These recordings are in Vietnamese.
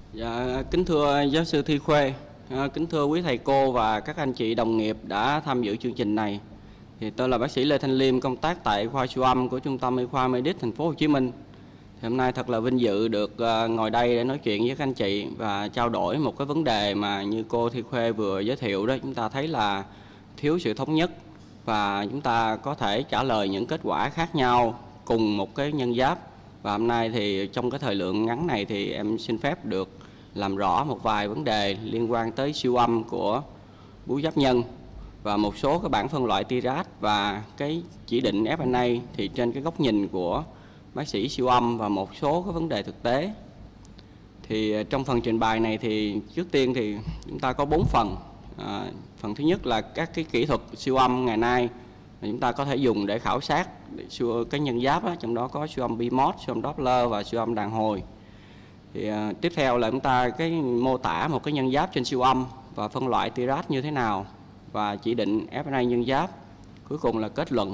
Dạ, kính thưa giáo sư Thi Khuê, kính thưa quý thầy cô và các anh chị đồng nghiệp đã tham dự chương trình này. Thì tôi là bác sĩ Lê Thanh Liêm, công tác tại khoa siêu âm của Trung tâm Y khoa Medit thành phố Hồ Chí Minh. Thì hôm nay thật là vinh dự được ngồi đây để nói chuyện với các anh chị và trao đổi một cái vấn đề mà như cô Thi Khuê vừa giới thiệu đó, chúng ta thấy là thiếu sự thống nhất và chúng ta có thể trả lời những kết quả khác nhau cùng một cái nhân giáp. Và hôm nay thì trong cái thời lượng ngắn này thì em xin phép được làm rõ một vài vấn đề liên quan tới siêu âm của bú giáp nhân và một số các bảng phân loại TIRAD và cái chỉ định FNA thì trên cái góc nhìn của bác sĩ siêu âm và một số cái vấn đề thực tế. Thì trong phần trình bày này thì trước tiên thì chúng ta có 4 phần. Phần thứ nhất là các cái kỹ thuật siêu âm ngày nay mà chúng ta có thể dùng để khảo sát cái nhân giáp đó, trong đó có siêu âm BMOD, siêu âm Doppler và siêu âm đàn hồi. Thì tiếp theo là chúng ta cái mô tả một cái nhân giáp trên siêu âm và phân loại TIRAD như thế nào và chỉ định FNA nhân giáp. Cuối cùng là kết luận.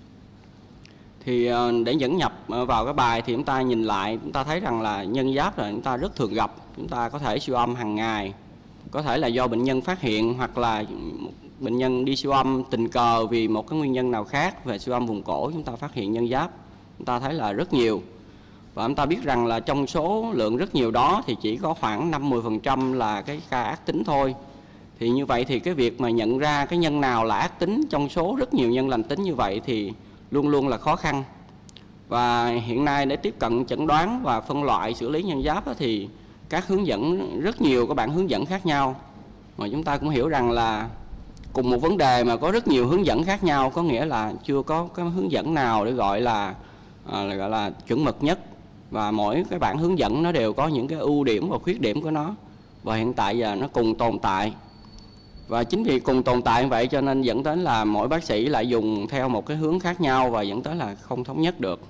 Thì để dẫn nhập vào cái bài thì chúng ta nhìn lại, chúng ta thấy rằng là nhân giáp là chúng ta rất thường gặp. Chúng ta có thể siêu âm hàng ngày, có thể là do bệnh nhân phát hiện hoặc là bệnh nhân đi siêu âm tình cờ vì một cái nguyên nhân nào khác về siêu âm vùng cổ, chúng ta phát hiện nhân giáp. Chúng ta thấy là rất nhiều. Và chúng ta biết rằng là trong số lượng rất nhiều đó thì chỉ có khoảng 50% là cái ca ác tính thôi. Thì như vậy thì cái việc mà nhận ra cái nhân nào là ác tính trong số rất nhiều nhân lành tính như vậy thì luôn luôn là khó khăn. Và hiện nay để tiếp cận chẩn đoán và phân loại xử lý nhân giáp thì các hướng dẫn, rất nhiều các bản hướng dẫn khác nhau. Mà chúng ta cũng hiểu rằng là cùng một vấn đề mà có rất nhiều hướng dẫn khác nhau, có nghĩa là chưa có cái hướng dẫn nào để gọi là chuẩn mực nhất. Và mỗi cái bản hướng dẫn nó đều có những cái ưu điểm và khuyết điểm của nó. Và hiện tại giờ nó cùng tồn tại. Và chính vì cùng tồn tại như vậy cho nên dẫn đến là mỗi bác sĩ lại dùng theo một cái hướng khác nhau và dẫn tới là không thống nhất được.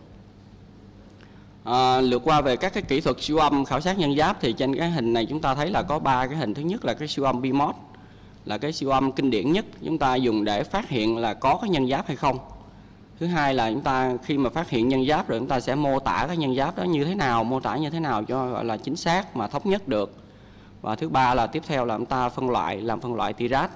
Lượt qua về các cái kỹ thuật siêu âm khảo sát nhân giáp thì trên cái hình này chúng ta thấy là có 3 cái hình. Thứ nhất là cái siêu âm BMOD, là cái siêu âm kinh điển nhất, chúng ta dùng để phát hiện là có cái nhân giáp hay không. Thứ hai là chúng ta khi mà phát hiện nhân giáp rồi chúng ta sẽ mô tả cái nhân giáp đó như thế nào, mô tả như thế nào cho gọi là chính xác mà thống nhất được. Và thứ ba là tiếp theo là chúng ta làm phân loại TIRAD.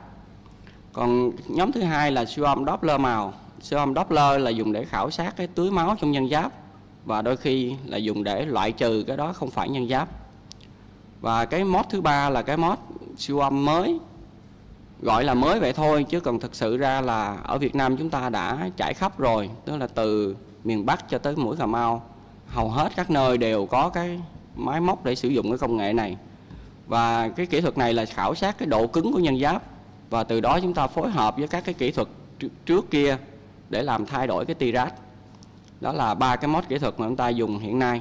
Còn nhóm thứ hai là siêu âm Doppler màu. Siêu âm Doppler là dùng để khảo sát cái tưới máu trong nhân giáp và đôi khi là dùng để loại trừ cái đó không phải nhân giáp. Và cái mốt thứ ba là cái mốt siêu âm mới, gọi là mới vậy thôi chứ còn thực sự ra là ở Việt Nam chúng ta đã trải khắp rồi, tức là từ miền Bắc cho tới mũi Cà Mau, hầu hết các nơi đều có cái máy móc để sử dụng cái công nghệ này. Và cái kỹ thuật này là khảo sát cái độ cứng của nhân giáp và từ đó chúng ta phối hợp với các cái kỹ thuật trước kia để làm thay đổi cái TIRAD. Đó là 3 cái mốt kỹ thuật mà chúng ta dùng hiện nay.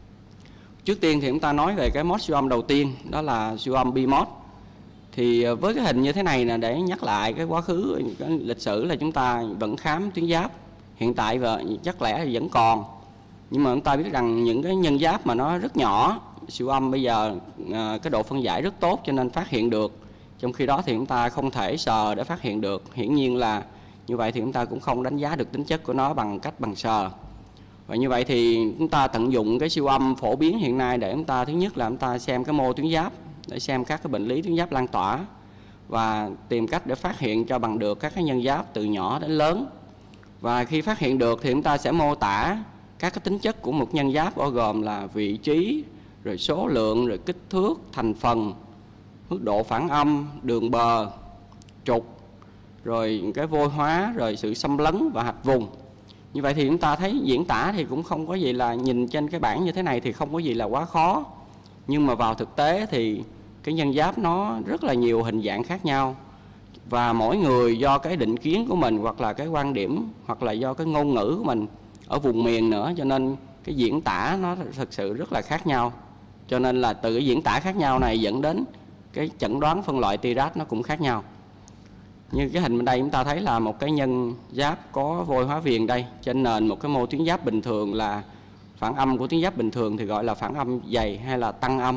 Trước tiên thì chúng ta nói về cái mốt siêu âm đầu tiên, đó là siêu âm BMOD. Thì với cái hình như thế này là để nhắc lại cái quá khứ, cái lịch sử là chúng ta vẫn khám tuyến giáp. Hiện tại và chắc lẽ là vẫn còn. Nhưng mà chúng ta biết rằng những cái nhân giáp mà nó rất nhỏ, siêu âm bây giờ cái độ phân giải rất tốt cho nên phát hiện được. Trong khi đó thì chúng ta không thể sờ để phát hiện được. Hiển nhiên là như vậy thì chúng ta cũng không đánh giá được tính chất của nó bằng cách bằng sờ. Và như vậy thì chúng ta tận dụng cái siêu âm phổ biến hiện nay để chúng ta thứ nhất là chúng ta xem cái mô tuyến giáp, để xem các cái bệnh lý tuyến giáp lan tỏa và tìm cách để phát hiện cho bằng được các cái nhân giáp từ nhỏ đến lớn. Và khi phát hiện được thì chúng ta sẽ mô tả các cái tính chất của một nhân giáp, bao gồm là vị trí, rồi số lượng, rồi kích thước, thành phần, mức độ phản âm, đường bờ, trục, rồi cái vôi hóa, rồi sự xâm lấn và hạch vùng. Như vậy thì chúng ta thấy diễn tả thì cũng không có gì là, nhìn trên cái bảng như thế này thì không có gì là quá khó. Nhưng mà vào thực tế thì cái nhân giáp nó rất là nhiều hình dạng khác nhau. Và mỗi người do cái định kiến của mình hoặc là cái quan điểm hoặc là do cái ngôn ngữ của mình ở vùng miền nữa, cho nên cái diễn tả nó thực sự rất là khác nhau. Cho nên là từ cái diễn tả khác nhau này dẫn đến cái chẩn đoán phân loại TIRAD nó cũng khác nhau. Như cái hình bên đây chúng ta thấy là một cái nhân giáp có vôi hóa viền đây, trên nền một cái mô tuyến giáp bình thường là phản âm của tuyến giáp bình thường thì gọi là phản âm dày hay là tăng âm.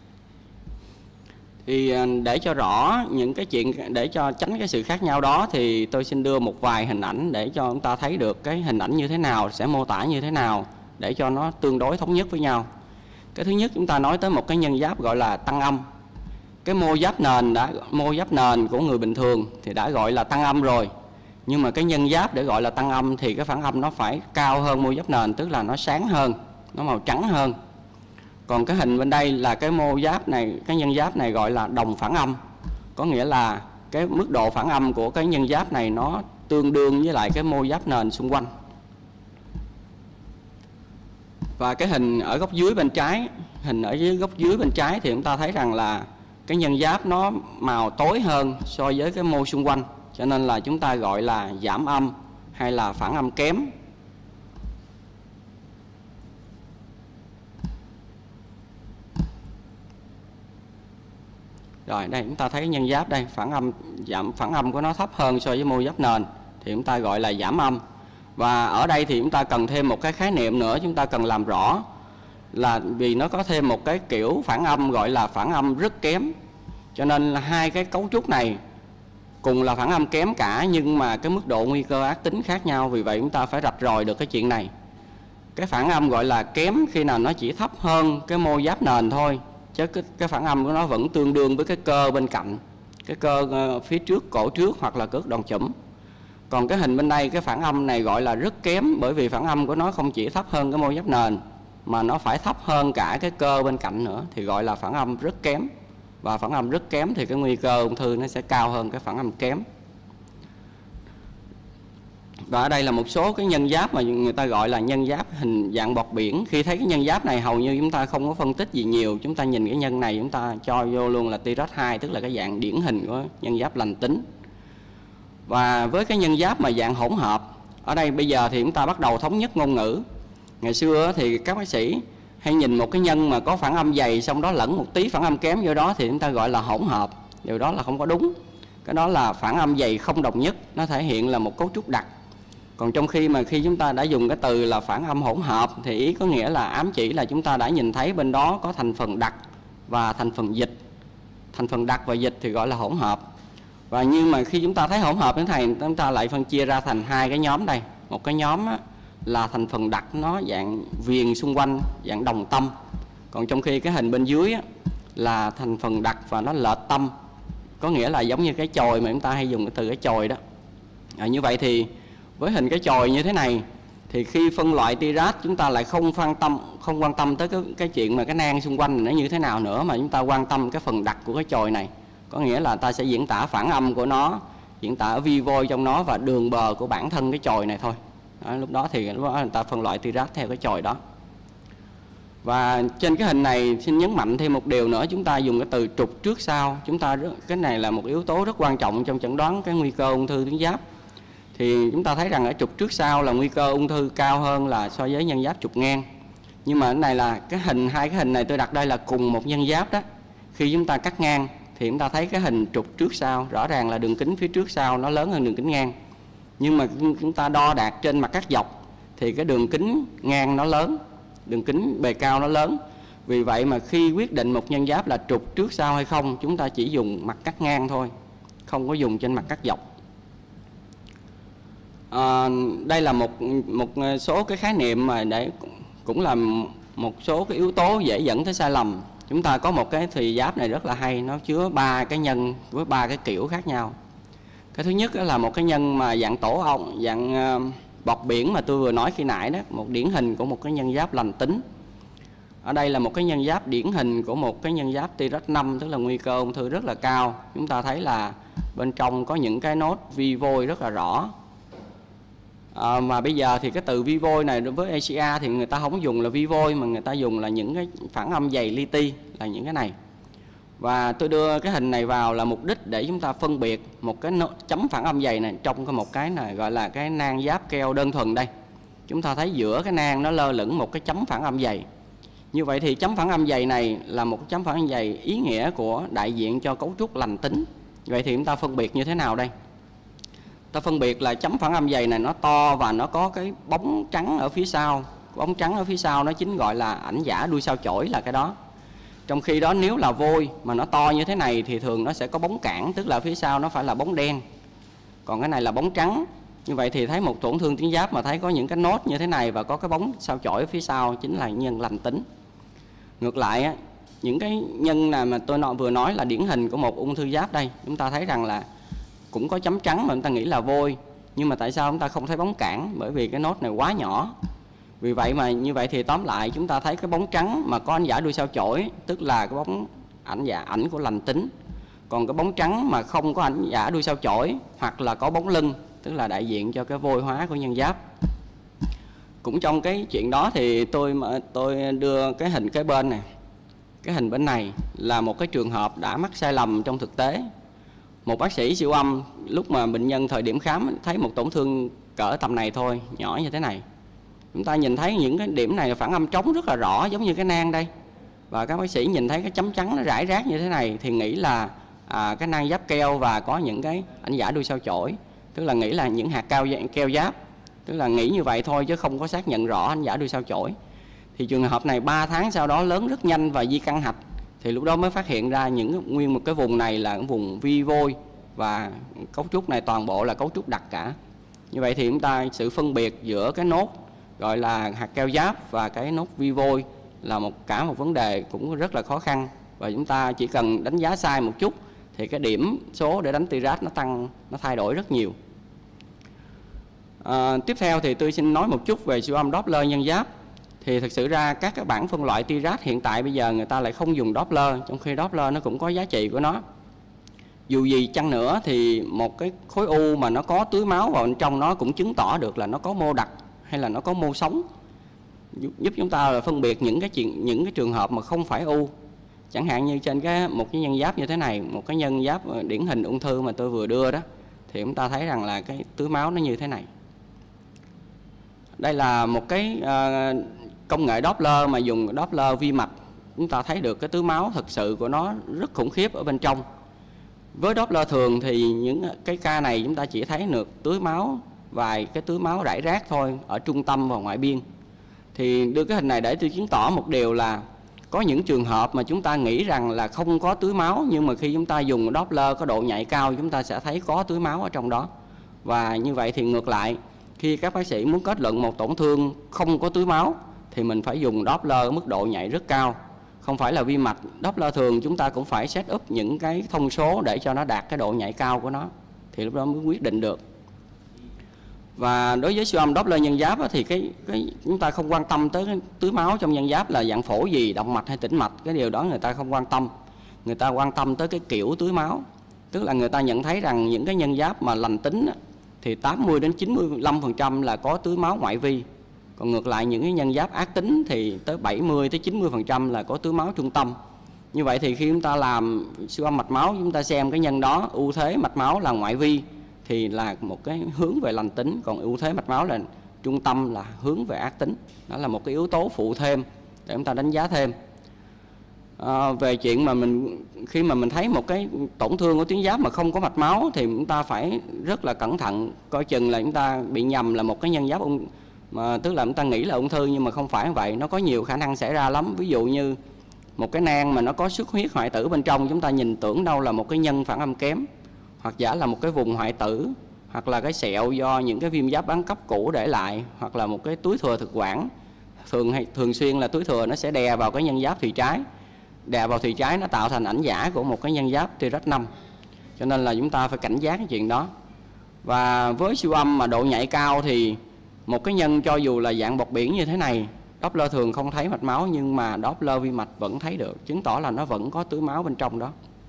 Thì để cho rõ những cái chuyện, để cho tránh cái sự khác nhau đó thì tôi xin đưa một vài hình ảnh để cho chúng ta thấy được cái hình ảnh như thế nào, sẽ mô tả như thế nào để cho nó tương đối thống nhất với nhau. Cái thứ nhất chúng ta nói tới một cái nhân giáp gọi là tăng âm. Cái mô giáp nền của người bình thường thì đã gọi là tăng âm rồi. Nhưng mà cái nhân giáp để gọi là tăng âm thì cái phản âm nó phải cao hơn mô giáp nền, tức là nó sáng hơn, nó màu trắng hơn. Còn cái hình bên đây là cái mô giáp này, cái nhân giáp này gọi là đồng phản âm. Có nghĩa là cái mức độ phản âm của cái nhân giáp này nó tương đương với lại cái mô giáp nền xung quanh. Và cái hình ở góc dưới bên trái, thì chúng ta thấy rằng là cái nhân giáp nó màu tối hơn so với cái mô xung quanh, cho nên là chúng ta gọi là giảm âm hay là phản âm kém. Rồi đây chúng ta thấy nhân giáp đây, phản âm của nó thấp hơn so với mô giáp nền thì chúng ta gọi là giảm âm. Và ở đây thì chúng ta cần thêm một cái khái niệm nữa chúng ta cần làm rõ, là vì nó có thêm một cái kiểu phản âm gọi là phản âm rất kém. Cho nên là hai cái cấu trúc này cùng là phản âm kém cả, nhưng mà cái mức độ nguy cơ ác tính khác nhau. Vì vậy chúng ta phải rạch ròi được cái chuyện này. Cái phản âm gọi là kém khi nào nó chỉ thấp hơn cái mô giáp nền thôi, chứ cái phản âm của nó vẫn tương đương với cái cơ bên cạnh, cái cơ phía trước, cổ trước hoặc là cước đòn chủm. Còn cái hình bên đây, cái phản âm này gọi là rất kém, bởi vì phản âm của nó không chỉ thấp hơn cái mô giáp nền mà nó phải thấp hơn cả cái cơ bên cạnh nữa, thì gọi là phản âm rất kém. Và phản âm rất kém thì cái nguy cơ ung thư nó sẽ cao hơn cái phản âm kém. Và ở đây là một số cái nhân giáp mà người ta gọi là nhân giáp hình dạng bọt biển. Khi thấy cái nhân giáp này hầu như chúng ta không có phân tích gì nhiều, chúng ta nhìn cái nhân này chúng ta cho vô luôn là T-2, tức là cái dạng điển hình của nhân giáp lành tính. Và với cái nhân giáp mà dạng hỗn hợp, ở đây bây giờ thì chúng ta bắt đầu thống nhất ngôn ngữ. Ngày xưa thì các bác sĩ hay nhìn một cái nhân mà có phản âm dày xong đó lẫn một tí phản âm kém vô đó thì chúng ta gọi là hỗn hợp. Điều đó là không có đúng. Cái đó là phản âm dày không đồng nhất, nó thể hiện là một cấu trúc đặc. Còn trong khi chúng ta đã dùng cái từ là phản âm hỗn hợp thì ý có nghĩa là ám chỉ là chúng ta đã nhìn thấy bên đó có thành phần đặc và thành phần dịch. Thành phần đặc và dịch thì gọi là hỗn hợp. Và nhưng mà khi chúng ta thấy hỗn hợp như thế này, chúng ta lại phân chia ra thành hai cái nhóm đây. Một cái nhóm là thành phần đặc, nó dạng viền xung quanh, dạng đồng tâm. Còn trong khi cái hình bên dưới là thành phần đặc và nó lệch tâm, có nghĩa là giống như cái chòi mà chúng ta hay dùng cái từ cái chòi đó. Như vậy thì với hình cái chòi như thế này thì khi phân loại T-RAT chúng ta lại không quan tâm tới cái chuyện mà cái nang xung quanh nó như thế nào nữa, mà chúng ta quan tâm cái phần đặc của cái chòi này. Có nghĩa là ta sẽ diễn tả phản âm của nó, diễn tả vi vôi trong nó và đường bờ của bản thân cái chòi này thôi. Lúc đó người ta phân loại T-RAT theo cái chòi đó. Và trên cái hình này xin nhấn mạnh thêm một điều nữa, chúng ta dùng cái từ trục trước sau. Cái này là một yếu tố rất quan trọng trong chẩn đoán cái nguy cơ ung thư tuyến giáp. Thì chúng ta thấy rằng ở trục trước sau là nguy cơ ung thư cao hơn là so với nhân giáp trục ngang. Nhưng mà cái này là hai cái hình này tôi đặt đây là cùng một nhân giáp đó. Khi chúng ta cắt ngang thì chúng ta thấy cái hình trục trước sau, rõ ràng là đường kính phía trước sau nó lớn hơn đường kính ngang. Nhưng mà chúng ta đo đạc trên mặt cắt dọc thì cái đường kính ngang nó lớn, đường kính bề cao nó lớn. Vì vậy mà khi quyết định một nhân giáp là trục trước sau hay không, chúng ta chỉ dùng mặt cắt ngang thôi, không có dùng trên mặt cắt dọc. Đây là một số cái khái niệm mà cũng là một số cái yếu tố dễ dẫn tới sai lầm. Chúng ta có một cái thùy giáp này rất là hay, nó chứa 3 cái nhân với 3 cái kiểu khác nhau. Cái thứ nhất là một cái nhân mà dạng tổ ong, dạng bọt biển mà tôi vừa nói khi nãy đó, một điển hình của một cái nhân giáp lành tính. Ở đây là một cái nhân giáp điển hình của một cái nhân giáp T-5, tức là nguy cơ ung thư rất là cao. Chúng ta thấy là bên trong có những cái nốt vi vôi rất là rõ. Mà bây giờ thì cái từ vi vôi này đối với ACA thì người ta không dùng là vi vôi mà người ta dùng là những cái phản âm dày li ti, là những cái này. Và tôi đưa cái hình này vào là mục đích để chúng ta phân biệt một cái chấm phản âm dày này trong một cái này gọi là cái nang giáp keo đơn thuần đây. Chúng ta thấy giữa cái nang nó lơ lửng một cái chấm phản âm dày. Như vậy thì chấm phản âm dày này là một chấm phản âm dày ý nghĩa của đại diện cho cấu trúc lành tính. Vậy thì chúng ta phân biệt như thế nào đây? Ta phân biệt là chấm phản âm dày này nó to và nó có cái bóng trắng ở phía sau. Bóng trắng ở phía sau nó chính gọi là ảnh giả đuôi sao chổi, là cái đó. Trong khi đó nếu là vôi mà nó to như thế này thì thường nó sẽ có bóng cản, tức là phía sau nó phải là bóng đen. Còn cái này là bóng trắng. Như vậy thì thấy một tổn thương tuyến giáp mà thấy có những cái nốt như thế này và có cái bóng sao chổi ở phía sau chính là nhân lành tính. Ngược lại á, những cái nhân nào mà tôi vừa nói là điển hình của một ung thư giáp đây, chúng ta thấy rằng là cũng có chấm trắng mà chúng ta nghĩ là vôi, nhưng mà tại sao chúng ta không thấy bóng cản? Bởi vì cái nốt này quá nhỏ. Vì vậy mà như vậy thì tóm lại chúng ta thấy cái bóng trắng mà có ảnh giả đuôi sao chổi, tức là cái bóng ảnh của lành tính. Còn cái bóng trắng mà không có ảnh giả đuôi sao chổi hoặc là có bóng lưng, tức là đại diện cho cái vôi hóa của nhân giáp. Cũng trong cái chuyện đó thì tôi đưa cái hình kế bên này. Cái hình bên này là một cái trường hợp đã mắc sai lầm trong thực tế. Một bác sĩ siêu âm lúc mà bệnh nhân thời điểm khám thấy một tổn thương cỡ tầm này thôi, nhỏ như thế này. Chúng ta nhìn thấy những cái điểm này là phản âm trống rất là rõ, giống như cái nang đây. Và các bác sĩ nhìn thấy cái chấm trắng nó rải rác như thế này thì nghĩ là cái nang giáp keo và có những cái ảnh giả đuôi sao chổi, tức là nghĩ là những hạt keo giáp, tức là nghĩ như vậy thôi chứ không có xác nhận rõ ảnh giả đuôi sao chổi. Thì trường hợp này 3 tháng sau đó lớn rất nhanh và di căn hạch, thì lúc đó mới phát hiện ra nguyên một cái vùng này là cái vùng vi vôi và cấu trúc này toàn bộ là cấu trúc đặc cả. Như vậy thì chúng ta sự phân biệt giữa cái nốt gọi là hạt keo giáp và cái nốt vi vôi là cả một vấn đề cũng rất là khó khăn, và chúng ta chỉ cần đánh giá sai một chút thì cái điểm số để đánh TIRAD nó thay đổi rất nhiều. Tiếp theo thì tôi xin nói một chút về siêu âm Doppler nhân giáp. Thì thực sự ra các cái bảng phân loại TIRAD hiện tại bây giờ người ta lại không dùng Doppler, trong khi Doppler nó cũng có giá trị của nó. Dù gì chăng nữa thì một cái khối u mà nó có túi máu vào bên trong nó cũng chứng tỏ được là nó có mô đặc hay là nó có mô sống, giúp chúng ta là phân biệt những cái trường hợp mà không phải u. Chẳng hạn như trên một cái nhân giáp như thế này, một cái nhân giáp điển hình ung thư mà tôi vừa đưa đó, thì chúng ta thấy rằng là cái túi máu nó như thế này. Đây là một cái công nghệ Doppler mà dùng Doppler vi mạch, chúng ta thấy được cái túi máu thực sự của nó rất khủng khiếp ở bên trong. Với Doppler thường thì những cái ca này chúng ta chỉ thấy được túi máu, vài cái túi máu rải rác thôi ở trung tâm và ngoại biên. Thì đưa cái hình này để tôi chứng tỏ một điều là có những trường hợp mà chúng ta nghĩ rằng là không có túi máu, nhưng mà khi chúng ta dùng Doppler có độ nhạy cao chúng ta sẽ thấy có túi máu ở trong đó. Và như vậy thì ngược lại, khi các bác sĩ muốn kết luận một tổn thương không có túi máu thì mình phải dùng Doppler ở mức độ nhạy rất cao, không phải là vi mạch. Doppler thường chúng ta cũng phải set up những cái thông số để cho nó đạt cái độ nhạy cao của nó, thì lúc đó mới quyết định được. Và đối với siêu âm Doppler nhân giáp thì chúng ta không quan tâm tới cái túi máu trong nhân giáp là dạng phổ gì, động mạch hay tĩnh mạch, cái điều đó người ta không quan tâm. Người ta quan tâm tới cái kiểu túi máu, tức là người ta nhận thấy rằng những cái nhân giáp mà lành tính thì 80 đến 95% là có túi máu ngoại vi. Còn ngược lại những cái nhân giáp ác tính thì tới 70 tới 90% là có túi máu trung tâm. Như vậy thì khi chúng ta làm siêu âm mạch máu, chúng ta xem cái nhân đó ưu thế mạch máu là ngoại vi thì là một cái hướng về lành tính, còn ưu thế mạch máu là trung tâm là hướng về ác tính. Đó là một cái yếu tố phụ thêm để chúng ta đánh giá thêm. Về chuyện mà khi mà mình thấy một cái tổn thương của tuyến giáp mà không có mạch máu thì chúng ta phải rất là cẩn thận, coi chừng là chúng ta bị nhầm là một cái nhân giáp mà tức là chúng ta nghĩ là ung thư nhưng mà không phải như vậy. Nó có nhiều khả năng xảy ra lắm. Ví dụ như một cái nang mà nó có xuất huyết hoại tử bên trong, chúng ta nhìn tưởng đâu là một cái nhân phản âm kém, hoặc giả là một cái vùng hoại tử, hoặc là cái sẹo do những cái viêm giáp bán cấp cũ để lại, hoặc là một cái túi thừa thực quản. Thường xuyên là túi thừa nó sẽ đè vào cái nhân giáp thùy trái, đè vào thùy trái nó tạo thành ảnh giả của một cái nhân giáp TIRAD 5. Cho nên là chúng ta phải cảnh giác cái chuyện đó. Và với siêu âm mà độ nhạy cao thì một cái nhân cho dù là dạng bọt biển như thế này, Doppler thường không thấy mạch máu, nhưng mà Doppler vi mạch vẫn thấy được, chứng tỏ là nó vẫn có túi máu bên trong đó.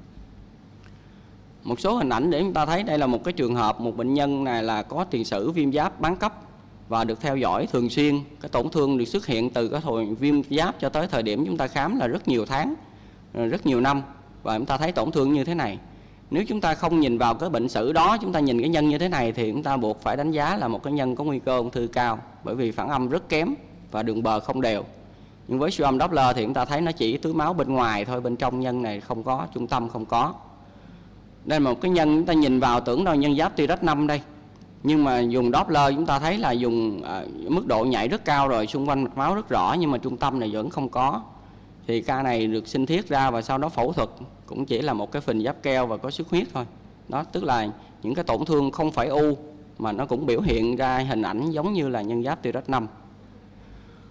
Một số hình ảnh để chúng ta thấy đây là một cái trường hợp, một bệnh nhân này là có tiền sử viêm giáp bán cấp và được theo dõi thường xuyên. Cái tổn thương được xuất hiện từ cái thời viêm giáp cho tới thời điểm chúng ta khám là rất nhiều tháng, rất nhiều năm, và chúng ta thấy tổn thương như thế này. Nếu chúng ta không nhìn vào cái bệnh sử đó, chúng ta nhìn cái nhân như thế này thì chúng ta buộc phải đánh giá là một cái nhân có nguy cơ ung thư cao, bởi vì phản âm rất kém và đường bờ không đều. Nhưng với siêu âm Doppler thì chúng ta thấy nó chỉ túi máu bên ngoài thôi, bên trong nhân này không có, trung tâm không có. Đây là một cái nhân chúng ta nhìn vào tưởng đâu nhân giáp TIRAD 5 đây, nhưng mà dùng Doppler chúng ta thấy là dùng mức độ nhạy rất cao rồi, xung quanh mạch máu rất rõ, nhưng mà trung tâm này vẫn không có. Thì ca này được sinh thiết ra và sau đó phẫu thuật cũng chỉ là một cái phình giáp keo và có xuất huyết thôi. Đó, tức là những cái tổn thương không phải u mà nó cũng biểu hiện ra hình ảnh giống như là nhân giáp TIRAD 5.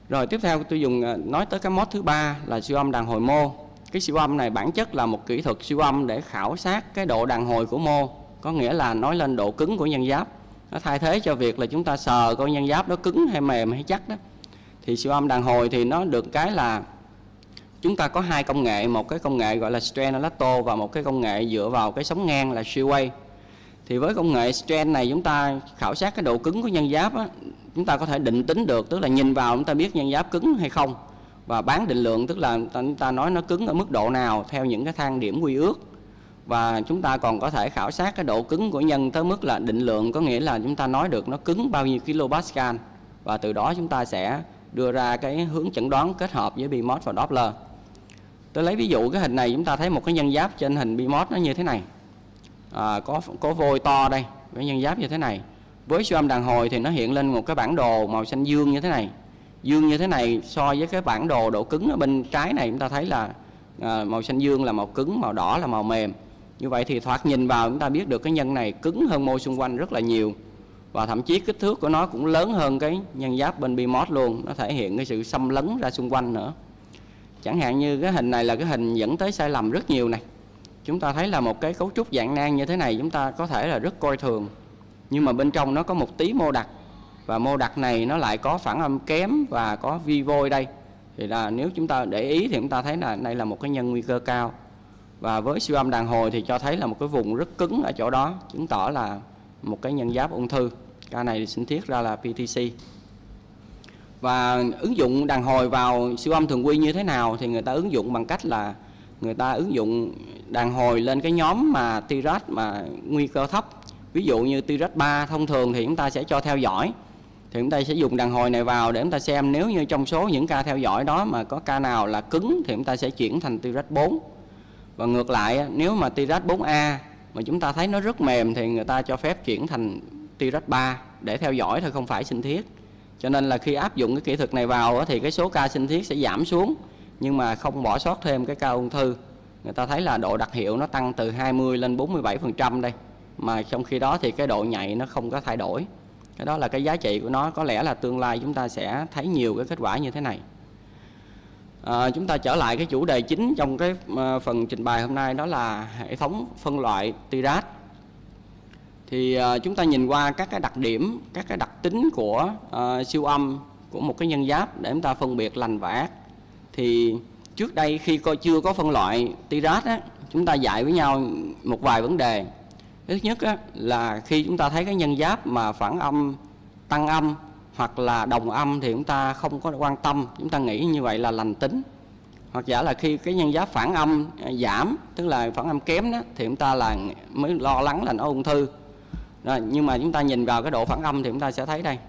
Rồi tiếp theo tôi nói tới cái mode thứ ba là siêu âm đàn hồi mô. Cái siêu âm này bản chất là một kỹ thuật siêu âm để khảo sát cái độ đàn hồi của mô, có nghĩa là nói lên độ cứng của nhân giáp. Nó thay thế cho việc là chúng ta sờ coi nhân giáp nó cứng hay mềm hay chắc đó. Thì siêu âm đàn hồi thì nó được cái là chúng ta có hai công nghệ, một cái công nghệ gọi là strain electro và một cái công nghệ dựa vào cái sóng ngang là shear wave. Thì với công nghệ strain này chúng ta khảo sát cái độ cứng của nhân giáp á, chúng ta có thể định tính được, tức là nhìn vào chúng ta biết nhân giáp cứng hay không, và bán định lượng tức là chúng ta nói nó cứng ở mức độ nào theo những cái thang điểm quy ước. Và chúng ta còn có thể khảo sát cái độ cứng của nhân tới mức là định lượng, có nghĩa là chúng ta nói được nó cứng bao nhiêu kilopascal, và từ đó chúng ta sẽ đưa ra cái hướng chẩn đoán kết hợp với BMOS và Doppler. Tôi lấy ví dụ cái hình này, chúng ta thấy một cái nhân giáp trên hình BMOS nó như thế này, có vôi to đây, cái nhân giáp như thế này. Với siêu âm đàn hồi thì nó hiện lên một cái bản đồ màu xanh dương như thế này. Dương như thế này so với cái bản đồ độ cứng ở bên trái này, chúng ta thấy là màu xanh dương là màu cứng, màu đỏ là màu mềm. Như vậy thì thoạt nhìn vào chúng ta biết được cái nhân này cứng hơn mô xung quanh rất là nhiều, và thậm chí kích thước của nó cũng lớn hơn cái nhân giáp bên BMOS luôn. Nó thể hiện cái sự xâm lấn ra xung quanh nữa. Chẳng hạn như cái hình này là cái hình dẫn tới sai lầm rất nhiều này. Chúng ta thấy là một cái cấu trúc dạng nang như thế này chúng ta có thể là rất coi thường, nhưng mà bên trong nó có một tí mô đặc, và mô đặc này nó lại có phản âm kém và có vi vôi đây. Thì là nếu chúng ta để ý thì chúng ta thấy là đây là một cái nhân nguy cơ cao. Và với siêu âm đàn hồi thì cho thấy là một cái vùng rất cứng ở chỗ đó, chứng tỏ là một cái nhân giáp ung thư. Ca này thì sinh thiết ra là PTC. Và ứng dụng đàn hồi vào siêu âm thường quy như thế nào thì người ta ứng dụng bằng cách là người ta ứng dụng đàn hồi lên cái nhóm mà TIRAD mà nguy cơ thấp. Ví dụ như TIRAD 3 thông thường thì chúng ta sẽ cho theo dõi. Thì chúng ta sẽ dùng đàn hồi này vào để chúng ta xem nếu như trong số những ca theo dõi đó mà có ca nào là cứng thì chúng ta sẽ chuyển thành TIRAD 4. Và ngược lại, nếu mà TIRAD 4A mà chúng ta thấy nó rất mềm thì người ta cho phép chuyển thành TIRAD 3 để theo dõi thôi, không phải sinh thiết. Cho nên là khi áp dụng cái kỹ thuật này vào thì cái số ca sinh thiết sẽ giảm xuống, nhưng mà không bỏ sót thêm cái ca ung thư. Người ta thấy là độ đặc hiệu nó tăng từ 20 lên 47% đây, mà trong khi đó thì cái độ nhạy nó không có thay đổi. Cái đó là cái giá trị của nó. Có lẽ là tương lai chúng ta sẽ thấy nhiều cái kết quả như thế này. Chúng ta trở lại cái chủ đề chính trong cái phần trình bày hôm nay, đó là hệ thống phân loại TIRAD. Thì chúng ta nhìn qua các cái đặc điểm, các cái đặc tính của siêu âm của một cái nhân giáp để chúng ta phân biệt lành và ác. Thì trước đây khi chưa có phân loại TIRAD á, chúng ta dạy với nhau một vài vấn đề. Thứ nhất á, là khi chúng ta thấy cái nhân giáp mà phản âm, tăng âm hoặc là đồng âm thì chúng ta không có quan tâm, chúng ta nghĩ như vậy là lành tính. Hoặc giả là khi cái nhân giáp phản âm giảm, tức là phản âm kém đó, thì chúng ta là mới lo lắng là nó ung thư. Rồi, nhưng mà chúng ta nhìn vào cái độ phản âm thì chúng ta sẽ thấy đây.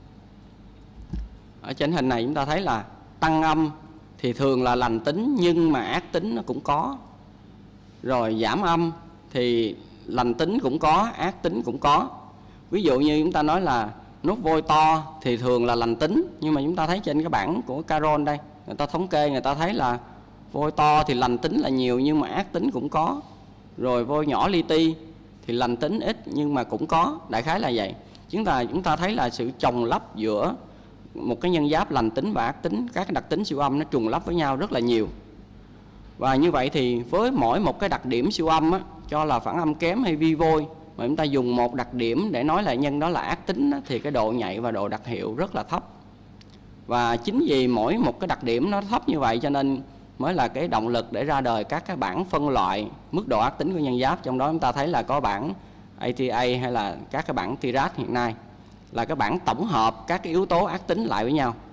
Ở trên hình này chúng ta thấy là tăng âm thì thường là lành tính, nhưng mà ác tính nó cũng có. Rồi giảm âm thì lành tính cũng có, ác tính cũng có. Ví dụ như chúng ta nói là nốt vôi to thì thường là lành tính, nhưng mà chúng ta thấy trên cái bảng của Carroll đây, người ta thống kê, người ta thấy là vôi to thì lành tính là nhiều nhưng mà ác tính cũng có. Rồi vôi nhỏ li ti thì lành tính ít nhưng mà cũng có, đại khái là vậy. Chúng ta thấy là sự chồng lấp giữa một cái nhân giáp lành tính và ác tính, các cái đặc tính siêu âm nó trùng lắp với nhau rất là nhiều. Và như vậy thì với mỗi một cái đặc điểm siêu âm á, cho là phản âm kém hay vi vôi, mà chúng ta dùng một đặc điểm để nói là nhân đó là ác tính á, thì cái độ nhạy và độ đặc hiệu rất là thấp. Và chính vì mỗi một cái đặc điểm nó thấp như vậy cho nên mới là cái động lực để ra đời các cái bảng phân loại mức độ ác tính của nhân giáp. Trong đó chúng ta thấy là có bảng ATA hay là các cái bảng TIRAD hiện nay, là cái bảng tổng hợp các cái yếu tố ác tính lại với nhau.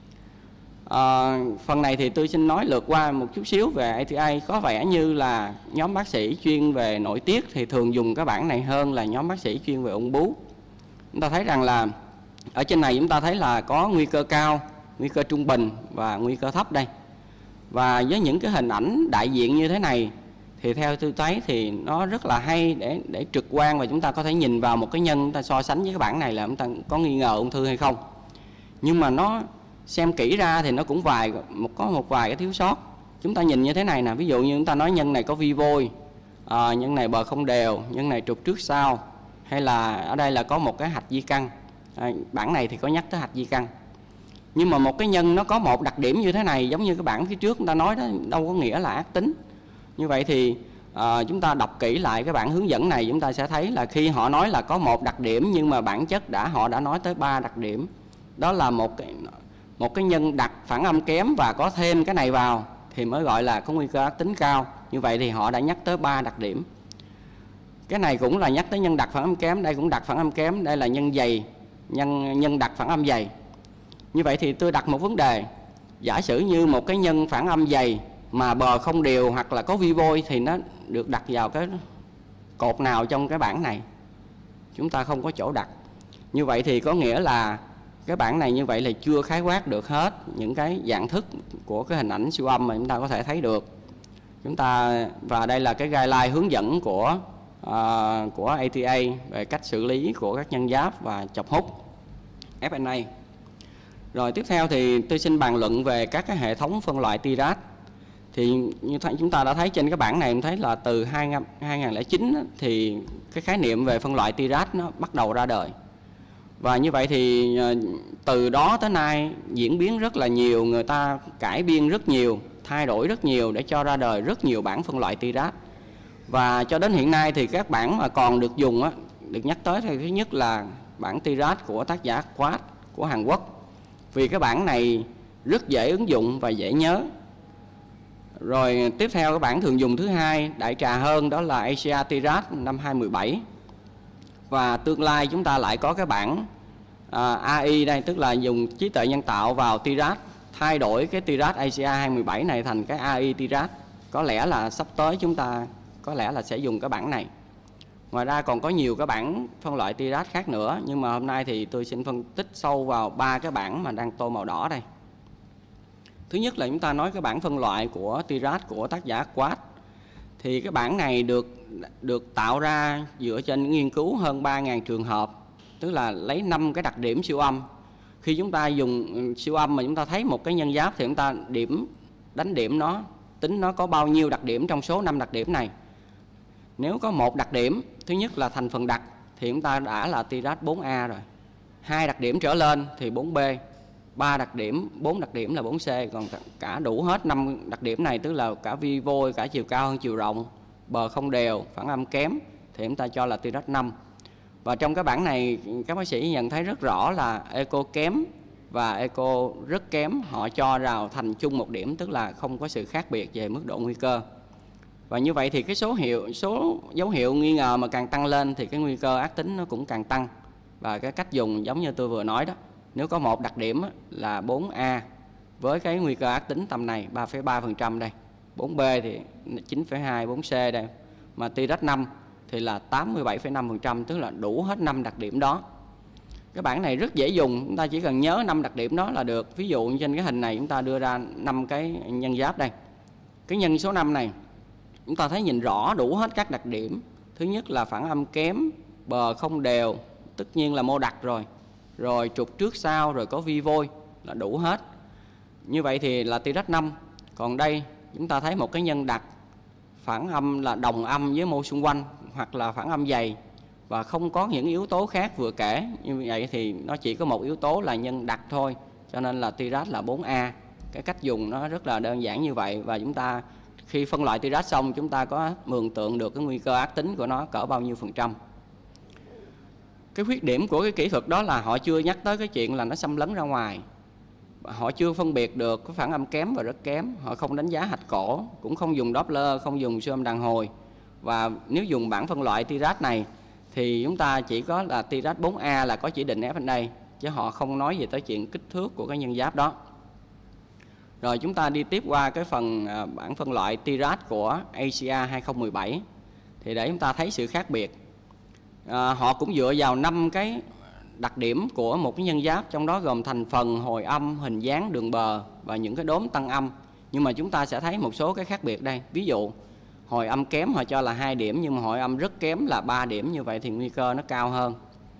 Phần này thì tôi xin nói lượt qua một chút xíu về ATA. Có vẻ như là nhóm bác sĩ chuyên về nội tiết thì thường dùng cái bảng này hơn là nhóm bác sĩ chuyên về ung bướu. Chúng ta thấy rằng là ở trên này chúng ta thấy là có nguy cơ cao, nguy cơ trung bình và nguy cơ thấp đây. Và với những cái hình ảnh đại diện như thế này thì theo tôi thấy thì nó rất là hay để trực quan, và chúng ta có thể nhìn vào một cái nhân, chúng ta so sánh với cái bảng này là chúng ta có nghi ngờ ung thư hay không. Nhưng mà nó xem kỹ ra thì nó cũng có một vài cái thiếu sót. Chúng ta nhìn như thế này nè, ví dụ như chúng ta nói nhân này có vi vôi, nhân này bờ không đều, nhân này trục trước sau, hay là ở đây là có một cái hạch di căn. Bảng này thì có nhắc tới hạch di căn. Nhưng mà một cái nhân nó có một đặc điểm như thế này, giống như cái bảng phía trước chúng ta nói đó, đâu có nghĩa là ác tính. Như vậy thì chúng ta đọc kỹ lại cái bản hướng dẫn này, chúng ta sẽ thấy là khi họ nói là có một đặc điểm, nhưng mà bản chất họ đã nói tới 3 đặc điểm. Đó là một cái nhân đặc phản âm kém và có thêm cái này vào thì mới gọi là có nguy cơ ác tính cao. Như vậy thì họ đã nhắc tới 3 đặc điểm. Cái này cũng là nhắc tới nhân đặc phản âm kém, đây cũng đặc phản âm kém, đây là nhân dày, nhân đặc phản âm dày. Như vậy thì tôi đặt một vấn đề, giả sử như một cái nhân phản âm dày mà bờ không đều hoặc là có vi vôi thì nó được đặt vào cái cột nào trong cái bảng này? Chúng ta không có chỗ đặt. Như vậy thì có nghĩa là cái bảng này như vậy là chưa khái quát được hết những cái dạng thức của cái hình ảnh siêu âm mà chúng ta có thể thấy được. Và đây là cái guideline hướng dẫn của ATA về cách xử lý của các nhân giáp và chọc hút FNA. Rồi tiếp theo thì tôi xin bàn luận về các cái hệ thống phân loại TIRAD. Thì như chúng ta đã thấy trên cái bảng này, em thấy là từ 2009 thì cái khái niệm về phân loại TIRAD nó bắt đầu ra đời. Và như vậy thì từ đó tới nay diễn biến rất là nhiều, người ta cải biên rất nhiều, thay đổi rất nhiều để cho ra đời rất nhiều bảng phân loại TIRAD. Và cho đến hiện nay thì các bảng mà còn được dùng được nhắc tới thì thứ nhất là bảng TIRAD của tác giả Quad của Hàn Quốc. Vì cái bảng này rất dễ ứng dụng và dễ nhớ. Rồi tiếp theo cái bảng thường dùng thứ hai đại trà hơn, đó là Asia TIRAD năm 2017. Và tương lai chúng ta lại có cái bảng AI đây, tức là dùng trí tuệ nhân tạo vào TIRAD, thay đổi cái TIRAD Asia 2017 này thành cái AI TIRAD. Có lẽ là sắp tới chúng ta có lẽ là sẽ dùng cái bảng này. Ngoài ra còn có nhiều cái bảng phân loại TIRAD khác nữa, nhưng mà hôm nay thì tôi xin phân tích sâu vào 3 cái bảng mà đang tô màu đỏ đây. Thứ nhất là chúng ta nói cái bảng phân loại của TIRAD của tác giả Quad. Thì cái bảng này được tạo ra dựa trên nghiên cứu hơn 3.000 trường hợp, tức là lấy 5 cái đặc điểm siêu âm. Khi chúng ta dùng siêu âm mà chúng ta thấy một cái nhân giáp thì chúng ta đánh điểm nó, tính nó có bao nhiêu đặc điểm trong số 5 đặc điểm này. Nếu có một đặc điểm, thứ nhất là thành phần đặc, thì chúng ta đã là TIRAD 4A rồi. 2 đặc điểm trở lên thì 4B, 4 đặc điểm là 4C, còn cả đủ hết 5 đặc điểm này, tức là cả vi vôi, cả chiều cao hơn chiều rộng, bờ không đều, phản âm kém, thì chúng ta cho là TIRAD 5. Và trong cái bảng này các bác sĩ nhận thấy rất rõ là eco kém và eco rất kém họ cho vào thành chung một điểm, tức là không có sự khác biệt về mức độ nguy cơ. Và như vậy thì cái số dấu hiệu nghi ngờ mà càng tăng lên thì cái nguy cơ ác tính nó cũng càng tăng. Và cái cách dùng giống như tôi vừa nói đó, nếu có một đặc điểm là 4A với cái nguy cơ ác tính tầm này 3,3% đây, 4B thì 9,2, 4C đây, mà TIRAD 5 thì là 87,5%, tức là đủ hết 5 đặc điểm đó. Cái bảng này rất dễ dùng, chúng ta chỉ cần nhớ 5 đặc điểm đó là được. Ví dụ trên cái hình này chúng ta đưa ra 5 cái nhân giáp đây. Cái nhân số 5 này chúng ta thấy nhìn rõ đủ hết các đặc điểm. Thứ nhất là phản âm kém, bờ không đều, tất nhiên là mô đặc rồi. Rồi trục trước sau, rồi có vi vôi là đủ hết. Như vậy thì là TIRAD 5. Còn đây chúng ta thấy một cái nhân đặc phản âm là đồng âm với mô xung quanh hoặc là phản âm dày và không có những yếu tố khác vừa kể. Như vậy thì nó chỉ có một yếu tố là nhân đặc thôi, cho nên là TIRAD là 4A. Cái cách dùng nó rất là đơn giản như vậy, và chúng ta khi phân loại TIRAD xong chúng ta có mường tượng được cái nguy cơ ác tính của nó cỡ bao nhiêu %. Cái khuyết điểm của cái kỹ thuật đó là họ chưa nhắc tới cái chuyện là nó xâm lấn ra ngoài. Họ chưa phân biệt được cái phản âm kém và rất kém. Họ không đánh giá hạch cổ, cũng không dùng Doppler, không dùng siêu âm đàn hồi. Và nếu dùng bảng phân loại TIRAD này thì chúng ta chỉ có là TIRAD 4A là có chỉ định FNA, chứ họ không nói gì tới chuyện kích thước của cái nhân giáp đó. Rồi chúng ta đi tiếp qua cái phần bảng phân loại TIRAD của Asia 2017. Thì để chúng ta thấy sự khác biệt, họ cũng dựa vào 5 cái đặc điểm của một cái nhân giáp, trong đó gồm thành phần, hồi âm, hình dáng, đường bờ và những cái đốm tăng âm. Nhưng mà chúng ta sẽ thấy một số cái khác biệt đây. Ví dụ hồi âm kém họ cho là 2 điểm, nhưng mà hồi âm rất kém là 3 điểm, như vậy thì nguy cơ nó cao hơn.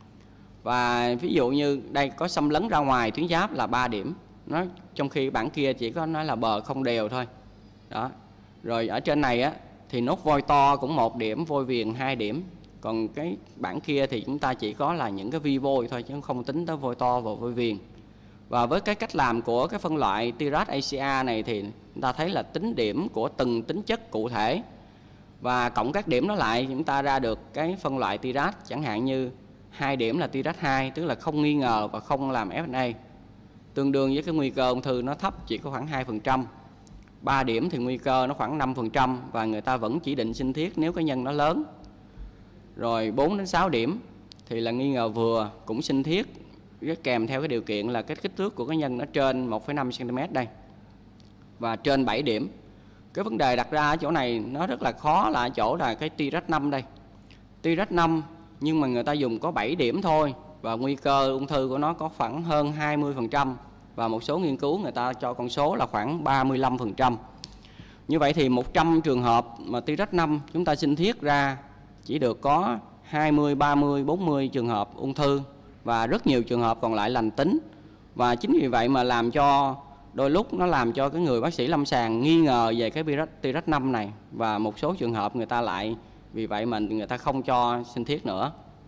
Và ví dụ như đây có xâm lấn ra ngoài tuyến giáp là 3 điểm, trong khi bản kia chỉ có nói là bờ không đều thôi. Đó. Rồi ở trên này thì nốt vôi to cũng 1 điểm, vôi viền 2 điểm. Còn cái bản kia thì chúng ta chỉ có là những cái vi vôi thôi, chứ không tính tới vôi to và vôi viền. Và với cái cách làm của cái phân loại TI-RAD ACR này thì chúng ta thấy là tính điểm của từng tính chất cụ thể, và cộng các điểm đó lại chúng ta ra được cái phân loại TI-RAD. Chẳng hạn như 2 điểm là TI-RAD 2, tức là không nghi ngờ và không làm FNA, tương đương với cái nguy cơ ung thư nó thấp, chỉ có khoảng 2%. 3 điểm thì nguy cơ nó khoảng 5% và người ta vẫn chỉ định sinh thiết nếu cái nhân nó lớn. Rồi 4 đến 6 điểm thì là nghi ngờ vừa, cũng sinh thiết kèm theo cái điều kiện là cái kích thước của cái nhân nó trên 1,5 cm đây. Và trên 7 điểm, cái vấn đề đặt ra ở chỗ này nó rất là khó là ở chỗ là cái TI-RAD 5 đây. TI-RAD 5 nhưng mà người ta dùng có 7 điểm thôi, và nguy cơ ung thư của nó có khoảng hơn 20%, và một số nghiên cứu người ta cho con số là khoảng 35%. Như vậy thì 100 trường hợp mà TI-RAD 5 chúng ta sinh thiết ra chỉ được có 20, 30, 40 trường hợp ung thư, và rất nhiều trường hợp còn lại lành tính. Và chính vì vậy mà làm cho đôi lúc nó làm cho cái người bác sĩ lâm sàng nghi ngờ về cái TI-RAD 5 này, và một số trường hợp người ta lại vì vậy mà người ta không cho sinh thiết nữa.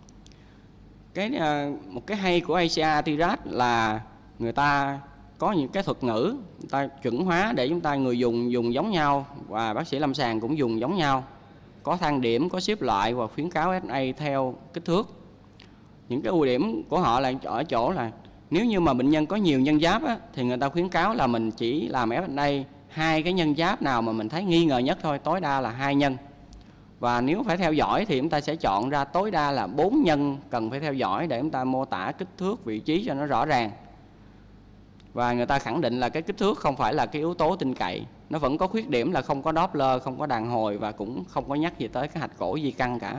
Một cái hay của ACR TI-RAD là người ta có những cái thuật ngữ người ta chuẩn hóa để chúng ta người dùng giống nhau, và bác sĩ lâm sàng cũng dùng giống nhau, có thang điểm, có xếp loại và khuyến cáo FNA theo kích thước. Những cái ưu điểm của họ là ở chỗ là nếu như mà bệnh nhân có nhiều nhân giáp á, thì người ta khuyến cáo là mình chỉ làm FNA 2 cái nhân giáp nào mà mình thấy nghi ngờ nhất thôi, tối đa là 2 nhân. Và nếu phải theo dõi thì chúng ta sẽ chọn ra tối đa là 4 nhân cần phải theo dõi để chúng ta mô tả kích thước, vị trí cho nó rõ ràng. Và người ta khẳng định là cái kích thước không phải là cái yếu tố tin cậy. Nó vẫn có khuyết điểm là không có Doppler, không có đàn hồi, và cũng không có nhắc gì tới cái hạch cổ di căn cả.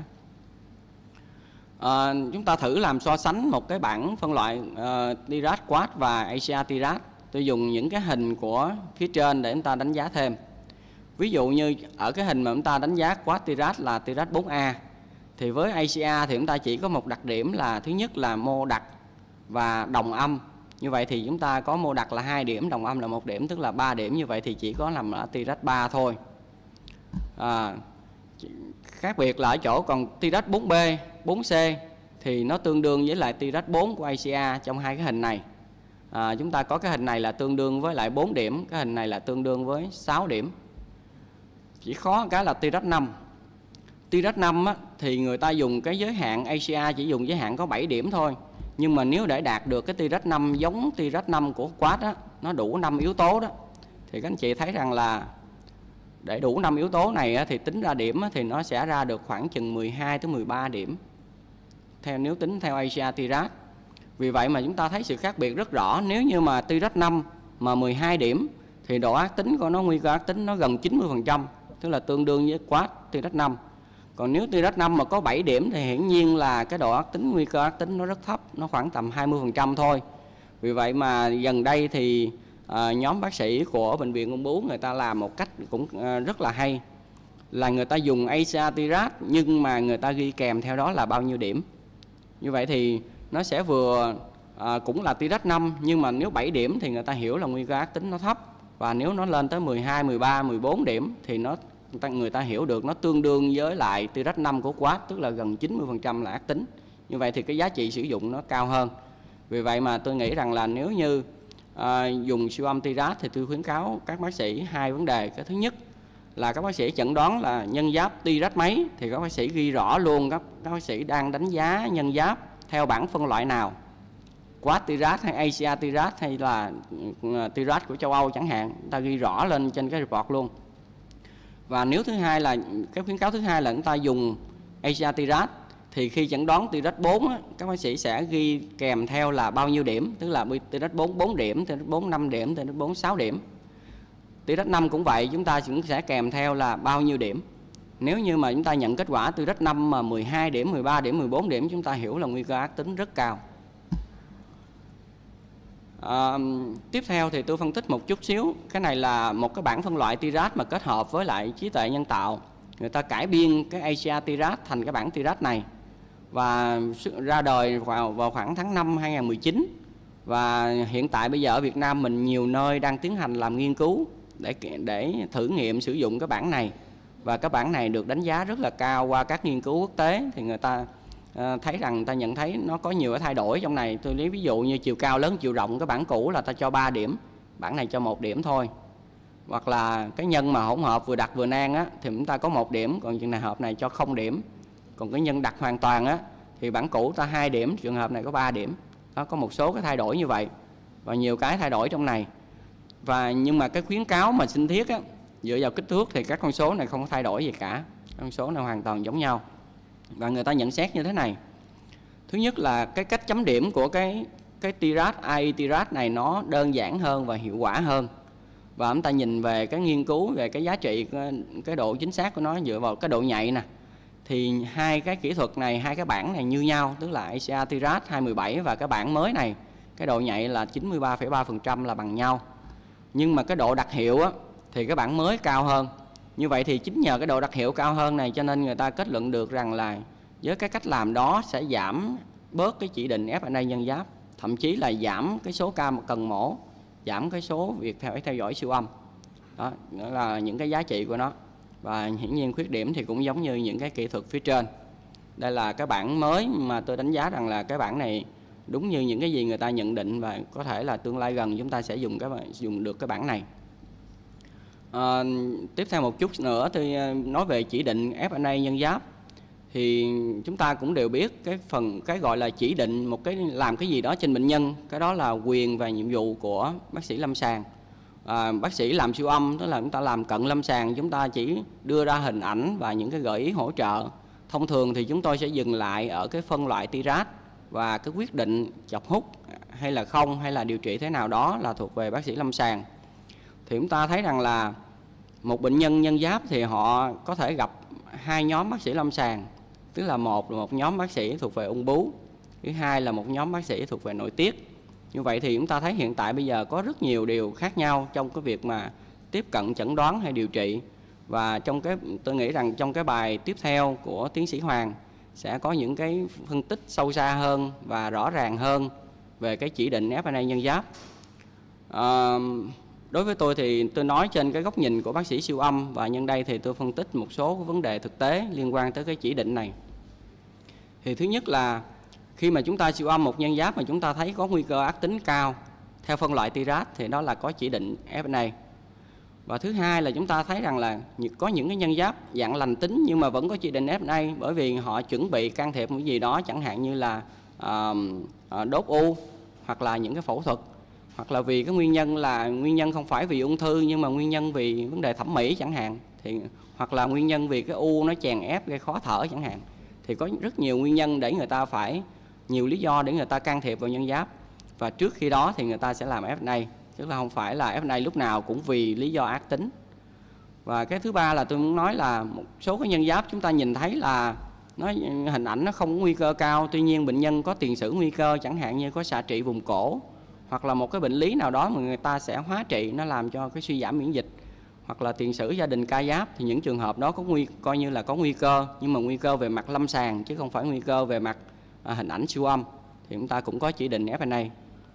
Chúng ta thử làm so sánh một cái bảng phân loại TI-RAD quad và ACR TI-RAD. Tôi dùng những cái hình của phía trên để chúng ta đánh giá thêm. Ví dụ như ở cái hình mà chúng ta đánh giá quad TI-RAD là TI-RAD 4A, thì với ACR thì chúng ta chỉ có một đặc điểm là thứ nhất là mô đặc và đồng âm. Như vậy thì chúng ta có mô đặc là 2 điểm, đồng âm là 1 điểm, tức là 3 điểm. Như vậy thì chỉ có nằm ở TI-RAD 3 thôi. Khác biệt là ở chỗ còn TI-RAD 4B, 4C thì nó tương đương với lại TI-RAD 4 của ACR trong hai cái hình này. Chúng ta có cái hình này là tương đương với lại 4 điểm, cái hình này là tương đương với 6 điểm. Chỉ khó cái là TI-RAD 5. TI-RAD 5 á, thì người ta dùng cái giới hạn, ACR chỉ dùng giới hạn có 7 điểm thôi. Nhưng mà nếu để đạt được cái TI-RAD 5 giống TI-RAD 5 của quad á, nó đủ 5 yếu tố đó, thì các anh chị thấy rằng là để đủ 5 yếu tố này á, thì tính ra điểm á, thì nó sẽ ra được khoảng chừng 12 tới 13 điểm nếu tính theo ACR TI-RAD. Vì vậy mà chúng ta thấy sự khác biệt rất rõ. Nếu như mà TI-RAD 5 mà 12 điểm thì độ ác tính của nó, nguy cơ ác tính nó gần 90%, tức là tương đương với quad TI-RAD 5. Còn nếu TI-RAD 5 mà có 7 điểm thì hiển nhiên là cái độ ác tính, nguy cơ ác tính nó rất thấp, nó khoảng tầm 20% thôi. Vì vậy mà gần đây thì nhóm bác sĩ của Bệnh viện Ung bướu người ta làm một cách cũng rất là hay, là người ta dùng ACR TI-RAD nhưng mà người ta ghi kèm theo đó là bao nhiêu điểm. Như vậy thì nó sẽ vừa cũng là TI-RAD 5, nhưng mà nếu 7 điểm thì người ta hiểu là nguy cơ ác tính nó thấp, và nếu nó lên tới 12, 13, 14 điểm thì người ta hiểu được nó tương đương với lại TI-RAD 5 của quad, tức là gần 90% là ác tính. Như vậy thì cái giá trị sử dụng nó cao hơn. Vì vậy mà tôi nghĩ rằng là nếu như dùng siêu âm TI-RAD thì tôi khuyến cáo các bác sĩ hai vấn đề. Cái thứ nhất là các bác sĩ chẩn đoán là nhân giáp TI-RAD mấy thì các bác sĩ ghi rõ luôn các bác sĩ đang đánh giá nhân giáp theo bảng phân loại nào, quad TI-RAD hay ACR TI-RAD hay là TI-RAD của châu Âu chẳng hạn, chúng ta ghi rõ lên trên cái report luôn. Và nếu thứ hai là cái khuyến cáo thứ hai là chúng ta dùng ACR TI-RAD thì khi chẩn đoán TI-RAD 4 á, các bác sĩ sẽ ghi kèm theo là bao nhiêu điểm, tức là TI-RAD 4 4 điểm, TI-RAD 4 5 điểm, TI-RAD 4 6 điểm. TI-RAD 5 cũng vậy, chúng ta cũng sẽ kèm theo là bao nhiêu điểm. Nếu như mà chúng ta nhận kết quả TI-RAD 5 mà 12 điểm, 13 điểm, 14 điểm, chúng ta hiểu là nguy cơ ác tính rất cao. Tiếp theo thì tôi phân tích một chút xíu. Cái này là một cái bảng phân loại TI-RAD mà kết hợp với lại trí tuệ nhân tạo. Người ta cải biên cái ACR TI-RAD thành cái bảng TI-RAD này và ra đời vào khoảng tháng 5 2019. Và hiện tại bây giờ ở Việt Nam mình nhiều nơi đang tiến hành làm nghiên cứu để thử nghiệm sử dụng cái bảng này. Và cái bảng này được đánh giá rất là cao qua các nghiên cứu quốc tế, thì người ta thấy rằng ta nhận thấy nó có nhiều cái thay đổi trong này. Tôi lấy ví dụ như chiều cao lớn chiều rộng, cái bản cũ là ta cho 3 điểm, bản này cho 1 điểm thôi. Hoặc là cái nhân mà hỗn hợp vừa đặc vừa nang á thì chúng ta có 1 điểm, còn trường hợp này cho 0 điểm. Còn cái nhân đặc hoàn toàn á thì bản cũ ta 2 điểm, trường hợp này có 3 điểm. Nó có một số cái thay đổi như vậy và nhiều cái thay đổi trong này. Nhưng mà cái khuyến cáo mà sinh thiết á, dựa vào kích thước thì các con số này không có thay đổi gì cả, con số này hoàn toàn giống nhau. Và người ta nhận xét như thế này. Thứ nhất là cái cách chấm điểm của cái TI-RAT, AI TI-RAT này nó đơn giản hơn và hiệu quả hơn. Và chúng ta nhìn về cái nghiên cứu về cái giá trị, cái độ chính xác của nó dựa vào cái độ nhạy nè, thì hai cái kỹ thuật này, hai cái bảng này như nhau, tức là ACR TI-RAT 217 và cái bảng mới này, cái độ nhạy là 93,3% là bằng nhau. Nhưng mà cái độ đặc hiệu á, thì cái bảng mới cao hơn. Như vậy thì chính nhờ cái độ đặc hiệu cao hơn này cho nên người ta kết luận được rằng là với cái cách làm đó sẽ giảm bớt cái chỉ định FNA nhân giáp, thậm chí là giảm cái số ca cần mổ, giảm cái số việc theo dõi siêu âm. Đó là những cái giá trị của nó. Và hiển nhiên khuyết điểm thì cũng giống như những cái kỹ thuật phía trên. Đây là cái bản mới mà tôi đánh giá rằng là cái bản này đúng như những cái gì người ta nhận định, và có thể là tương lai gần chúng ta sẽ dùng được cái bản này. Tiếp theo một chút nữa tôi nói về chỉ định FNA nhân giáp. Thì chúng ta cũng đều biết cái gọi là chỉ định một cái làm cái gì đó trên bệnh nhân, cái đó là quyền và nhiệm vụ của bác sĩ lâm sàng. Bác sĩ làm siêu âm, tức là chúng ta làm cận lâm sàng, chúng ta chỉ đưa ra hình ảnh và những cái gợi ý hỗ trợ. Thông thường thì chúng tôi sẽ dừng lại ở cái phân loại TI-RAT, và cái quyết định chọc hút hay là không, hay là điều trị thế nào đó là thuộc về bác sĩ lâm sàng. Thì chúng ta thấy rằng là một bệnh nhân nhân giáp thì họ có thể gặp hai nhóm bác sĩ lâm sàng, tức là một nhóm bác sĩ thuộc về ung bướu, thứ hai là một nhóm bác sĩ thuộc về nội tiết. Như vậy thì chúng ta thấy hiện tại bây giờ có rất nhiều điều khác nhau trong cái việc mà tiếp cận chẩn đoán hay điều trị. Và tôi nghĩ rằng trong cái bài tiếp theo của tiến sĩ Hoàng sẽ có những cái phân tích sâu xa hơn và rõ ràng hơn về cái chỉ định FNA nhân giáp. Đối với tôi thì tôi nói trên cái góc nhìn của bác sĩ siêu âm, và nhân đây thì tôi phân tích một số vấn đề thực tế liên quan tới cái chỉ định này. Thì thứ nhất là khi mà chúng ta siêu âm một nhân giáp mà chúng ta thấy có nguy cơ ác tính cao theo phân loại TI-RAT thì đó là có chỉ định FNA. Và thứ hai là chúng ta thấy rằng là có những cái nhân giáp dạng lành tính nhưng mà vẫn có chỉ định FNA, bởi vì họ chuẩn bị can thiệp một gì đó, chẳng hạn như là đốt u, hoặc là những cái phẫu thuật, hoặc là vì cái nguyên nhân không phải vì ung thư nhưng mà nguyên nhân vì vấn đề thẩm mỹ chẳng hạn, hoặc là nguyên nhân vì cái u nó chèn ép gây khó thở chẳng hạn. Thì có rất nhiều nguyên nhân để người ta nhiều lý do để người ta can thiệp vào nhân giáp, và trước khi đó thì người ta sẽ làm FNA, tức là không phải là FNA lúc nào cũng vì lý do ác tính. Và cái thứ ba là tôi muốn nói là một số cái nhân giáp chúng ta nhìn thấy là hình ảnh nó không có nguy cơ cao, tuy nhiên bệnh nhân có tiền sử nguy cơ, chẳng hạn như có xạ trị vùng cổ, hoặc là một cái bệnh lý nào đó mà người ta sẽ hóa trị, nó làm cho cái suy giảm miễn dịch, hoặc là tiền sử gia đình ca giáp, thì những trường hợp đó coi như là có nguy cơ, nhưng mà nguy cơ về mặt lâm sàng chứ không phải nguy cơ về mặt hình ảnh siêu âm, thì chúng ta cũng có chỉ định FNA.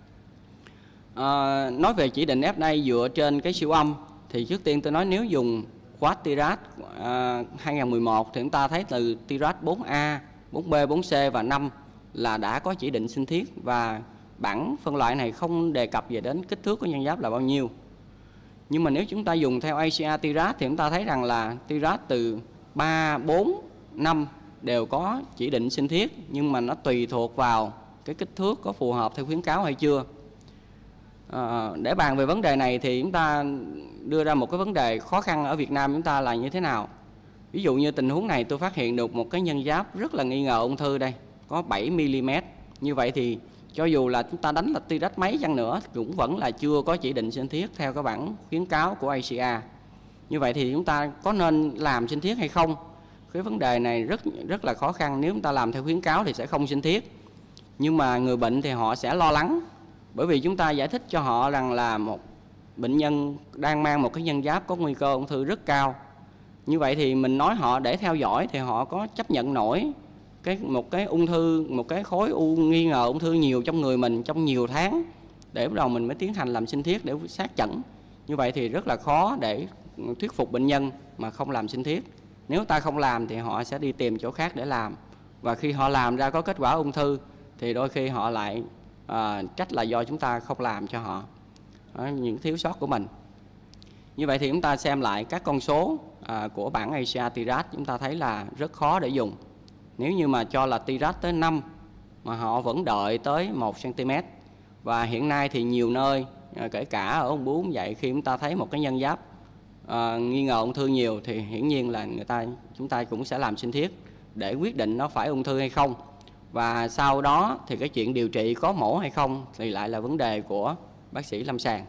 Nói về chỉ định FNA dựa trên cái siêu âm thì trước tiên tôi nói nếu dùng Quad TI-RAT 2011 thì chúng ta thấy từ TI-RAT 4A, 4B, 4C và 5 là đã có chỉ định sinh thiết, và bản phân loại này không đề cập về đến kích thước của nhân giáp là bao nhiêu. Nhưng mà nếu chúng ta dùng theo ACR TI-RAT thì chúng ta thấy rằng là TI-RAT từ 3, 4, 5 đều có chỉ định sinh thiết, nhưng mà nó tùy thuộc vào cái kích thước có phù hợp theo khuyến cáo hay chưa. Để bàn về vấn đề này thì chúng ta đưa ra một cái vấn đề khó khăn ở Việt Nam chúng ta là như thế nào. Ví dụ như tình huống này tôi phát hiện được một cái nhân giáp rất là nghi ngờ ung thư đây, có 7 mm. Như vậy thì cho dù là chúng ta đánh là TI-RAT mấy chăng nữa cũng vẫn là chưa có chỉ định sinh thiết theo cái bản khuyến cáo của ACR. Như vậy thì chúng ta có nên làm sinh thiết hay không? Cái vấn đề này rất là khó khăn. Nếu chúng ta làm theo khuyến cáo thì sẽ không sinh thiết, nhưng mà người bệnh thì họ sẽ lo lắng, bởi vì chúng ta giải thích cho họ rằng là một bệnh nhân đang mang một cái nhân giáp có nguy cơ ung thư rất cao. Như vậy thì mình nói họ để theo dõi thì họ có chấp nhận nổi một cái ung thư, một cái khối u nghi ngờ ung thư nhiều trong người mình trong nhiều tháng để bắt đầu mình mới tiến hành làm sinh thiết để xác chẩn. Như vậy thì rất là khó để thuyết phục bệnh nhân mà không làm sinh thiết. Nếu ta không làm thì họ sẽ đi tìm chỗ khác để làm, và khi họ làm ra có kết quả ung thư thì đôi khi họ lại trách là do chúng ta không làm cho họ. Đó, những thiếu sót của mình. Như vậy thì chúng ta xem lại các con số của bảng ACR TIRAD, chúng ta thấy là rất khó để dùng. Nếu như mà cho là TIRAD tới 5 mà họ vẫn đợi tới 1 cm. Và hiện nay thì nhiều nơi, kể cả ở ung bướu cũng vậy, khi chúng ta thấy một cái nhân giáp nghi ngờ ung thư nhiều thì hiển nhiên là chúng ta cũng sẽ làm sinh thiết để quyết định nó phải ung thư hay không. Và sau đó thì cái chuyện điều trị có mổ hay không thì lại là vấn đề của bác sĩ lâm sàng.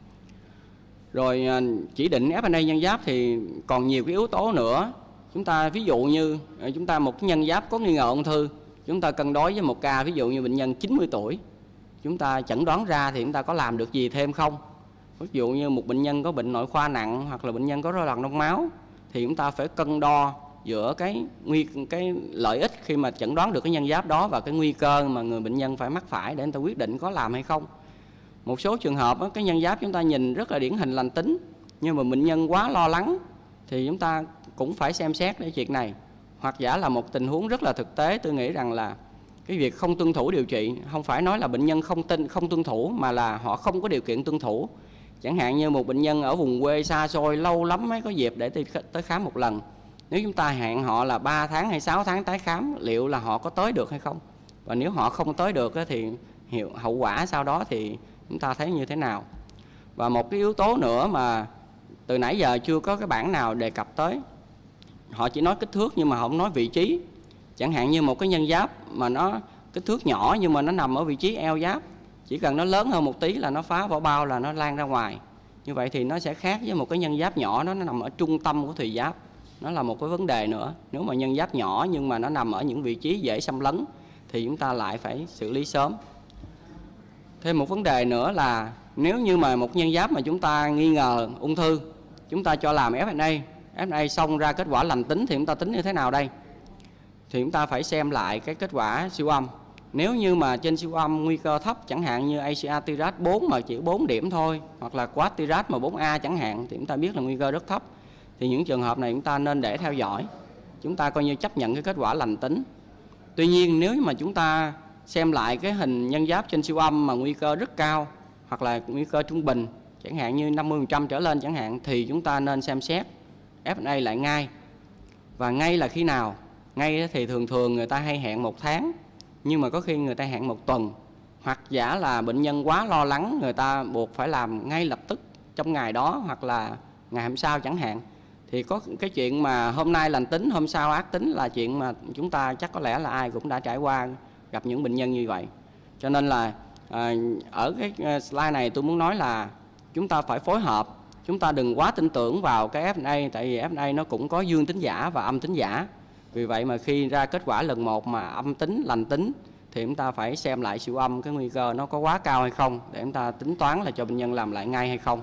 Rồi chỉ định FNA nhân giáp thì còn nhiều cái yếu tố nữa. Chúng ta ví dụ như chúng ta một cái nhân giáp có nghi ngờ ung thư, chúng ta cân đối với một ca ví dụ như bệnh nhân 90 tuổi, chúng ta chẩn đoán ra thì chúng ta có làm được gì thêm không? Ví dụ như một bệnh nhân có bệnh nội khoa nặng hoặc là bệnh nhân có rối loạn đông máu thì chúng ta phải cân đo giữa cái lợi ích khi mà chẩn đoán được cái nhân giáp đó và cái nguy cơ mà người bệnh nhân phải mắc phải để người ta quyết định có làm hay không. Một số trường hợp cái nhân giáp chúng ta nhìn rất là điển hình lành tính, nhưng mà bệnh nhân quá lo lắng thì chúng ta cũng phải xem xét cái chuyện này. Hoặc giả là một tình huống rất là thực tế, tôi nghĩ rằng là cái việc không tuân thủ điều trị không phải nói là bệnh nhân không tuân thủ, mà là họ không có điều kiện tuân thủ. Chẳng hạn như một bệnh nhân ở vùng quê xa xôi lâu lắm mới có dịp để tới khám một lần. Nếu chúng ta hẹn họ là 3 tháng hay 6 tháng tái khám, liệu là họ có tới được hay không? Và nếu họ không tới được thì hậu quả sau đó thì chúng ta thấy như thế nào? Và một cái yếu tố nữa mà từ nãy giờ chưa có cái bảng nào đề cập tới, họ chỉ nói kích thước nhưng mà không nói vị trí. Chẳng hạn như một cái nhân giáp mà nó kích thước nhỏ nhưng mà nó nằm ở vị trí eo giáp, chỉ cần nó lớn hơn một tí là nó phá vỏ bao, là nó lan ra ngoài. Như vậy thì nó sẽ khác với một cái nhân giáp nhỏ nó nằm ở trung tâm của thùy giáp. Nó là một cái vấn đề nữa. Nếu mà nhân giáp nhỏ nhưng mà nó nằm ở những vị trí dễ xâm lấn thì chúng ta lại phải xử lý sớm. Thêm một vấn đề nữa là nếu như mà một nhân giáp mà chúng ta nghi ngờ ung thư, chúng ta cho làm FNA xong ra kết quả lành tính thì chúng ta tính như thế nào đây? Thì chúng ta phải xem lại cái kết quả siêu âm. Nếu như mà trên siêu âm nguy cơ thấp, chẳng hạn như ACR TIRAD 4 mà chỉ 4 điểm thôi, hoặc là Quad TIRAD mà 4A chẳng hạn, thì chúng ta biết là nguy cơ rất thấp. Thì những trường hợp này chúng ta nên để theo dõi. Chúng ta coi như chấp nhận cái kết quả lành tính. Tuy nhiên nếu mà chúng ta xem lại cái hình nhân giáp trên siêu âm mà nguy cơ rất cao hoặc là nguy cơ trung bình, chẳng hạn như 50% trở lên chẳng hạn, thì chúng ta nên xem xét FNA lại ngay. Và ngay là khi nào? Ngay thì thường người ta hay hẹn 1 tháng, nhưng mà có khi người ta hẹn 1 tuần. Hoặc giả là bệnh nhân quá lo lắng, người ta buộc phải làm ngay lập tức trong ngày đó hoặc là ngày hôm sau chẳng hạn. Thì có cái chuyện mà hôm nay lành tính, hôm sau ác tính là chuyện mà chúng ta chắc có lẽ là ai cũng đã trải qua, gặp những bệnh nhân như vậy. Cho nên là ở cái slide này tôi muốn nói là chúng ta phải phối hợp. Chúng ta đừng quá tin tưởng vào cái FNA, tại vì FNA nó cũng có dương tính giả và âm tính giả. Vì vậy mà khi ra kết quả lần 1 mà âm tính, lành tính thì chúng ta phải xem lại siêu âm cái nguy cơ nó có quá cao hay không để chúng ta tính toán là cho bệnh nhân làm lại ngay hay không.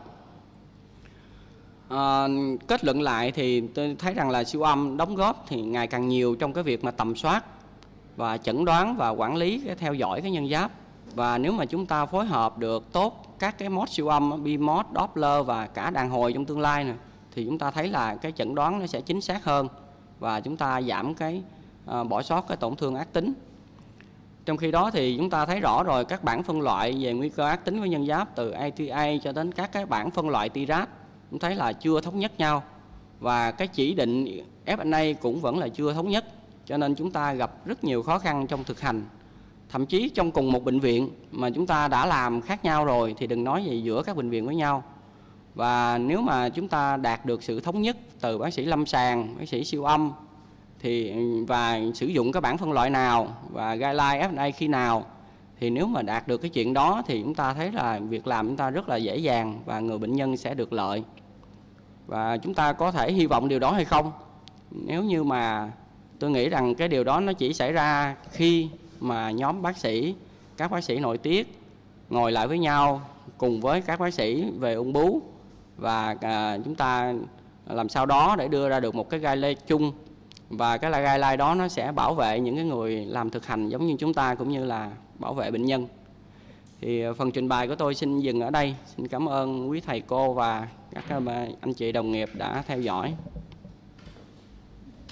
Kết luận lại thì tôi thấy rằng là siêu âm đóng góp thì ngày càng nhiều trong cái việc mà tầm soát và chẩn đoán và quản lý theo dõi cái nhân giáp. Và nếu mà chúng ta phối hợp được tốt các cái mốt siêu âm, BMOD, Doppler và cả đàn hồi trong tương lai này, thì chúng ta thấy là cái chẩn đoán nó sẽ chính xác hơn và chúng ta giảm cái bỏ sót cái tổn thương ác tính. Trong khi đó thì chúng ta thấy rõ rồi, các bảng phân loại về nguy cơ ác tính của nhân giáp từ ATA cho đến các cái bảng phân loại TIRAD cũng thấy là chưa thống nhất nhau, và cái chỉ định FNA cũng vẫn là chưa thống nhất, cho nên chúng ta gặp rất nhiều khó khăn trong thực hành. Thậm chí trong cùng một bệnh viện mà chúng ta đã làm khác nhau rồi thì đừng nói gì giữa các bệnh viện với nhau. Và nếu mà chúng ta đạt được sự thống nhất từ bác sĩ lâm sàng, bác sĩ siêu âm thì và sử dụng cái bảng phân loại nào và guideline FNA khi nào, thì nếu mà đạt được cái chuyện đó thì chúng ta thấy là việc làm chúng ta rất là dễ dàng và người bệnh nhân sẽ được lợi. Và chúng ta có thể hy vọng điều đó hay không? Nếu như mà tôi nghĩ rằng cái điều đó nó chỉ xảy ra khi mà nhóm bác sĩ, các bác sĩ nội tiết ngồi lại với nhau cùng với các bác sĩ về ung bướu, và chúng ta làm sao đó để đưa ra được một cái guideline chung, và cái guideline đó nó sẽ bảo vệ những cái người làm thực hành giống như chúng ta, cũng như là bảo vệ bệnh nhân. Thì phần trình bày của tôi xin dừng ở đây. Xin cảm ơn quý thầy cô và các anh chị đồng nghiệp đã theo dõi.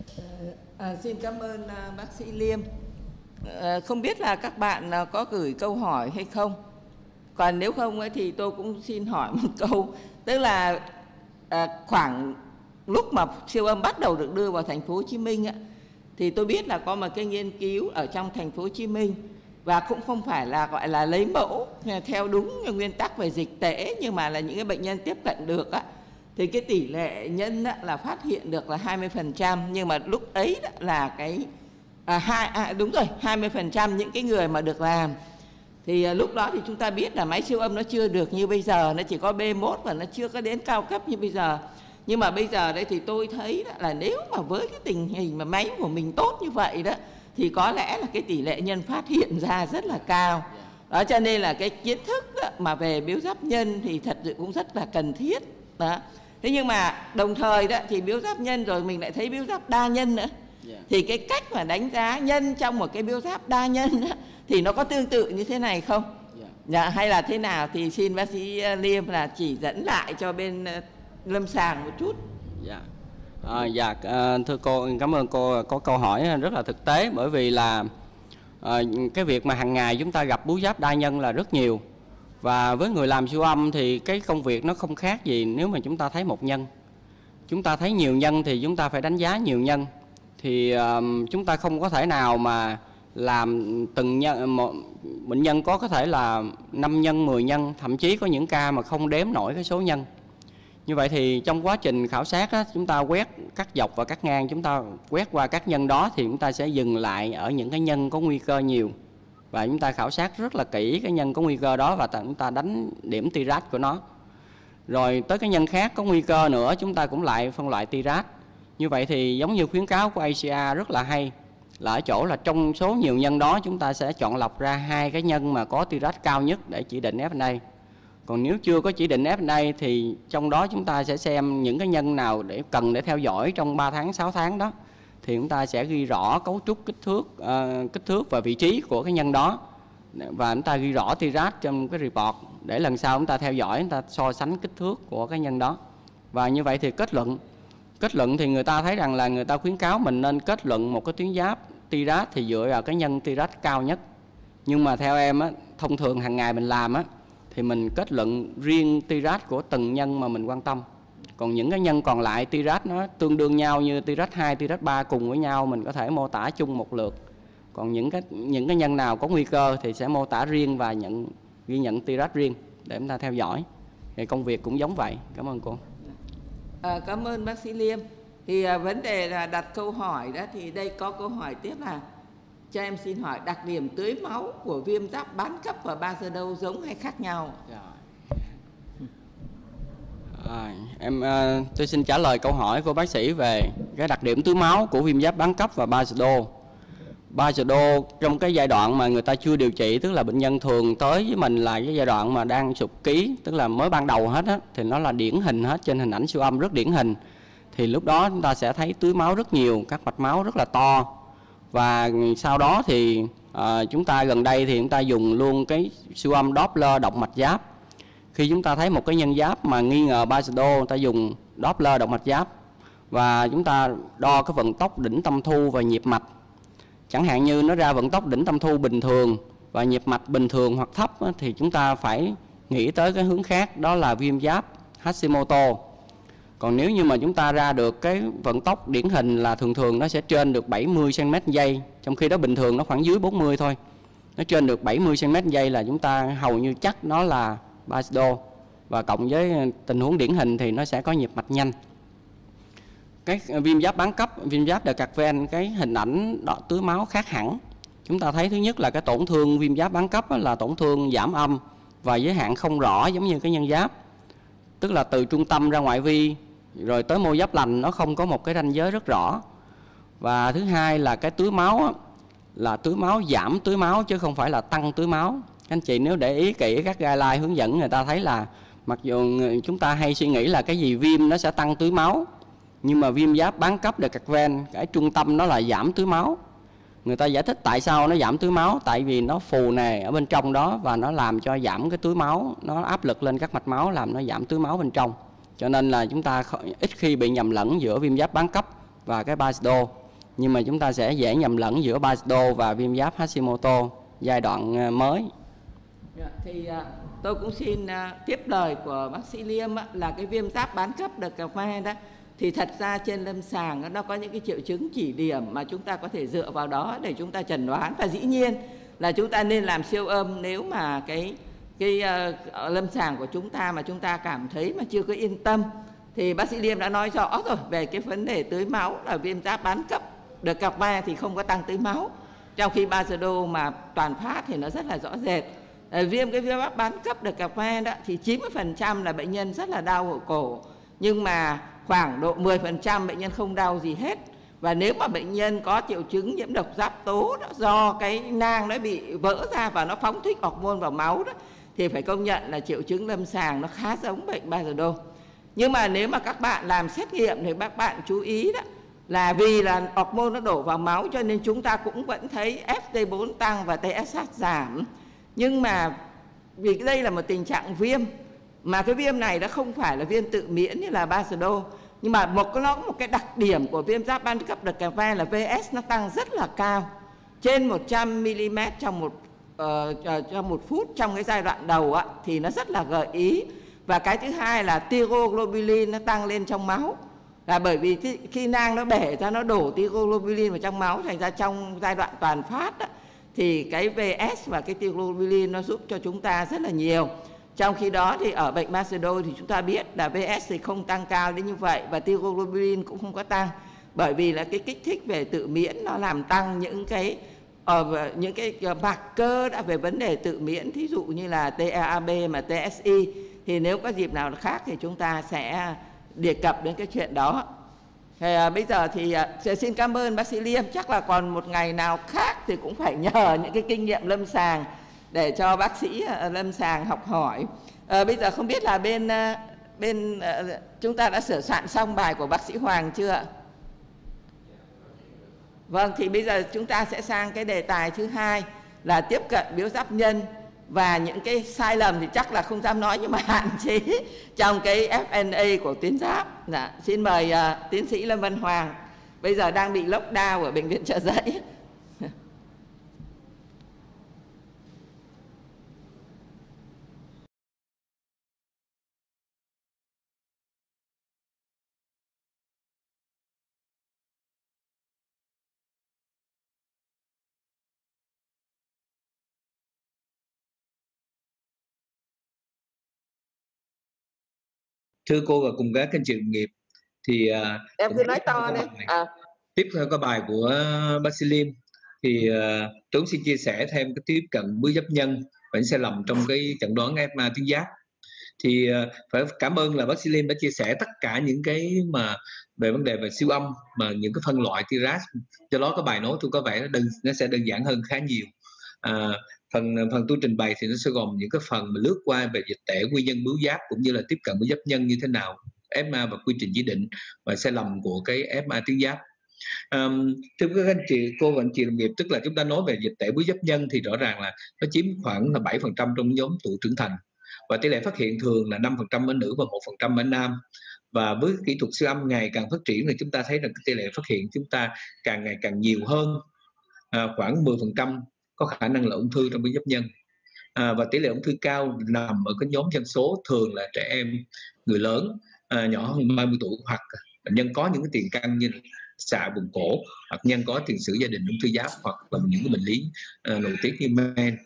Xin cảm ơn bác sĩ Liêm. Không biết là các bạn có gửi câu hỏi hay không? Còn nếu không ấy, thì tôi cũng xin hỏi một câu. Tức là khoảng lúc mà siêu âm bắt đầu được đưa vào thành phố Hồ Chí Minh ấy, thì tôi biết là có một cái nghiên cứu ở trong thành phố Hồ Chí Minh, và cũng không phải là gọi là lấy mẫu theo đúng nguyên tắc về dịch tễ, nhưng mà là những cái bệnh nhân tiếp cận được á, thì cái tỷ lệ nhân là phát hiện được là 20%. Nhưng mà lúc ấy là cái đúng rồi, 20% những cái người mà được làm. Thì lúc đó thì chúng ta biết là máy siêu âm nó chưa được như bây giờ, nó chỉ có B1 và nó chưa có đến cao cấp như bây giờ. Nhưng mà bây giờ đây thì tôi thấy là nếu mà với cái tình hình mà máy của mình tốt như vậy đó, thì có lẽ là cái tỷ lệ nhân phát hiện ra rất là cao. Đó, cho nên là cái kiến thức đó, mà về biếu giáp nhân thì thật sự cũng rất là cần thiết. Đó. Thế nhưng mà đồng thời đó thì biếu giáp nhân rồi mình lại thấy biếu giáp đa nhân nữa. Thì cái cách mà đánh giá nhân trong một cái biếu giáp đa nhân đó, thì nó có tương tự như thế này không? Dạ, hay là thế nào thì xin bác sĩ Liêm là chỉ dẫn lại cho bên lâm sàng một chút. Thưa cô, cảm ơn cô có câu hỏi rất là thực tế, bởi vì là cái việc mà hàng ngày chúng ta gặp bướu giáp đa nhân là rất nhiều, và với người làm siêu âm thì cái công việc nó không khác gì nếu mà chúng ta thấy một nhân. Chúng ta thấy nhiều nhân thì chúng ta phải đánh giá nhiều nhân, thì chúng ta không có thể nào mà làm từng nhân, bệnh nhân có thể là 5 nhân, 10 nhân, thậm chí có những ca mà không đếm nổi cái số nhân. Như vậy thì trong quá trình khảo sát đó, chúng ta quét cắt dọc và cắt ngang, chúng ta quét qua các nhân đó thì chúng ta sẽ dừng lại ở những cái nhân có nguy cơ nhiều, và chúng ta khảo sát rất là kỹ cái nhân có nguy cơ đó và chúng ta đánh điểm TIRAD của nó. Rồi tới cái nhân khác có nguy cơ nữa, chúng ta cũng lại phân loại TIRAD. Như vậy thì giống như khuyến cáo của ACR rất là hay, là ở chỗ là trong số nhiều nhân đó chúng ta sẽ chọn lọc ra 2 cái nhân mà có TIRAD cao nhất để chỉ định FNA. Còn nếu chưa có chỉ định FNA thì trong đó chúng ta sẽ xem những cái nhân nào cần để theo dõi trong 3 tháng, 6 tháng đó. Thì chúng ta sẽ ghi rõ cấu trúc, kích thước và vị trí của cái nhân đó. Và chúng ta ghi rõ TIRAD trong cái report để lần sau chúng ta theo dõi, chúng ta so sánh kích thước của cái nhân đó. Và như vậy thì kết luận thì người ta thấy rằng là người ta khuyến cáo mình nên kết luận một cái tuyến giáp TIRAD thì dựa vào cái nhân TIRAD cao nhất. Nhưng mà theo em á, thông thường hàng ngày mình làm á, thì mình kết luận riêng TIRAD của từng nhân mà mình quan tâm. Còn những cái nhân còn lại TIRAD nó tương đương nhau, như TIRAD 2, TIRAD 3 cùng với nhau, mình có thể mô tả chung một lượt. Còn những cái nhân nào có nguy cơ thì sẽ mô tả riêng và ghi nhận TIRAD riêng để chúng ta theo dõi. Thì công việc cũng giống vậy. Cảm ơn cô. Cảm ơn bác sĩ Liêm. Thì vấn đề là đặt câu hỏi đó, thì đây có câu hỏi tiếp là cho em xin hỏi đặc điểm tưới máu của viêm giáp bán cấp và Basedow giống hay khác nhau? Tôi xin trả lời câu hỏi của bác sĩ về cái đặc điểm tưới máu của viêm giáp bán cấp và Basedow. Basedow trong cái giai đoạn mà người ta chưa điều trị, tức là bệnh nhân thường tới với mình là cái giai đoạn mà đang sụt ký, tức là mới ban đầu hết á, thì nó là điển hình hết trên hình ảnh siêu âm, rất điển hình. Thì lúc đó chúng ta sẽ thấy tưới máu rất nhiều, các mạch máu rất là to. Và sau đó thì chúng ta gần đây thì chúng ta dùng luôn cái siêu âm Doppler động mạch giáp. Khi chúng ta thấy một cái nhân giáp mà nghi ngờ Basedow, ta dùng Doppler động mạch giáp và chúng ta đo cái vận tốc đỉnh tâm thu và nhịp mạch. Chẳng hạn như nó ra vận tốc đỉnh tâm thu bình thường và nhịp mạch bình thường hoặc thấp thì chúng ta phải nghĩ tới cái hướng khác, đó là viêm giáp Hashimoto. Còn nếu như mà chúng ta ra được cái vận tốc điển hình là thường nó sẽ trên được 70 cm/giây, trong khi đó bình thường nó khoảng dưới 40 thôi. Nó trên được 70 cm/giây là chúng ta hầu như chắc nó là Basedow, và cộng với tình huống điển hình thì nó sẽ có nhịp mạch nhanh. Cái viêm giáp bán cấp, viêm giáp Descartes, cái hình ảnh tưới máu khác hẳn. Chúng ta thấy thứ nhất là cái tổn thương viêm giáp bán cấp là tổn thương giảm âm và giới hạn không rõ giống như cái nhân giáp. Tức là từ trung tâm ra ngoại vi rồi tới mô giáp lành nó không có một cái ranh giới rất rõ. Và thứ hai là cái tưới máu là tưới máu giảm tưới máu chứ không phải là tăng tưới máu. Các anh chị nếu để ý kỹ các guideline hướng dẫn, người ta thấy là mặc dù chúng ta hay suy nghĩ là cái gì viêm nó sẽ tăng tưới máu, nhưng mà viêm giáp bán cấp Descartes, cái trung tâm nó là giảm tưới máu. Người ta giải thích tại sao nó giảm tưới máu, tại vì nó phù nề ở bên trong đó và nó làm cho giảm cái tưới máu, nó áp lực lên các mạch máu làm nó giảm tưới máu bên trong. Cho nên là chúng ta ít khi bị nhầm lẫn giữa viêm giáp bán cấp và cái Basedow. Nhưng mà chúng ta sẽ dễ nhầm lẫn giữa Basedow và viêm giáp Hashimoto giai đoạn mới. Thì tôi cũng xin tiếp lời của bác sĩ Liêm là cái viêm giáp bán cấp được cà phê đó, thì thật ra trên lâm sàng nó có những cái triệu chứng chỉ điểm mà chúng ta có thể dựa vào đó để chúng ta chẩn đoán, và dĩ nhiên là chúng ta nên làm siêu âm nếu mà cái lâm sàng của chúng ta mà chúng ta cảm thấy mà chưa có yên tâm. Thì bác sĩ Liêm đã nói rõ rồi về cái vấn đề tưới máu, là viêm giáp bán cấp được cà phê thì không có tăng tưới máu, trong khi Basedow mà toàn phát thì nó rất là rõ rệt. Viêm giáp bán cấp được cà phê đó thì 90% là bệnh nhân rất là đau ở cổ, nhưng mà khoảng độ 10% bệnh nhân không đau gì hết. Và nếu mà bệnh nhân có triệu chứng nhiễm độc giáp tố đó, do cái nang nó bị vỡ ra và nó phóng thích hormone vào máu đó, thì phải công nhận là triệu chứng lâm sàng nó khá giống bệnh Basedow. Nhưng mà nếu mà các bạn làm xét nghiệm thì các bạn chú ý đó, là vì là hormone nó đổ vào máu cho nên chúng ta cũng vẫn thấy FT4 tăng và TSH giảm. Nhưng mà vì đây là một tình trạng viêm, mà cái viêm này nó không phải là viêm tự miễn như là Basedow, nhưng mà một cái đặc điểm của viêm giáp ban cấp đợt cà phê là VS nó tăng rất là cao, trên 100 mm trong một phút trong cái giai đoạn đầu thì nó rất là gợi ý. Và cái thứ hai là thyroglobulin nó tăng lên trong máu, là bởi vì khi nang nó bể ra nó đổ thyroglobulin vào trong máu, thành ra trong giai đoạn toàn phát thì cái VS và cái thyroglobulin nó giúp cho chúng ta rất là nhiều. Trong khi đó thì ở bệnh Basedow thì chúng ta biết là VS thì không tăng cao đến như vậy, và thyroglobulin cũng không có tăng, bởi vì là cái kích thích về tự miễn nó làm tăng những cái marker đã về vấn đề tự miễn, thí dụ như là TAB mà TSI. Thì nếu có dịp nào khác thì chúng ta sẽ đề cập đến cái chuyện đó. Thì bây giờ thì xin cảm ơn bác sĩ Liêm. Chắc là còn một ngày nào khác thì cũng phải nhờ những cái kinh nghiệm lâm sàng để cho bác sĩ lâm sàng học hỏi. Bây giờ không biết là bên chúng ta đã sửa soạn xong bài của bác sĩ Hoàng chưa ạ? Vâng, thì bây giờ chúng ta sẽ sang cái đề tài thứ hai là tiếp cận biếu giáp nhân, và những cái sai lầm thì chắc là không dám nói nhưng mà hạn chế trong cái F&A của tuyến giáp. Xin mời tiến sĩ Lâm Văn Hoàng, bây giờ đang bị lockdown ở bệnh viện Chợ Giấy. Thưa cô và cùng các anh chị đồng nghiệp, thì em cứ nói to đấy. Tiếp theo cái bài của bác sĩ Liêm thì tôi xin chia sẻ thêm cái tiếp cận bướu giáp nhân và sai lầm trong cái chẩn đoán FMA tuyến giáp. Thì phải cảm ơn là bác sĩ Liêm đã chia sẻ tất cả những cái mà về vấn đề về siêu âm, mà những cái phân loại TRAS, do đó cái bài nói tôi có vẻ nó sẽ đơn giản hơn khá nhiều. Phần tôi trình bày thì nó sẽ gồm những cái phần mà lướt qua về dịch tễ, nguyên nhân bướu giáp, cũng như là tiếp cận bướu giáp nhân như thế nào, FMA và quy trình chỉ định và sai lầm của cái FMA tuyến giáp. Thưa các anh chị, cô và anh chị đồng nghiệp, tức là chúng ta nói về dịch tễ bướu giáp nhân thì rõ ràng là nó chiếm khoảng là 7% trong nhóm tuổi trưởng thành, và tỷ lệ phát hiện thường là 5% ở nữ và 1% ở nam. Và với kỹ thuật siêu âm ngày càng phát triển thì chúng ta thấy rằng tỷ lệ phát hiện chúng ta càng ngày càng nhiều hơn, khoảng 10% có khả năng là ung thư trong bướu giáp nhân. Và tỷ lệ ung thư cao nằm ở cái nhóm dân số thường là trẻ em, người lớn nhỏ hơn 30 tuổi, hoặc bệnh nhân có những cái tiền căn như xạ vùng cổ, hoặc nhân có tiền sử gia đình ung thư giáp, hoặc là những cái bệnh lý nội tiết như men.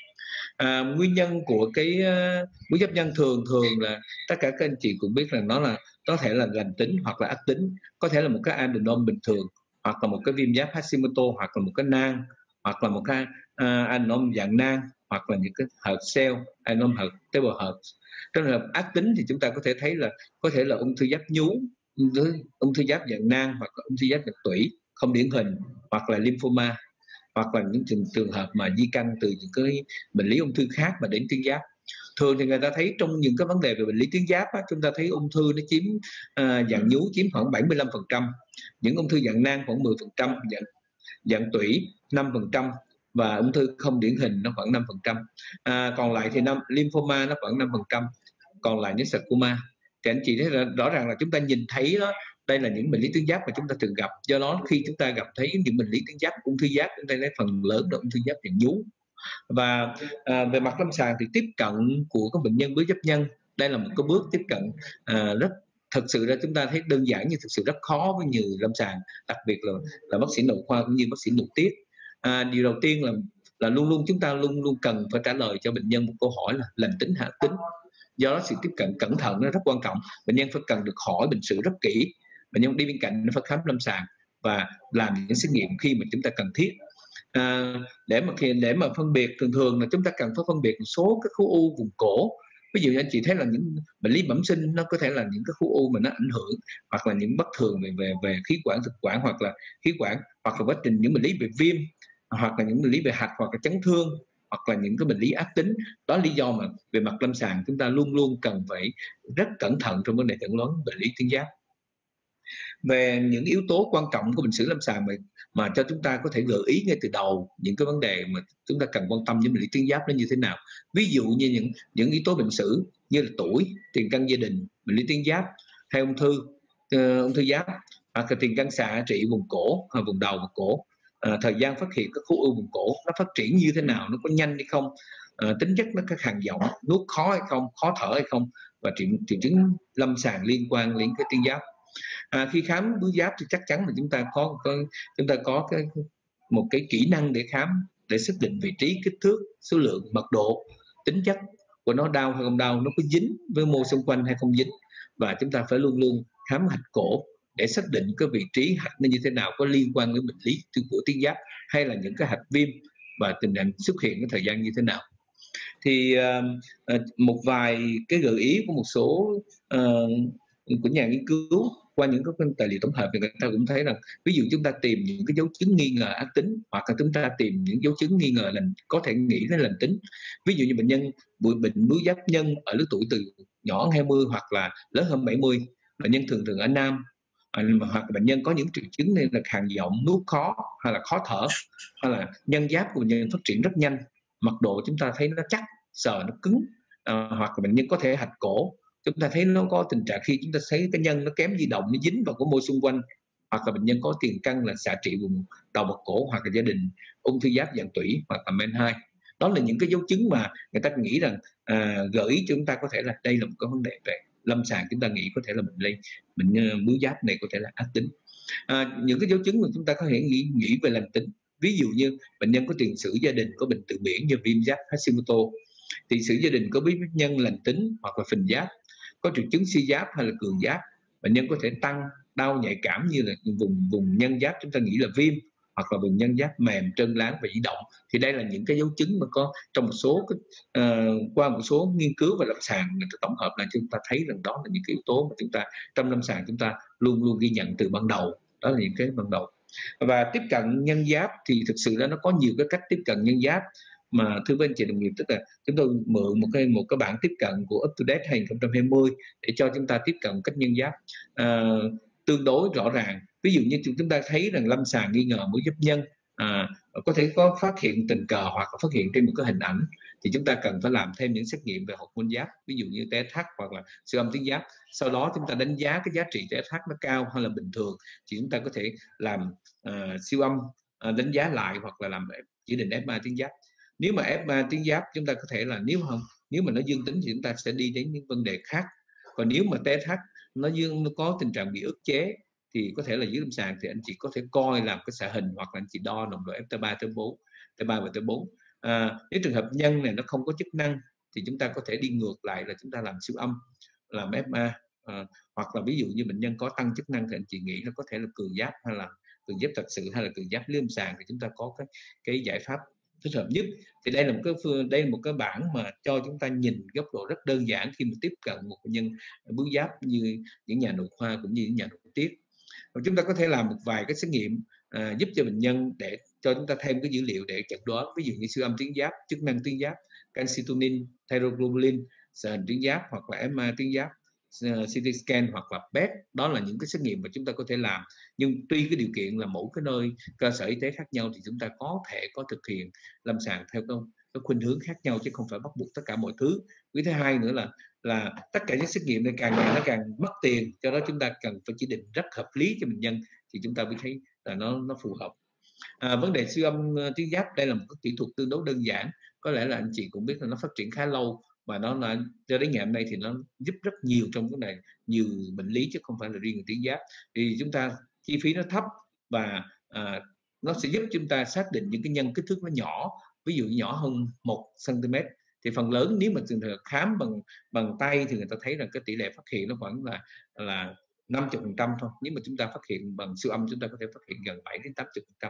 Nguyên nhân của cái bướu giáp nhân thường là tất cả các anh chị cũng biết là nó là có thể là lành tính hoặc là ác tính, có thể là một cái adenom bình thường, hoặc là một cái viêm giáp Hashimoto, hoặc là một cái nang, hoặc là một cái adenom dạng nang, hoặc là những cái hợt cell, adenom hợt tế bào hợt. Trong trường hợp ác tính thì chúng ta có thể thấy là có thể là ung thư giáp nhú, ung thư giáp dạng nang, hoặc là ung thư giáp dạng tủy không điển hình, hoặc là lymphoma, hoặc là những trường hợp mà di căn từ những cái bệnh lý ung thư khác mà đến tuyến giáp. Thường thì người ta thấy trong những cái vấn đề về bệnh lý tuyến giáp chúng ta thấy ung thư nó chiếm dạng nhú chiếm khoảng 75%, những ung thư dạng nang khoảng 10%, dạng tủy 5%, và ung thư không điển hình nó khoảng 5%. Còn lại thì lymphoma nó khoảng 5%, còn lại những sarcoma. Thì anh chị thấy rõ ràng là chúng ta nhìn thấy đó Đây là những bệnh lý tuyến giáp mà chúng ta thường gặp. Do đó khi chúng ta gặp thấy những bệnh lý tuyến giáp, ung thư giáp, chúng ta thấy phần lớn là ung thư giáp dạng nhú. Và về mặt lâm sàng thì tiếp cận của các bệnh nhân bướu giáp nhân, đây là một cái bước tiếp cận rất thực sự ra chúng ta thấy đơn giản nhưng thực sự rất khó với nhiều lâm sàng, đặc biệt là bác sĩ nội khoa cũng như bác sĩ nội tiết. Điều đầu tiên là luôn luôn chúng ta luôn luôn cần phải trả lời cho bệnh nhân một câu hỏi là lành tính hay ác tính. Do đó sự tiếp cận cẩn thận nó rất quan trọng. Bệnh nhân phải cần được hỏi bệnh sử rất kỹ, bệnh nhân đi bên cạnh nó phải khám lâm sàng và làm những xét nghiệm khi mà chúng ta cần thiết. Để mà phân biệt, thường là chúng ta cần phải phân biệt một số các khối u vùng cổ. Ví dụ như anh chị thấy là những bệnh lý bẩm sinh nó có thể là những cái khối u mà nó ảnh hưởng, hoặc là những bất thường về khí quản, thực quản, hoặc là khí quản, hoặc là quá trình những bệnh lý về viêm, hoặc là những bệnh lý về hạch, hoặc là chấn thương, hoặc là những cái bệnh lý ác tính. Đó là lý do mà về mặt lâm sàng chúng ta luôn luôn cần phải rất cẩn thận trong vấn đề chẩn đoán bệnh lý tuyến giáp. Về những yếu tố quan trọng của bệnh sử lâm sàng mà cho chúng ta có thể gợi ý ngay từ đầu những cái vấn đề mà chúng ta cần quan tâm đến bệnh lý tuyến giáp nó như thế nào. Ví dụ như những yếu tố bệnh sử như là tuổi, tiền căn gia đình, bệnh lý tuyến giáp hay ung thư giáp, hoặc là tiền căn xạ trị vùng cổ, vùng đầu và cổ. Thời gian phát hiện các khối u vùng cổ nó phát triển như thế nào, nó có nhanh hay không, tính chất nó có khàn giọng, nuốt khó hay không, khó thở hay không, và triệu chứng lâm sàng liên quan đến cái tuyến giáp. Khi khám bướu giáp thì chắc chắn là chúng ta có một cái kỹ năng để khám, để xác định vị trí, kích thước, số lượng, mật độ, tính chất của nó đau hay không đau, nó có dính với mô xung quanh hay không dính. Và chúng ta phải luôn luôn khám hạch cổ để xác định cái vị trí hạch nó như thế nào, có liên quan đến bệnh lý của tuyến giáp hay là những cái hạch viêm, và tình trạng xuất hiện cái thời gian như thế nào. Thì một vài cái gợi ý của một số của nhà nghiên cứu qua những cái tài liệu tổng hợp thì người ta cũng thấy rằng ví dụ chúng ta tìm những cái dấu chứng nghi ngờ ác tính, hoặc là chúng ta tìm những dấu chứng nghi ngờ có thể nghĩ đến lành tính. Ví dụ như bệnh nhân bệnh bướu giáp nhân ở lứa tuổi từ nhỏ hơn 20 hoặc là lớn hơn 70, bệnh nhân thường ở nam, hoặc bệnh nhân có những triệu chứng như là khàn giọng, nuốt khó, hay là khó thở, hay là nhân giáp của bệnh nhân phát triển rất nhanh, mật độ chúng ta thấy nó chắc, sờ nó cứng, hoặc là bệnh nhân có thể hạch cổ, chúng ta thấy nó có tình trạng khi chúng ta thấy cái nhân nó kém di động, nó dính vào cái môi xung quanh, hoặc là bệnh nhân có tiền căn là xạ trị vùng đầu mặt cổ, hoặc là gia đình ung thư giáp dạng tủy, hoặc là men 2. Đó là những cái dấu chứng mà người ta nghĩ rằng gợi ý cho chúng ta có thể là đây là một cái vấn đề về lâm sàng, chúng ta nghĩ có thể là bệnh bướu giáp này có thể là ác tính. Những cái dấu chứng mà chúng ta có thể nghĩ về lành tính, ví dụ như bệnh nhân có tiền sử gia đình có bệnh tự miễn như viêm giáp Hashimoto, tiền sử gia đình có bướu giáp nhân lành tính hoặc là phình giáp, có triệu chứng suy giáp hay là cường giáp, bệnh nhân có thể tăng đau nhạy cảm như là vùng nhân giáp chúng ta nghĩ là viêm, hoặc là vùng nhân giáp mềm, trơn láng và di động. Thì đây là những cái dấu chứng mà có trong một số qua một số nghiên cứu và lâm sàng người ta tổng hợp là chúng ta thấy rằng đó là những cái yếu tố mà chúng ta trong lâm sàng chúng ta luôn luôn ghi nhận từ ban đầu. Đó là những cái ban đầu. Và tiếp cận nhân giáp thì thực sự là nó có nhiều cái cách tiếp cận nhân giáp mà thưa với anh chị đồng nghiệp, tức là chúng tôi mượn một cái bản tiếp cận của Up to Date 2020 để cho chúng ta tiếp cận cách nhân giáp tương đối rõ ràng. Ví dụ như chúng ta thấy rằng lâm sàng nghi ngờ bướu giáp nhân có thể có phát hiện tình cờ hoặc là phát hiện trên một cái hình ảnh, thì chúng ta cần phải làm thêm những xét nghiệm về hormone giáp, ví dụ như TSH hoặc là siêu âm tuyến giáp. Sau đó chúng ta đánh giá cái giá trị TSH nó cao hay là bình thường, thì chúng ta có thể làm siêu âm đánh giá lại, hoặc là làm chỉ định FMA tuyến giáp. Nếu mà FMA tuyến giáp chúng ta có thể là nếu mà nó dương tính thì chúng ta sẽ đi đến những vấn đề khác. Còn nếu mà TSH nó có tình trạng bị ức chế thì có thể là dưới lâm sàng thì anh chị có thể coi làm cái xạ hình, hoặc là anh chị đo nồng độ T3 và T4. Nếu trường hợp nhân này nó không có chức năng thì chúng ta có thể đi ngược lại là chúng ta làm siêu âm, làm FMA, hoặc là ví dụ như bệnh nhân có tăng chức năng thì anh chị nghĩ là có thể là cường giáp, hay là cường giáp thật sự, hay là cường giáp lâm sàng, thì chúng ta có cái giải pháp thích hợp nhất. Thì đây là một cái bảng mà cho chúng ta nhìn góc độ rất đơn giản khi mà tiếp cận một bệnh nhân bướu giáp như những nhà nội khoa cũng như những nhà nội tiết. Và chúng ta có thể làm một vài cái xét nghiệm giúp cho bệnh nhân để cho chúng ta thêm cái dữ liệu để chẩn đoán, ví dụ như siêu âm tuyến giáp, chức năng tuyến giáp, calcitonin, thyroglobulin, xạ hình tuyến giáp, hoặc là MRI tuyến giáp, CT scan hoặc là PET. Đó là những cái xét nghiệm mà chúng ta có thể làm, nhưng tuy cái điều kiện là mỗi cái nơi cơ sở y tế khác nhau thì chúng ta có thể có thực hiện lâm sàng theo cái cái khuynh hướng khác nhau chứ không phải bắt buộc tất cả mọi thứ. Cái thứ hai nữa là tất cả những xét nghiệm này càng ngày nó càng mất tiền, cho đó chúng ta cần phải chỉ định rất hợp lý cho bệnh nhân thì chúng ta mới thấy là nó phù hợp. Vấn đề siêu âm tuyến giáp đây là một cái kỹ thuật tương đối đơn giản, có lẽ là anh chị cũng biết là nó phát triển khá lâu và nó là cho đến ngày hôm nay thì nó giúp rất nhiều trong cái này nhiều bệnh lý chứ không phải là riêng tuyến giáp. Thì chúng ta chi phí nó thấp và nó sẽ giúp chúng ta xác định những cái nhân kích thước nó nhỏ, ví dụ nhỏ hơn 1 cm thì phần lớn nếu mà trường hợp khám bằng tay thì người ta thấy rằng cái tỷ lệ phát hiện nó khoảng là 50% thôi. Nếu mà chúng ta phát hiện bằng siêu âm chúng ta có thể phát hiện gần 7 đến 80%.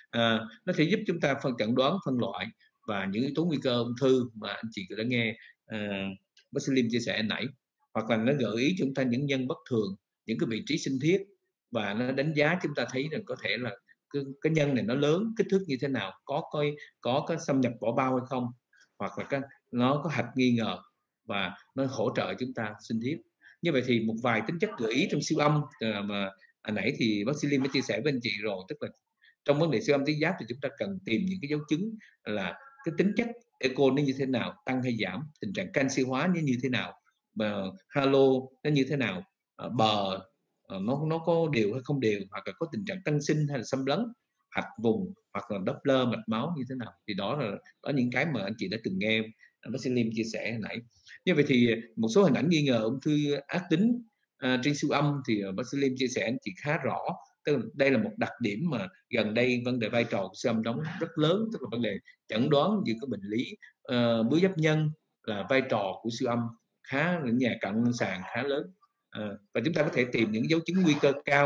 Nó sẽ giúp chúng ta chẩn đoán, phân loại và những yếu tố nguy cơ ung thư mà anh chị đã nghe bác sĩ Liêm chia sẻ nãy, hoặc là nó gợi ý chúng ta những nhân bất thường, những cái vị trí sinh thiết và nó đánh giá chúng ta thấy rằng có thể là cái nhân này nó lớn, kích thước như thế nào, có xâm nhập vỏ bao hay không, hoặc là nó có hạch nghi ngờ và nó hỗ trợ chúng ta sinh thiết. Như vậy thì một vài tính chất gợi ý trong siêu âm mà nãy thì bác sĩ Liêm đã chia sẻ với anh chị rồi, tức là trong vấn đề siêu âm tuyến giáp thì chúng ta cần tìm những cái dấu chứng là cái tính chất echo nó như thế nào, tăng hay giảm, tình trạng canxi hóa nó như thế nào, mà halo nó như thế nào, bờ nó có đều hay không đều, hoặc là có tình trạng tăng sinh hay là xâm lấn, hạch vùng hoặc là Doppler mạch máu như thế nào. Thì đó là những cái mà anh chị đã từng nghe bác sĩ Liêm chia sẻ hồi nãy. Như vậy thì một số hình ảnh nghi ngờ ung thư ác tính trên siêu âm thì bác sĩ Liêm chia sẻ anh chị khá rõ. Tức là đây là một đặc điểm mà gần đây vấn đề vai trò của siêu âm đóng rất lớn, tức là vấn đề chẩn đoán những cái bệnh lý bướu giáp nhân là vai trò của siêu âm khá, những nhà cận lâm sàng khá lớn. Và chúng ta có thể tìm những dấu chứng nguy cơ cao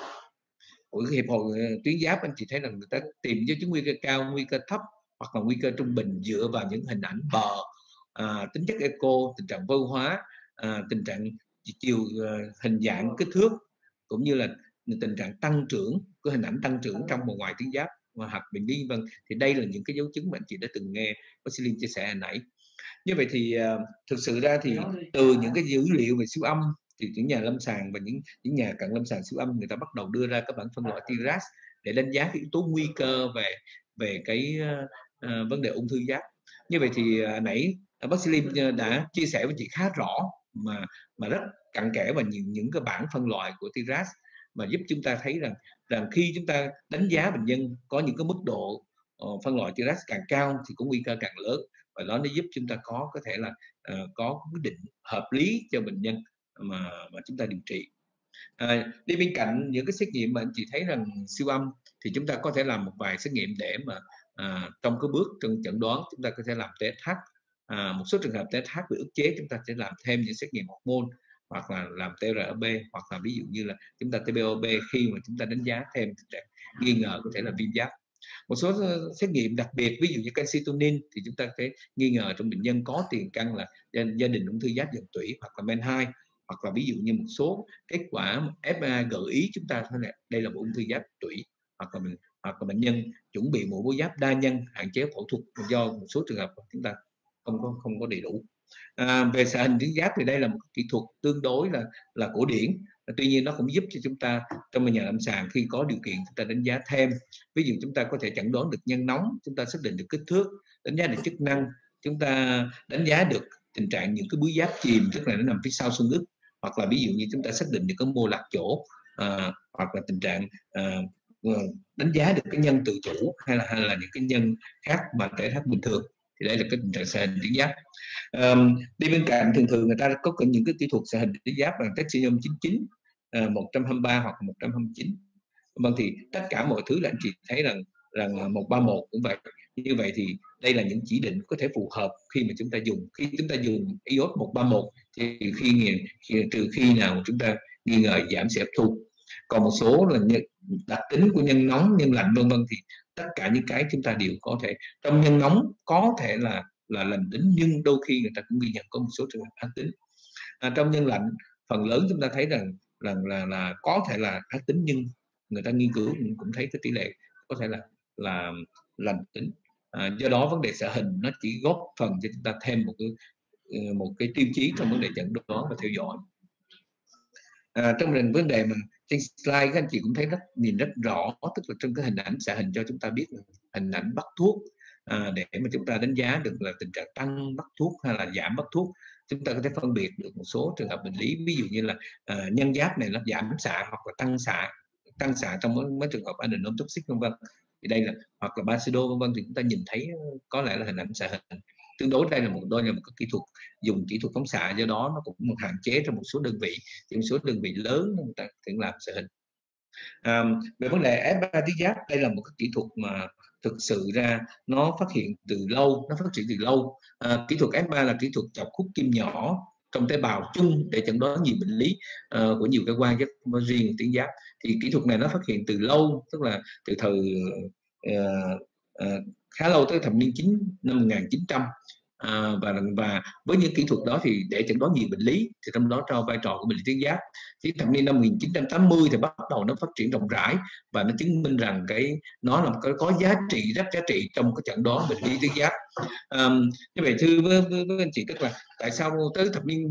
của hiệp hội tuyến giáp. Anh chị thấy rằng người ta tìm dấu chứng nguy cơ cao, nguy cơ thấp hoặc là nguy cơ trung bình dựa vào những hình ảnh bờ, tính chất echo, tình trạng vô hóa, tình trạng chiều hình dạng kích thước, cũng như là tình trạng tăng trưởng, có hình ảnh tăng trưởng trong và ngoài tuyến giáp và hạch bệnh lý vân. Thì đây là những cái dấu chứng mà anh chị đã từng nghe bác sĩ Liêm chia sẻ hồi nãy. Như vậy thì thực sự ra thì từ những cái dữ liệu về siêu âm thì những nhà lâm sàng và những nhà cận lâm sàng siêu âm người ta bắt đầu đưa ra các bảng phân loại TRAS để đánh giá cái yếu tố nguy cơ về cái vấn đề ung thư giáp. Như vậy thì nãy bác sĩ Liêm đã chia sẻ với chị khá rõ mà rất cặn kẽ và những cái bảng phân loại của TRAS mà giúp chúng ta thấy rằng khi chúng ta đánh giá bệnh nhân có những cái mức độ phân loại TRAS càng cao thì có nguy cơ càng lớn, và đó nó giúp chúng ta có thể là có quyết định hợp lý cho bệnh nhân mà chúng ta điều trị. Đi bên cạnh những cái xét nghiệm mà anh chị thấy rằng siêu âm thì chúng ta có thể làm một vài xét nghiệm để mà trong cái bước trong chẩn đoán chúng ta có thể làm TSH. Một số trường hợp TSH bị ức chế chúng ta sẽ làm thêm những xét nghiệm hormone hoặc là làm TRB, hoặc là ví dụ như là chúng ta TPOB khi mà chúng ta đánh giá thêm tình trạng nghi ngờ có thể là viêm giáp. Một số xét nghiệm đặc biệt ví dụ như calcitonin thì chúng ta phải nghi ngờ trong bệnh nhân có tiền căn là gia đình ung thư giáp dần tủy hoặc là men 2, hoặc là ví dụ như một số kết quả FA gợi ý chúng ta thấy là đây là một ung thư giáp tủy, hoặc là bệnh nhân chuẩn bị mổ bướu giáp đa nhân hạn chế phẫu thuật do một số trường hợp chúng ta không có đầy đủ. Về xạ hình tuyến giáp thì đây là một kỹ thuật tương đối là cổ điển, tuy nhiên nó cũng giúp cho chúng ta trong nhà lâm sàng khi có điều kiện chúng ta đánh giá thêm. Ví dụ chúng ta có thể chẩn đoán được nhân nóng, chúng ta xác định được kích thước, đánh giá được chức năng, chúng ta đánh giá được tình trạng những cái bướu giáp chìm, tức là nó nằm phía sau xương ức, hoặc là ví dụ như chúng ta xác định được cái mô lạc chỗ, hoặc là tình trạng đánh giá được cái nhân tự chủ hay là những cái nhân khác mà TSH bình thường. Thì đây là cái tình trạng xạ hình tuyến giáp. Đi bên cạnh thường người ta có những cái kỹ thuật xạ hình tuyến giáp bằng Technetium 99, 123 hoặc 129. Vâng, thì tất cả mọi thứ là anh chị thấy rằng 131 cũng vậy. Như vậy thì đây là những chỉ định có thể phù hợp khi mà chúng ta dùng. Khi chúng ta dùng iốt 131 thì trừ khi nào chúng ta nghi ngờ giảm sẽ hấp thu. Còn một số là đặc tính của nhân nóng, nhân lạnh vân vân thì tất cả những cái chúng ta đều có thể. Trong nhân nóng có thể là lành tính, nhưng đôi khi người ta cũng ghi nhận có một số trường hợp ác tính. Trong nhân lạnh phần lớn chúng ta thấy rằng là có thể là ác tính, nhưng người ta nghiên cứu cũng thấy cái tỷ lệ có thể là lành tính. Do đó vấn đề xạ hình nó chỉ góp phần cho chúng ta thêm một cái tiêu chí trong vấn đề chẩn đoán và theo dõi. Trong vấn đề mà trên slide các anh chị cũng thấy nhìn rất rõ, tức là trong cái hình ảnh xạ hình cho chúng ta biết là hình ảnh bắt thuốc để mà chúng ta đánh giá được là tình trạng tăng bắt thuốc hay là giảm bắt thuốc. Chúng ta có thể phân biệt được một số trường hợp bệnh lý, ví dụ như là nhân giáp này nó giảm xạ hoặc là tăng xạ trong mấy trường hợp adenom toxic vân vân. Thì đây là hoặc là Basedow vân vân, thì chúng ta nhìn thấy có lẽ là hình ảnh xạ hình. Tương đối đây là một kỹ thuật dùng kỹ thuật phóng xạ, do đó nó cũng một hạn chế trong một số đơn vị, một số đơn vị lớn người ta thường làm xạ hình. Về vấn đề F3 tuyến giáp, đây là một cái kỹ thuật mà thực sự ra nó phát hiện từ lâu, nó phát triển từ lâu. Kỹ thuật F3 là kỹ thuật chọc hút kim nhỏ trong tế bào chung để chẩn đoán nhiều bệnh lý của nhiều cơ quan, chứ riêng tuyến giáp thì kỹ thuật này nó phát hiện từ lâu, tức là từ thời khá lâu, tới thập niên năm 1900. Và với những kỹ thuật đó thì để chẩn đoán nhiều bệnh lý, thì trong đó cho vai trò của bệnh lý tuyến giáp. Thì thập niên năm 1980 thì bắt đầu nó phát triển rộng rãi, và nó chứng minh rằng nó là có giá trị, rất giá trị trong cái chẩn đoán bệnh lý tuyến giáp. Như vậy thưa với anh chị, tức là tại sao tới thập niên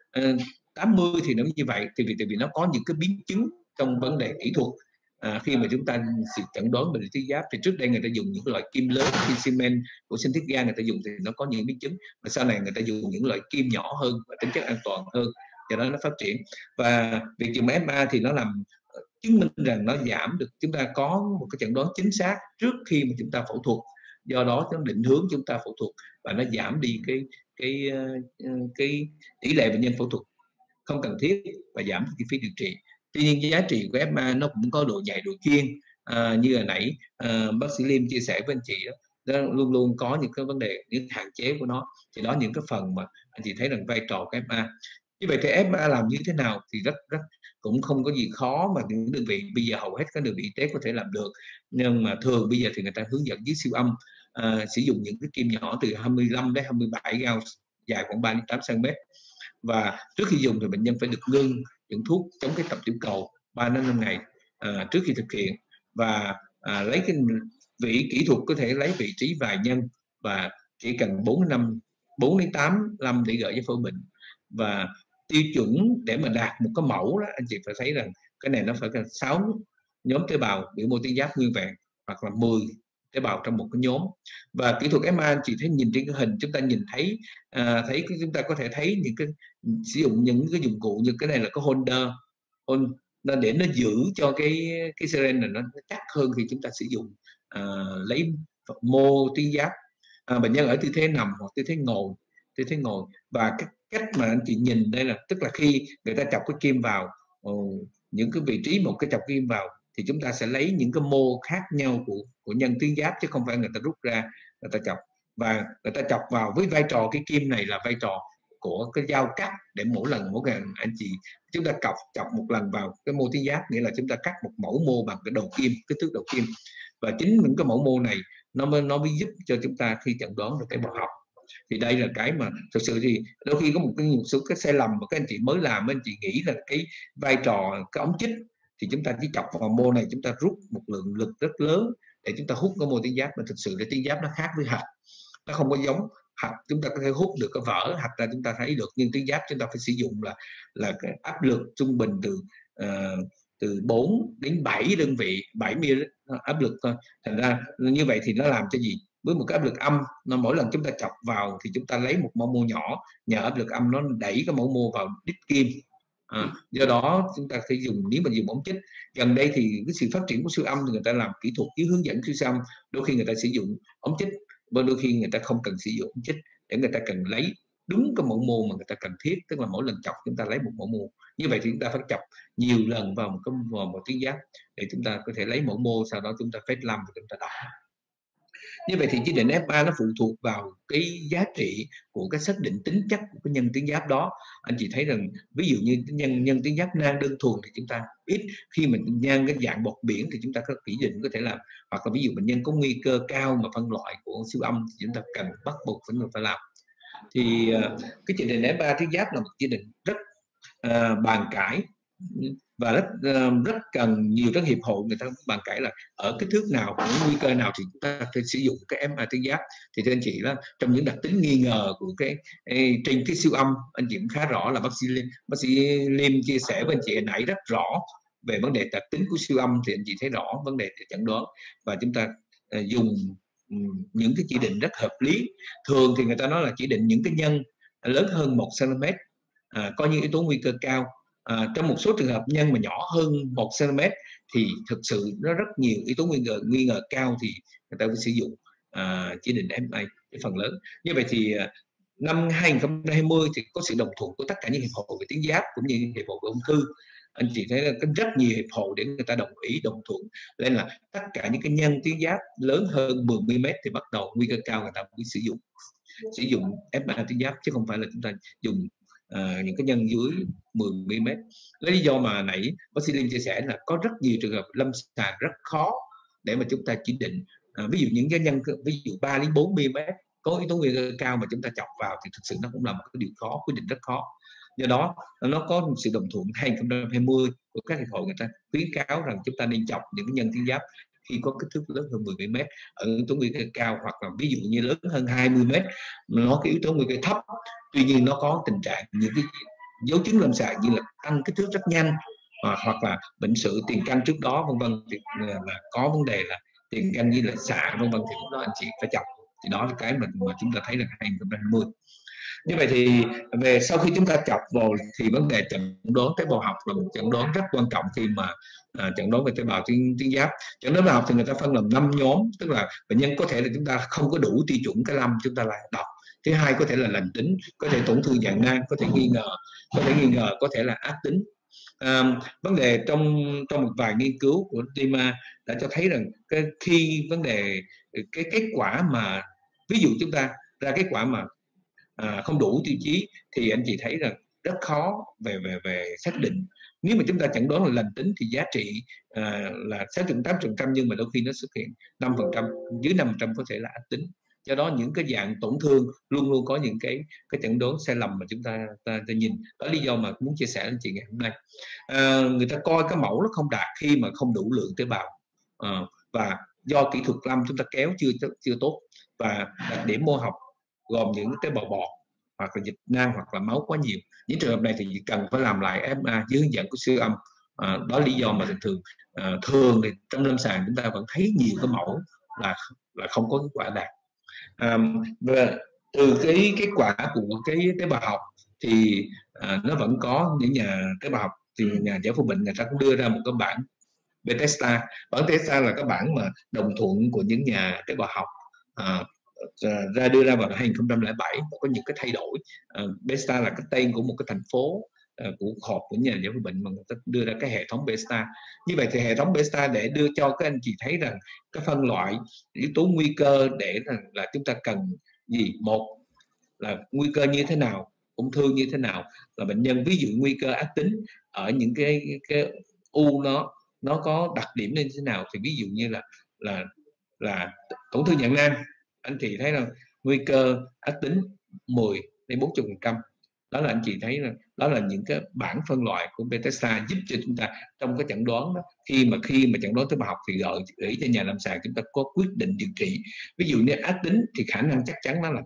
80 thì nó như vậy, thì vì nó có những cái biến chứng trong vấn đề kỹ thuật. Khi mà chúng ta chẩn đoán bệnh lý tuyến giáp thì trước đây người ta dùng những loại kim lớn, kim cement của sinh thiết gan người ta dùng thì nó có những biến chứng, và sau này người ta dùng những loại kim nhỏ hơn và tính chất an toàn hơn, do đó nó phát triển. Và việc dùng F3 thì nó làm chứng minh rằng nó giảm được, chúng ta có một cái chẩn đoán chính xác trước khi mà chúng ta phẫu thuật, do đó nó định hướng chúng ta phẫu thuật, và nó giảm đi cái tỷ lệ bệnh nhân phẫu thuật không cần thiết và giảm chi phí điều trị. Tuy nhiên giá trị của F3 nó cũng có độ nhạy, độ chuyên, như hồi nãy bác sĩ Liêm chia sẻ với anh chị đó, nó luôn luôn có những cái vấn đề, những hạn chế của nó. Thì đó những cái phần mà anh chị thấy rằng vai trò của F3. Như vậy thì F3 làm như thế nào thì rất cũng không có gì khó, mà những đơn vị bây giờ hầu hết các đơn vị y tế có thể làm được. Nhưng mà thường bây giờ thì người ta hướng dẫn dưới siêu âm, sử dụng những cái kim nhỏ từ 25 đến 27 gauss, dài khoảng 3 đến 8 cm. Và trước khi dùng thì bệnh nhân phải được ngưng những thuốc chống cái tập tiểu cầu 3 đến 5 ngày trước khi thực hiện, và lấy cái kỹ thuật có thể lấy vị trí vài nhân, và chỉ cần 4 đến 8 năm để gửi cho phẫu bệnh. Và tiêu chuẩn để mà đạt một cái mẫu đó, anh chị phải thấy rằng cái này nó phải cần 6 nhóm tế bào biểu mô tuyến giáp nguyên vẹn, hoặc là 10 tế bào trong một cái nhóm. Và kỹ thuật MRI anh chị thấy, nhìn trên cái hình chúng ta nhìn thấy chúng ta có thể thấy những cái sử dụng những cái dụng cụ như cái này là cái holder để nó giữ cho cái seren này nó chắc hơn khi chúng ta sử dụng lấy mô tuyến giáp. Bệnh nhân ở tư thế nằm hoặc tư thế ngồi. Và cái cách mà anh chị nhìn đây là, tức là khi người ta chọc cái kim vào những cái vị trí, một cái chọc kim vào, thì chúng ta sẽ lấy những cái mô khác nhau của nhân tuyến giáp, chứ không phải người ta rút ra người ta chọc. Và người ta chọc vào với vai trò cái kim này là vai trò của cái dao cắt, để mỗi lần anh chị chúng ta chọc một lần vào cái mô tuyến giáp, nghĩa là chúng ta cắt một mẫu mô bằng cái đầu kim, kích thước đầu kim. Và chính những cái mẫu mô này nó mới giúp cho chúng ta khi chẩn đoán được tế bào học. Thì đây là cái mà thực sự thì đôi khi có một số cái sai lầm mà các anh chị mới làm, anh chị nghĩ là cái vai trò cái ống chích, thì chúng ta chỉ chọc vào mô này, chúng ta rút một lượng lực rất lớn để chúng ta hút cái mô tuyến giáp, mà thực sự là tuyến giáp nó khác với hạch, nó không có giống hạch. Chúng ta có thể hút được cái vỡ hạch ra chúng ta thấy được, nhưng tuyến giáp chúng ta phải sử dụng là cái áp lực trung bình từ 4 đến 7 đơn vị, 70 áp lực thôi. Thành ra như vậy thì nó làm cho gì, với một cái áp lực âm, nó mỗi lần chúng ta chọc vào thì chúng ta lấy một mẫu mô nhỏ, nhờ áp lực âm nó đẩy cái mẫu mô vào đít kim. Do đó chúng ta phải nếu mà dùng ống chích. Gần đây thì cái sự phát triển của siêu âm thì người ta làm kỹ thuật dưới hướng dẫn siêu âm, đôi khi người ta sử dụng ống chích, và đôi khi người ta không cần sử dụng ống chích, để người ta cần lấy đúng cái mẫu mô mà người ta cần thiết, tức là mỗi lần chọc chúng ta lấy một mẫu mô. Như vậy thì chúng ta phải chọc nhiều lần vào một tuyến giáp để chúng ta có thể lấy mẫu mô, sau đó chúng ta phết lâm và chúng ta đọc. Như vậy thì chỉ định F3 nó phụ thuộc vào cái giá trị của cái xác định tính chất của cái nhân tuyến giáp đó. Anh chị thấy rằng ví dụ như nhân tuyến giáp nang đơn thuần thì chúng ta ít, khi mình nang cái dạng bọt biển thì chúng ta có chỉ định có thể làm, hoặc là ví dụ bệnh nhân có nguy cơ cao mà phân loại của siêu âm thì chúng ta cần bắt buộc phải làm. Thì cái chỉ định F3 tuyến giáp là một chỉ định rất bàn cãi, và rất cần nhiều các hiệp hội người ta bàn cãi là ở kích thước nào, những nguy cơ nào thì chúng ta phải sử dụng cái MRI tuyến giáp. Thì thưa anh chị đó, trong những đặc tính nghi ngờ của trên cái siêu âm, anh chị cũng khá rõ là bác sĩ Liêm chia sẻ với anh chị hồi nãy rất rõ về vấn đề đặc tính của siêu âm, thì anh chị thấy rõ vấn đề để chẩn đoán. Và chúng ta dùng những cái chỉ định rất hợp lý. Thường thì người ta nói là chỉ định những cái nhân lớn hơn 1 cm có những yếu tố nguy cơ cao. Trong một số trường hợp nhân mà nhỏ hơn 1 cm thì thực sự nó rất nhiều yếu tố nghi ngờ cao thì người ta phải sử dụng chỉ định FMA cái phần lớn. Như vậy thì năm 2020 thì có sự đồng thuận của tất cả những hiệp hội về tuyến giáp cũng như hiệp hội về ung thư. Anh chị thấy là có rất nhiều hiệp hội để người ta đồng ý đồng thuận nên là tất cả những cái nhân tuyến giáp lớn hơn 10 mm thì bắt đầu nguy cơ cao người ta mới sử dụng FMA tuyến giáp, chứ không phải là chúng ta dùng những cái nhân dưới 10 mm. Lý do mà nãy bác sĩ Linh chia sẻ là có rất nhiều trường hợp lâm sàng rất khó để mà chúng ta chỉ định. Ví dụ những cái nhân ví dụ 3 đến 4 mm có yếu tố nguy cơ cao mà chúng ta chọc vào thì thực sự nó cũng là một cái điều khó, quyết định rất khó. Do đó nó có một sự đồng thuận 2020 của các hiệp hội, người ta khuyến cáo rằng chúng ta nên chọc những cái nhân tuyến giáp khi có kích thước lớn hơn 10 mm ở yếu tố nguy cơ cao, hoặc là ví dụ như lớn hơn 20 mm nó cái yếu tố nguy cơ thấp, tuy nhiên nó có tình trạng những cái dấu chứng lâm sàng như là tăng kích thước rất nhanh hoặc là bệnh sử tiền căn trước đó vân vân, thì là có vấn đề là tiền căn như là xạ vân vân, thì lúc đó anh chị phải chọc. Thì đó là cái mà chúng ta thấy là 2020. Như vậy thì về sau khi chúng ta chọc vào thì vấn đề chẩn đoán tế bào học là một chẩn đoán rất quan trọng khi mà chẩn đoán về tế bào tuyến giáp. Chẩn đoán tế bào học thì người ta phân làm 5 nhóm, tức là bệnh nhân có thể là chúng ta không có đủ tiêu chuẩn cái lâm chúng ta lại đọc. Thứ hai có thể là lành tính, có thể tổn thương dạng nang, có thể nghi ngờ, có thể là ác tính. Vấn đề trong một vài nghiên cứu của DIMA đã cho thấy rằng khi vấn đề cái kết quả mà ví dụ chúng ta ra kết quả mà không đủ tiêu chí thì anh chị thấy rằng rất khó về xác định. Nếu mà chúng ta chẩn đoán là lành tính thì giá trị là 6-8%, nhưng mà đôi khi nó xuất hiện 5%, dưới 5% có thể là ác tính. Do đó những cái dạng tổn thương luôn luôn có những cái chẩn đoán sai lầm mà chúng ta nhìn. Đó là lý do mà muốn chia sẻ với anh chị ngày hôm nay. Người ta coi cái mẫu nó không đạt khi mà không đủ lượng tế bào, và do kỹ thuật lâm chúng ta kéo chưa tốt, và đặc điểm mô học gồm những tế bào bọt hoặc là dịch nang hoặc là máu quá nhiều. Những trường hợp này thì cần phải làm lại FMA dưới hướng dẫn của siêu âm. Đó là lý do mà thường thì trong lâm sàng chúng ta vẫn thấy nhiều cái mẫu là không có kết quả đạt. Và từ cái kết quả của cái tế bào học thì nó vẫn có những nhà tế bào học, thì nhà giải phẫu bệnh người ta cũng đưa ra một cái bản Bethesda. Bản Bethesda là cái bản mà đồng thuận của những nhà tế bào học đưa ra vào 2007, có những cái thay đổi. Bethesda là cái tên của một cái thành phố của họp của nhà giải phẫu bệnh mà người ta đưa ra cái hệ thống Bethesda. Như vậy thì hệ thống Bethesda để đưa cho các anh chị thấy rằng cái phân loại yếu tố nguy cơ để là chúng ta cần gì. Một là nguy cơ như thế nào, ung thư như thế nào, là bệnh nhân ví dụ nguy cơ ác tính ở những cái u nó có đặc điểm như thế nào, thì ví dụ như là tổn thương dạng nang, anh chị thấy là nguy cơ ác tính 10-40%. Đó là anh chị thấy là đó là những cái bảng phân loại của Bethesda giúp cho chúng ta trong cái chẩn đoán đó. Khi mà chẩn đoán tế bào học thì gửi cho nhà lâm sàng chúng ta có quyết định điều trị. Ví dụ như ác tính thì khả năng chắc chắn nó là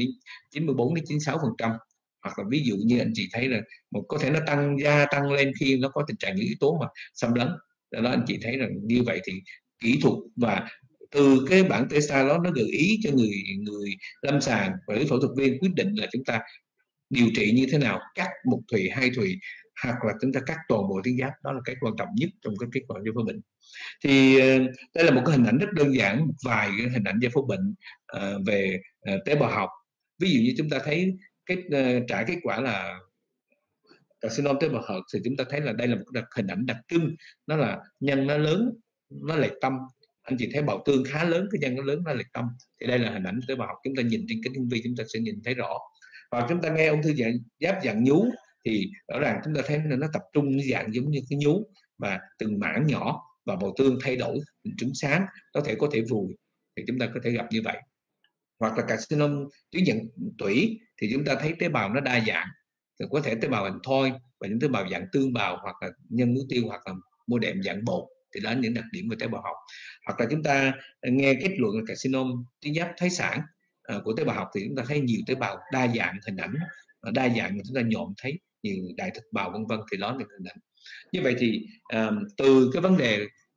94-96%. Hoặc là ví dụ như anh chị thấy là có thể nó tăng lên khi nó có tình trạng những yếu tố mà xâm lấn. Đó anh chị thấy rằng như vậy thì kỹ thuật và từ cái bảng Bethesda đó nó gợi ý cho người lâm sàng và phẫu thuật viên quyết định là chúng ta điều trị như thế nào, cắt một thùy, hai thùy, hoặc là chúng ta cắt toàn bộ tuyến giáp. Đó là cái quan trọng nhất trong cái kết quả giải phẫu bệnh. Thì đây là một cái hình ảnh rất đơn giản, một vài cái hình ảnh giải phẫu bệnh về tế bào học. Ví dụ như chúng ta thấy trả kết quả là carcinoma tế bào học thì chúng ta thấy là đây là một hình ảnh đặc trưng, nó là nhân nó lớn, nó lệch tâm. Anh chị thấy bào tương khá lớn, cái nhân nó lớn, nó lệch tâm. Thì đây là hình ảnh tế bào học, chúng ta nhìn trên kính hiển vi chúng ta sẽ nhìn thấy rõ. Và chúng ta nghe ung thư giáp dạng nhú thì rõ ràng chúng ta thấy là nó tập trung dạng giống như cái nhú và từng mảng nhỏ, và bào tương thay đổi hình trứng sáng, có thể vùi, thì chúng ta có thể gặp như vậy. Hoặc là carcinoma tuyến giận tủy thì chúng ta thấy tế bào nó đa dạng, thì có thể tế bào hình thoi và những tế bào dạng tương bào, hoặc là nhân muối tiêu, hoặc là mô đệm dạng bột. Thì đó là những đặc điểm của tế bào học. Hoặc là chúng ta nghe kết luận là carcinoma tuyến giáp thái sản của tế bào học thì chúng ta thấy nhiều tế bào đa dạng hình ảnh, đa dạng mà chúng ta nhộn thấy nhiều đại thực bào vân vân, thì đó là hình ảnh. Như vậy thì từ cái vấn đề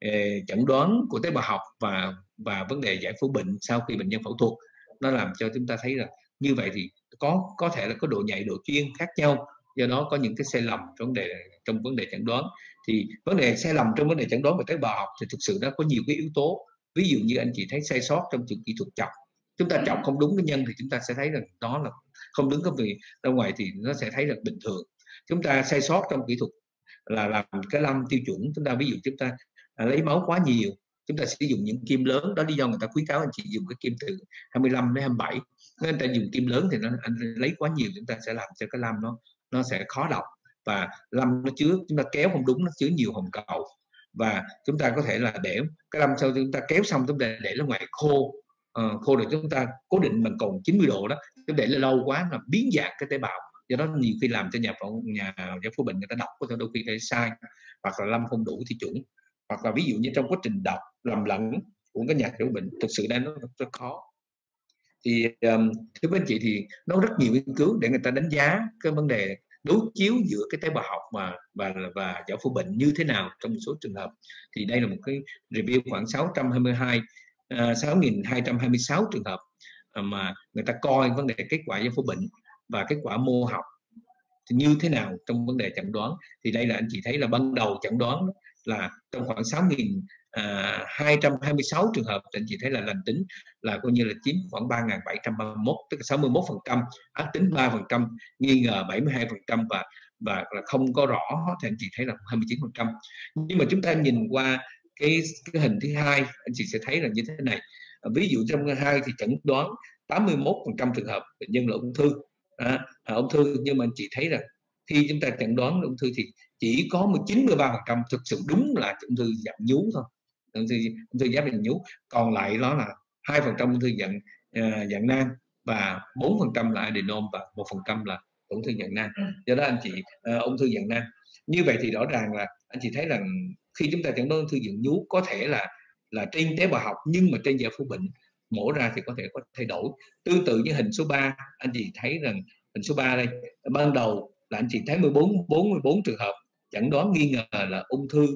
chẩn đoán của tế bào học và vấn đề giải phẫu bệnh sau khi bệnh nhân phẫu thuật. Nó làm cho chúng ta thấy là như vậy thì có thể là có độ nhạy, độ chuyên khác nhau, do đó có những cái sai lầm trong vấn đề chẩn đoán. Thì vấn đề sai lầm trong vấn đề chẩn đoán về tế bào học thì thực sự nó có nhiều cái yếu tố. Ví dụ như anh chị thấy sai sót trong kỹ thuật chọc, chúng ta chọc không đúng cái nhân thì chúng ta sẽ thấy rằng đó là không đúng, cái vì ra ngoài thì nó sẽ thấy là bình thường. Chúng ta sai sót trong kỹ thuật là làm cái lâm tiêu chuẩn, chúng ta ví dụ chúng ta lấy máu quá nhiều, chúng ta sử dụng những kim lớn, đó lý do người ta khuyến cáo anh chị dùng cái kim từ 25 đến 27. Nếu anh ta dùng kim lớn thì anh lấy quá nhiều, chúng ta sẽ làm cho cái lâm nó sẽ khó đọc, và lâm nó chứa, chúng ta kéo không đúng, nó chứa nhiều hồng cầu, và chúng ta có thể là để cái lâm sau chúng ta kéo xong chúng ta để nó ngoài khô, khô rồi chúng ta cố định bằng cồn 90 độ đó, chúng để lâu quá là biến dạng cái tế bào, do đó nhiều khi làm cho nhà giải phẫu bệnh người ta đọc có thể đôi khi thấy sai, hoặc là lâm không đủ tiêu chuẩn, hoặc là ví dụ như trong quá trình đọc lầm lẫn của các nhà giải phẫu bệnh, thực sự đang rất khó. Thì thưa quý anh chị, thì nó rất nhiều nghiên cứu để người ta đánh giá cái vấn đề đối chiếu giữa cái tế bào học và giải phẫu bệnh như thế nào trong một số trường hợp. Thì đây là một cái review khoảng 6.226 trường hợp mà người ta coi vấn đề kết quả giải phẫu bệnh và kết quả mô học thì như thế nào trong vấn đề chẩn đoán. Thì đây là anh chị thấy là ban đầu chẩn đoán là trong khoảng 6.226 trường hợp thì anh chị thấy là lành tính là coi như là chiếm khoảng 3.731, tức là 61%, ác tính 3%, nghi ngờ 72%, và không có rõ thì anh chị thấy là 29%. Nhưng mà chúng ta nhìn qua cái hình thứ hai, anh chị sẽ thấy là như thế này. Ví dụ trong hai thì chẩn đoán 81% trường hợp bệnh nhân là ung thư, ung thư, nhưng mà anh chị thấy rằng khi chúng ta chẩn đoán ung thư thì chỉ có 93% thực sự đúng là ung thư dạng nhú thôi, ung thư giáp dạng nhú, còn lại đó là 2% ung thư dạng nang, và 4% là adenom, và 1% là ung thư dạng nang. Do đó anh chị ung thư dạng nang như vậy thì rõ ràng là anh chị thấy rằng khi chúng ta chẩn đoán ung thư dạng nhú có thể là trên tế bào học, nhưng mà trên giải phẫu bệnh mổ ra thì có thể có thay đổi. Tương tự như hình số 3, anh chị thấy rằng hình số 3 đây, ban đầu là anh chị thấy 44 trường hợp chẩn đoán nghi ngờ là ung thư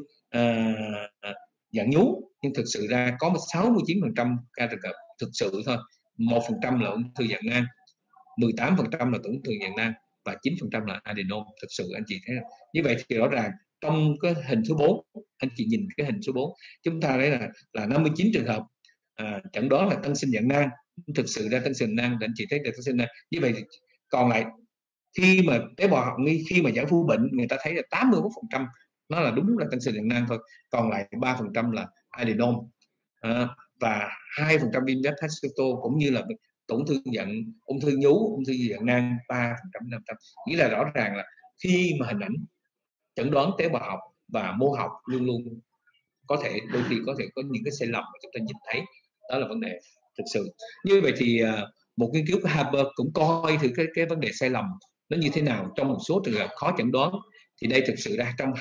dạng nhú, nhưng thực sự ra có 69% ca trường hợp thực sự thôi, 1% là ung thư dạng nang, 18% là tổn thương dạng nang, và 9% là adenom. Thực sự anh chị thấy là như vậy thì rõ ràng trong cái hình số 4, anh chị nhìn cái hình số 4, chúng ta thấy là 59 trường hợp chẩn đoán là tân sinh dạng nang, thực sự ra tân sinh nang, anh chị thấy là tân sinh nang. Như vậy thì còn lại khi mà tế bào học khi mà giải phẫu bệnh người ta thấy là 81% nó là đúng là tân sinh dạng nang thôi, còn lại 3% là adenom, và 2% viêm giáp Hashimoto, cũng như là tổn thương dạng ung thư nhú, ung thư dạng nang 3%, 5%. Nghĩa là rõ ràng là khi mà hình ảnh chẩn đoán tế bào học và mô học luôn luôn có thể đôi khi có thể có những cái sai lầm mà chúng ta nhìn thấy, đó là vấn đề thực sự. Như vậy thì một nghiên cứu của Harvard cũng coi thử cái vấn đề sai lầm nó như thế nào trong một số trường hợp khó chẩn đoán. Thì đây thực sự ra trong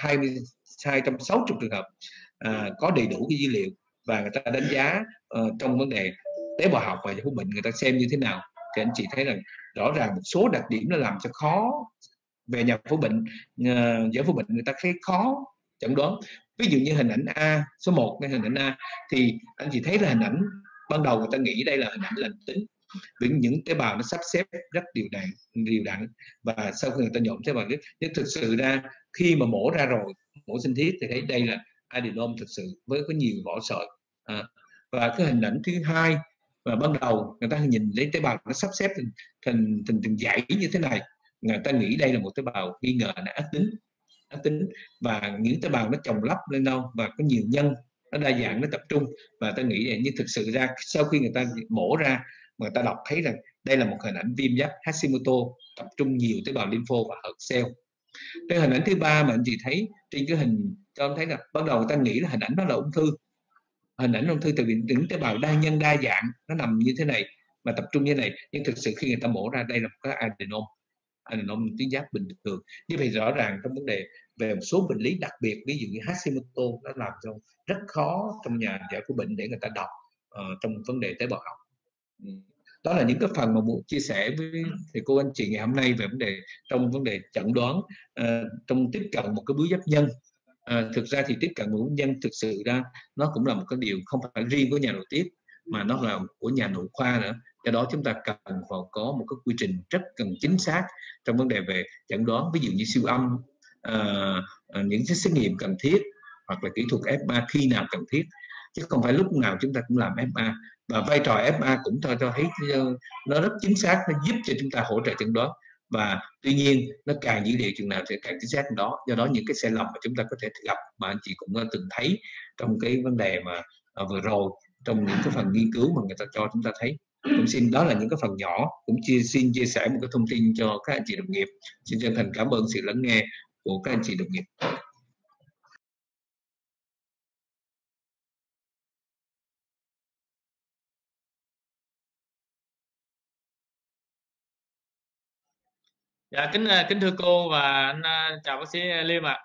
260 trường hợp có đầy đủ cái dữ liệu, và người ta đánh giá trong vấn đề tế bào học và giải phẫu bệnh người ta xem như thế nào. Thì anh chị thấy rằng rõ ràng một số đặc điểm nó làm cho khó về giải phẫu bệnh, giải phẫu bệnh người ta thấy khó chẩn đoán. Ví dụ như hình ảnh A số 1, cái hình ảnh A thì anh chị thấy là hình ảnh ban đầu người ta nghĩ đây là hình ảnh lành tính, vì những tế bào nó sắp xếp rất đều đặn, và sau khi người ta nhộn tế bào nhưng thực sự ra khi mà mổ ra rồi, mổ sinh thiết thì thấy đây là adenom thực sự với có nhiều vỏ sợi. Và cái hình ảnh thứ hai, và ban đầu người ta nhìn lấy tế bào nó sắp xếp thành từng dãy như thế này, người ta nghĩ đây là một tế bào nghi ngờ là ác tính, và những tế bào nó chồng lắp lên nhau và có nhiều nhân, nó đa dạng, nó tập trung, và ta nghĩ vậy. Nhưng thực sự ra sau khi người ta mổ ra, người ta đọc thấy rằng đây là một hình ảnh viêm giáp Hashimoto tập trung nhiều tế bào lympho và hạt cell. Cái hình ảnh thứ ba mà anh chị thấy trên cái hình cho em thấy là ban đầu người ta nghĩ là hình ảnh đó là ung thư, hình ảnh ung thư từ những tế bào đa nhân đa dạng nó nằm như thế này mà tập trung như thế này, nhưng thực sự khi người ta mổ ra đây là một cái adenom tuyến giáp bình thường. Như vậy rõ ràng trong vấn đề về một số bệnh lý đặc biệt, ví dụ như Hashimoto, nó làm cho rất khó trong nhà giải phẫu bệnh để người ta đọc trong vấn đề tế bào học. Đó là những cái phần mà muốn chia sẻ với thầy cô anh chị ngày hôm nay về vấn đề trong vấn đề chẩn đoán trong tiếp cận một cái bướu giáp nhân Thực ra thì tiếp cận bệnh nhân thực sự ra nó cũng là một cái điều không phải riêng của nhà nội tiết mà nó là của nhà nội khoa nữa. Do đó chúng ta cần phải có một cái quy trình rất cần chính xác trong vấn đề về chẩn đoán, ví dụ như siêu âm, những cái xét nghiệm cần thiết hoặc là kỹ thuật FA khi nào cần thiết, chứ không phải lúc nào chúng ta cũng làm FA. Và vai trò FA cũng cho thấy nó rất chính xác, nó giúp cho chúng ta hỗ trợ chẩn đoán. Và tuy nhiên nó càng dữ liệu chừng nào sẽ càng chính xác đó. Do đó những cái sai lầm mà chúng ta có thể gặp mà anh chị cũng từng thấy trong cái vấn đề mà vừa rồi, trong những cái phần nghiên cứu mà người ta cho chúng ta thấy. Cũng xin, đó là những cái phần nhỏ, cũng xin chia sẻ một cái thông tin cho các anh chị đồng nghiệp. Xin chân thành cảm ơn sự lắng nghe của các anh chị đồng nghiệp. Dạ, kính thưa cô và anh, chào bác sĩ Liêm ạ.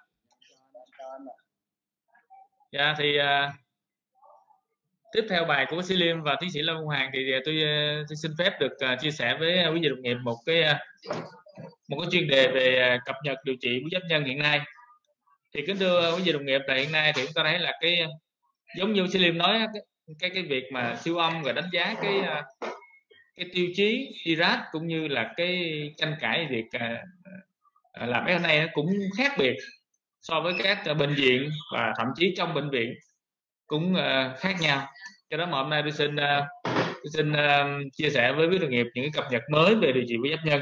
Dạ thì tiếp theo bài của bác sĩ Liêm và tiến sĩ Lâm Văn Hoàng thì tôi xin phép được chia sẻ với quý vị đồng nghiệp một cái chuyên đề về cập nhật điều trị bú giáp nhân hiện nay. Thì kính thưa quý vị đồng nghiệp, là hiện nay thì chúng ta thấy là cái giống như bác sĩ Liêm nói, cái việc mà siêu âm và đánh giá cái tiêu chí IRAD cũng như là cái tranh cãi việc làm cái này nó cũng khác biệt so với các bệnh viện và thậm chí trong bệnh viện cũng khác nhau. Cho đó mà hôm nay tôi xin chia sẻ với quý đồng nghiệp những cập nhật mới về điều trị bú giáp nhân.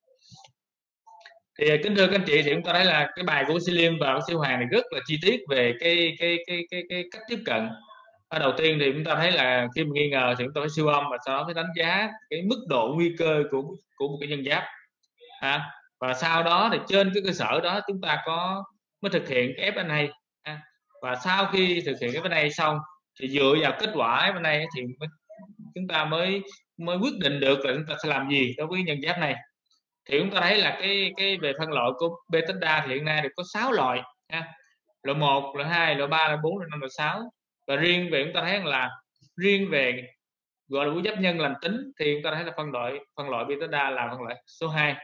Thì kính thưa các anh chị, thì chúng ta thấy là cái bài của bác sĩ Liêm và bác sĩ Hoàng này rất là chi tiết về cái cách tiếp cận. Đầu tiên thì chúng ta thấy là khi mà nghi ngờ thì chúng ta phải siêu âm và sau đó phải đánh giá cái mức độ nguy cơ của một cái nhân giáp. Và sau đó thì trên cái cơ sở đó chúng ta mới thực hiện cái FNA. Và sau khi thực hiện cái FNA xong thì dựa vào kết quả FNA thì chúng ta mới quyết định được là chúng ta sẽ làm gì đối với nhân giáp này. Thì chúng ta thấy là cái về phân loại của beta thì hiện nay được có 6 loại. Loại 1, loại 2, loại 3, loại 4, loại 5, loại 6. Và riêng về chúng ta thấy là riêng về gọi là bú giáp nhân lành tính thì chúng ta thấy là phân loại beta là phân loại số 2.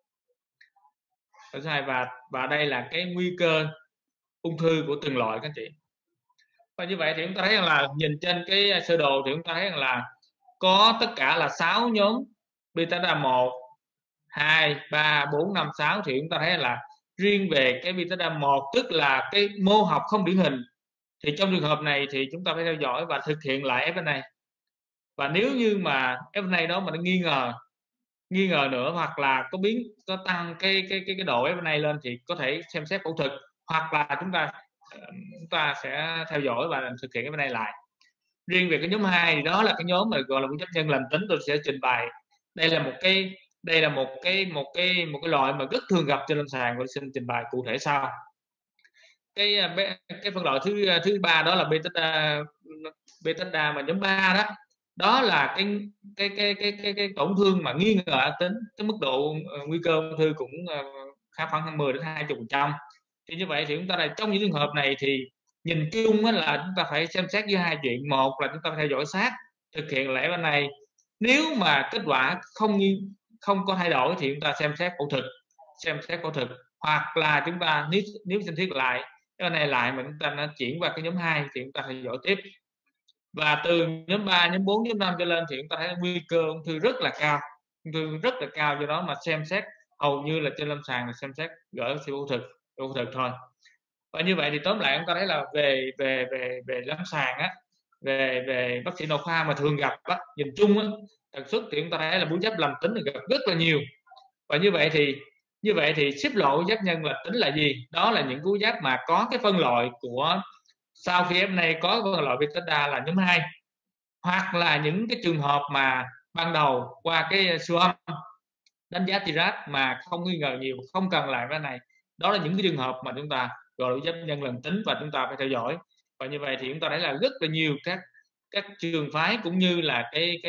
Và đây là cái nguy cơ ung thư của từng loại các anh chị. Và như vậy thì chúng ta thấy là nhìn trên cái sơ đồ thì chúng ta thấy là có tất cả là 6 nhóm beta 1, 2, 3, 4, 5, 6. Thì chúng ta thấy là riêng về cái beta 1 tức là cái mô học không điển hình, thì trong trường hợp này thì chúng ta phải theo dõi và thực hiện lại FNA. Và nếu như mà FNA đó mà nó nghi ngờ nữa hoặc là có tăng cái độ FNA lên thì có thể xem xét phẫu thuật, hoặc là chúng ta sẽ theo dõi và thực hiện FNA lại. Riêng về cái nhóm 2 thì đó là cái nhóm mà gọi là bú giáp nhân lành tính, tôi sẽ trình bày. Đây là một cái loại mà rất thường gặp trên lâm sàng, tôi xin trình bày cụ thể sau. Cái phân loại thứ 3 đó là beta mà nhóm 3 đó. Đó là cái tổn thương mà nghi ngờ ác tính, cái mức độ nguy cơ ung thư cũng khá khoảng 10 đến 20%. Thì như vậy thì chúng ta là trong những trường hợp này thì nhìn chung là chúng ta phải xem xét với hai chuyện. Một là chúng ta phải theo dõi sát, thực hiện lại bên này. Nếu mà kết quả không có thay đổi thì chúng ta xem xét phẫu thuật, hoặc là chúng ta nếu xem thiết lại cái này lại mà chúng ta đã chuyển qua cái nhóm 2 thì chúng ta theo dõi tiếp. Và từ nhóm 3, nhóm 4, nhóm 5 trở lên thì chúng ta thấy nguy cơ ung thư rất là cao, do đó mà xem xét hầu như là trên lâm sàng là xem xét gửi phẫu thuật thôi. Và như vậy thì tóm lại chúng ta thấy là về lâm sàng á, về bác sĩ nội khoa mà thường gặp á, nhìn chung á, tần suất thì chúng ta thấy là bú giáp lành tính thì gặp rất là nhiều. Và như vậy thì xếp loại bú giáp nhân lành tính là gì? Đó là những bú giáp mà có cái phân loại của sau khi FNA có phân loại beta là nhóm 2, hoặc là những cái trường hợp mà ban đầu qua cái siêu âm đánh giá TIRAD mà không nghi ngờ nhiều, không cần làm cái này. Đó là những cái trường hợp mà chúng ta gọi là bú giáp nhân lành tính và chúng ta phải theo dõi. Và như vậy thì chúng ta thấy là rất là nhiều các trường phái cũng như là cái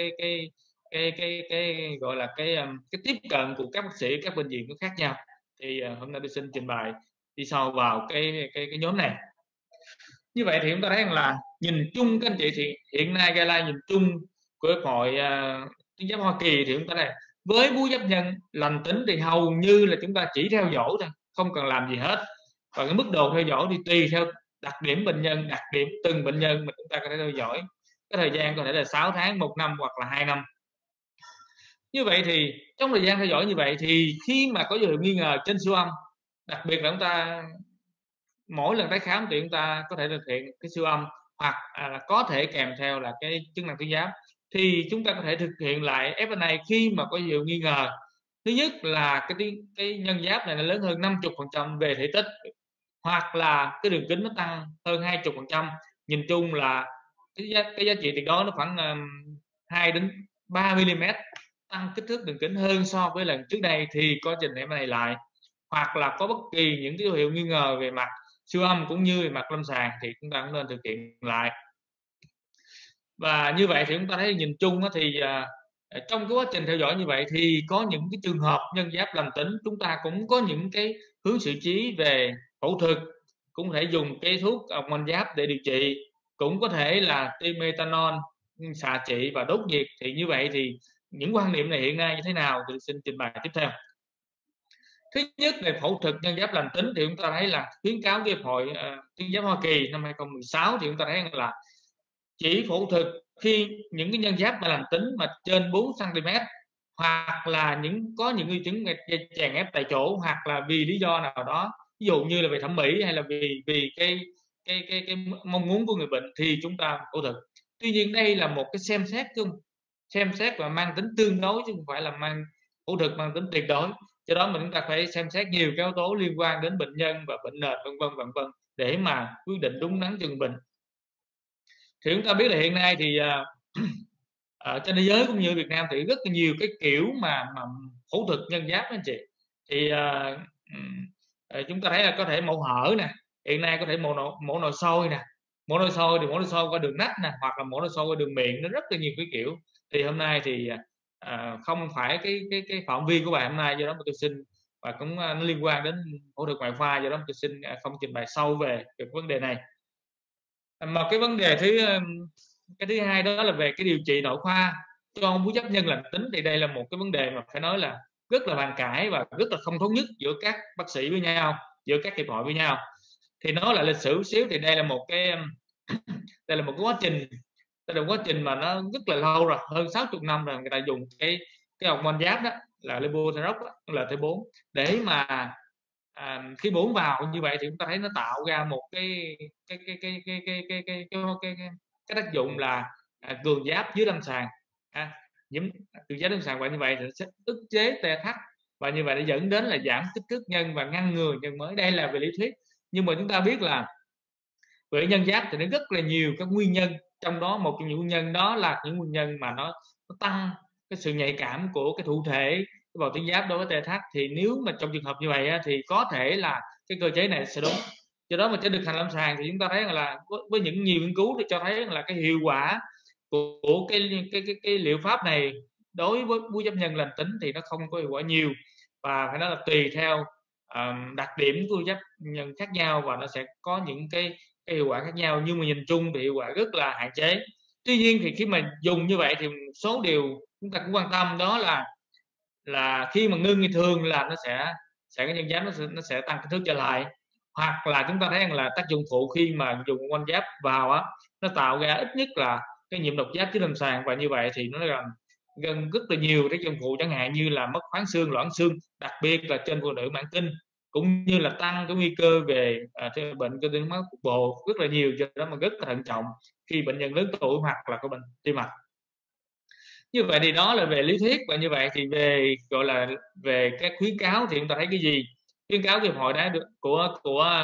gọi là cái tiếp cận của các bác sĩ, các bệnh viện nó khác nhau. Thì hôm nay tôi xin trình bày đi sâu vào cái nhóm này. Như vậy thì chúng ta thấy rằng là nhìn chung các anh chị thì hiện nay guideline nhìn chung của Hiệp hội tuyến giáp Hoa Kỳ thì chúng ta thấy với bú giáp nhân lành tính thì hầu như là chúng ta chỉ theo dõi thôi, không cần làm gì hết. và cái mức độ theo dõi thì tùy theo đặc điểm bệnh nhân, đặc điểm từng bệnh nhân mà chúng ta có thể theo dõi. Cái thời gian có thể là 6 tháng, 1 năm hoặc là 2 năm. Như vậy thì trong thời gian theo dõi như vậy thì khi mà có dấu hiệu nghi ngờ trên siêu âm, đặc biệt là chúng ta mỗi lần tái khám thì chúng ta có thể thực hiện cái siêu âm hoặc là có thể kèm theo là cái chức năng tuyến giáp, thì chúng ta có thể thực hiện lại FNA khi mà có dấu hiệu nghi ngờ. Thứ nhất là cái nhân giáp này là lớn hơn 50% về thể tích, hoặc là cái đường kính nó tăng hơn 20%. Nhìn chung là cái giá trị tuyệt đối nó khoảng 2 đến 3 mm tăng kích thước đường kính hơn so với lần trước đây thì có trình FNA này lại, hoặc là có bất kỳ những cái dấu hiệu nghi ngờ về mặt siêu âm cũng như về mặt lâm sàng thì chúng ta cũng nên thực hiện lại. Và như vậy thì chúng ta thấy nhìn chung thì trong cái quá trình theo dõi như vậy thì có những cái trường hợp nhân giáp lành tính, chúng ta cũng có những cái hướng xử trí về phẫu thuật, cũng thể dùng cái thuốc hormone giáp để điều trị, cũng có thể là tiêm methanol, xạ trị và đốt nhiệt. Thì như vậy thì những quan niệm này hiện nay như thế nào thì xin trình bày tiếp theo. Thứ nhất về phẫu thuật nhân giáp lành tính thì chúng ta thấy là khuyến cáo của Hiệp hội tuyến giáp Hoa Kỳ năm 2016 thì chúng ta thấy là chỉ phẫu thuật khi những cái nhân giáp mà lành tính mà trên 4 cm, hoặc là có những di chứng chèn ép tại chỗ, hoặc là vì lý do nào đó, ví dụ như là về thẩm mỹ hay là vì cái mong muốn của người bệnh thì chúng ta phẫu thuật. Tuy nhiên đây là một cái xem xét và mang tính tương đối chứ không phải là phẫu thuật mang tính tuyệt đối. Do đó mình chúng ta phải xem xét nhiều cái yếu tố liên quan đến bệnh nhân và bệnh nền vân vân để mà quyết định đúng đắn cho người bệnh. Thì chúng ta biết là hiện nay thì ở trên thế giới cũng như Việt Nam thì rất là nhiều cái kiểu mà phẫu thuật nhân giáp anh chị. Thì chúng ta thấy là có thể mổ hở nè, hiện nay có thể mổ nội soi nè, mổ nội soi qua đường nách nè, hoặc là mổ nội soi qua đường miệng, nó rất là nhiều cái kiểu. Thì hôm nay thì không phải cái phạm vi của bài hôm nay, do đó tôi xin, và cũng nó liên quan đến phẫu thuật ngoại khoa, do đó tôi xin không trình bày sâu về cái vấn đề này. Mà cái vấn đề thứ hai đó là về cái điều trị nội khoa cho bú giáp nhân lành tính. Thì đây là một cái vấn đề mà phải nói là rất là bàn cãi và rất là không thống nhất giữa các bác sĩ với nhau, giữa các hiệp hội với nhau. Thì nói là lịch sử xíu thì đây là một cái quá trình mà nó rất là lâu rồi, hơn 60 năm rồi người ta dùng cái hormone giáp đó là levothyrox là T4 để mà khi bón vào như vậy thì chúng ta thấy nó tạo ra một cái tác dụng là cường giáp dưới lâm sàng, nhiễm cường giáp lâm sàng, và như vậy thì sẽ ức chế tê thắt, và như vậy đã dẫn đến là giảm kích thước nhân và ngăn ngừa nhân mới. Đây là về lý thuyết, nhưng mà chúng ta biết là về nhân giáp thì nó rất là nhiều các nguyên nhân, trong đó một trong những nguyên nhân đó là những nguyên nhân mà nó tăng cái sự nhạy cảm của cái thụ thể vào tuyến giáp đối với tê thắt. Thì nếu mà trong trường hợp như vậy thì có thể là cái cơ chế này sẽ đúng. Do đó mà trên thực hành lâm sàng thì chúng ta thấy là với những nhiều nghiên cứu thì cho thấy là cái hiệu quả của cái liệu pháp này đối với bú giáp nhân lành tính thì nó không có hiệu quả nhiều, và phải nói là tùy theo đặc điểm của giáp nhân khác nhau và nó sẽ có những cái hiệu quả khác nhau, nhưng mà nhìn chung thì hiệu quả rất là hạn chế. Tuy nhiên thì khi mà dùng như vậy thì số điều chúng ta cũng quan tâm đó là khi mà ngưng thì thường là nó sẽ cái nhân giáp nó sẽ tăng kích thước trở lại, hoặc là chúng ta thấy rằng là tác dụng phụ khi mà dùng quanh giáp vào nó tạo ra ít nhất là cái nhiễm độc giáp dưới lâm sàng, và như vậy thì nó gần rất là nhiều cái tác dụng phụ, chẳng hạn như là mất khoáng xương, loãng xương, đặc biệt là trên phụ nữ mãn kinh, cũng như là tăng cái nguy cơ về bệnh cơ tim máu cục bộ rất là nhiều. Do đó mà rất là thận trọng khi bệnh nhân lớn tuổi hoặc là có bệnh tim mạch. Như vậy thì đó là về lý thuyết, và như vậy thì về gọi là về các khuyến cáo thì chúng ta thấy cái gì? Khuyến cáo hiệp hội đã được của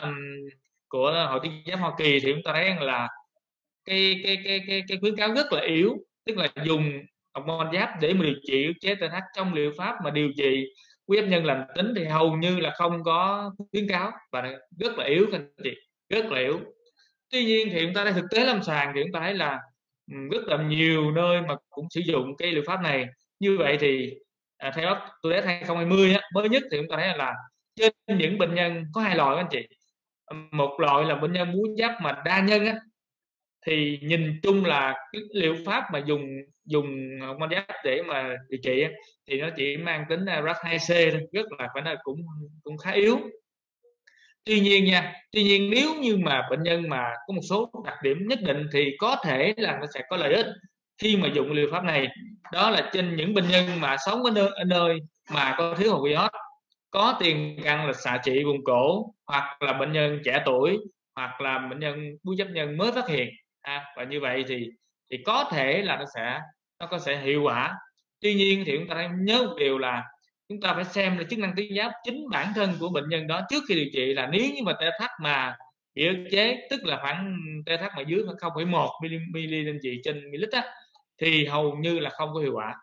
hội tuyến giáp Hoa Kỳ thì chúng ta thấy là cái khuyến cáo rất là yếu, tức là dùng hormone giáp để mà điều trị ức chế tê thắt trong liệu pháp mà điều trị bú giáp nhân lành tính thì hầu như là không có khuyến cáo, và rất là yếu, anh chị, rất là yếu. Tuy nhiên thì chúng ta thấy thực tế lâm sàng thì chúng ta thấy là rất là nhiều nơi mà cũng sử dụng cái liệu pháp này. Như vậy thì theo tôi đến 2020 mới nhất thì chúng ta thấy là trên những bệnh nhân có hai loại anh chị. Một loại là bệnh nhân bú giáp mà đa nhân thì nhìn chung là cái liệu pháp mà dùng hormone giáp để mà điều trị thì nó chỉ mang tính RAS 2C thôi, rất là phải nói cũng khá yếu. Tuy nhiên nha, tuy nhiên nếu như mà bệnh nhân mà có một số đặc điểm nhất định thì có thể là nó sẽ có lợi ích khi mà dùng liều pháp này. Đó là trên những bệnh nhân mà sống ở nơi mà có thiếu hụt iốt, có tiền căn là xạ trị vùng cổ, hoặc là bệnh nhân trẻ tuổi, hoặc là bệnh nhân bú giáp nhân mới phát hiện, và như vậy thì có thể là nó có sẽ hiệu quả. Tuy nhiên thì chúng ta phải nhớ một điều là chúng ta phải xem là chức năng tuyến giáp chính bản thân của bệnh nhân đó trước khi điều trị, là nếu như mà tê thắt mà bị ức chế, tức là khoảng tê thắt mà dưới 0,1 ml/ml thì hầu như là không có hiệu quả.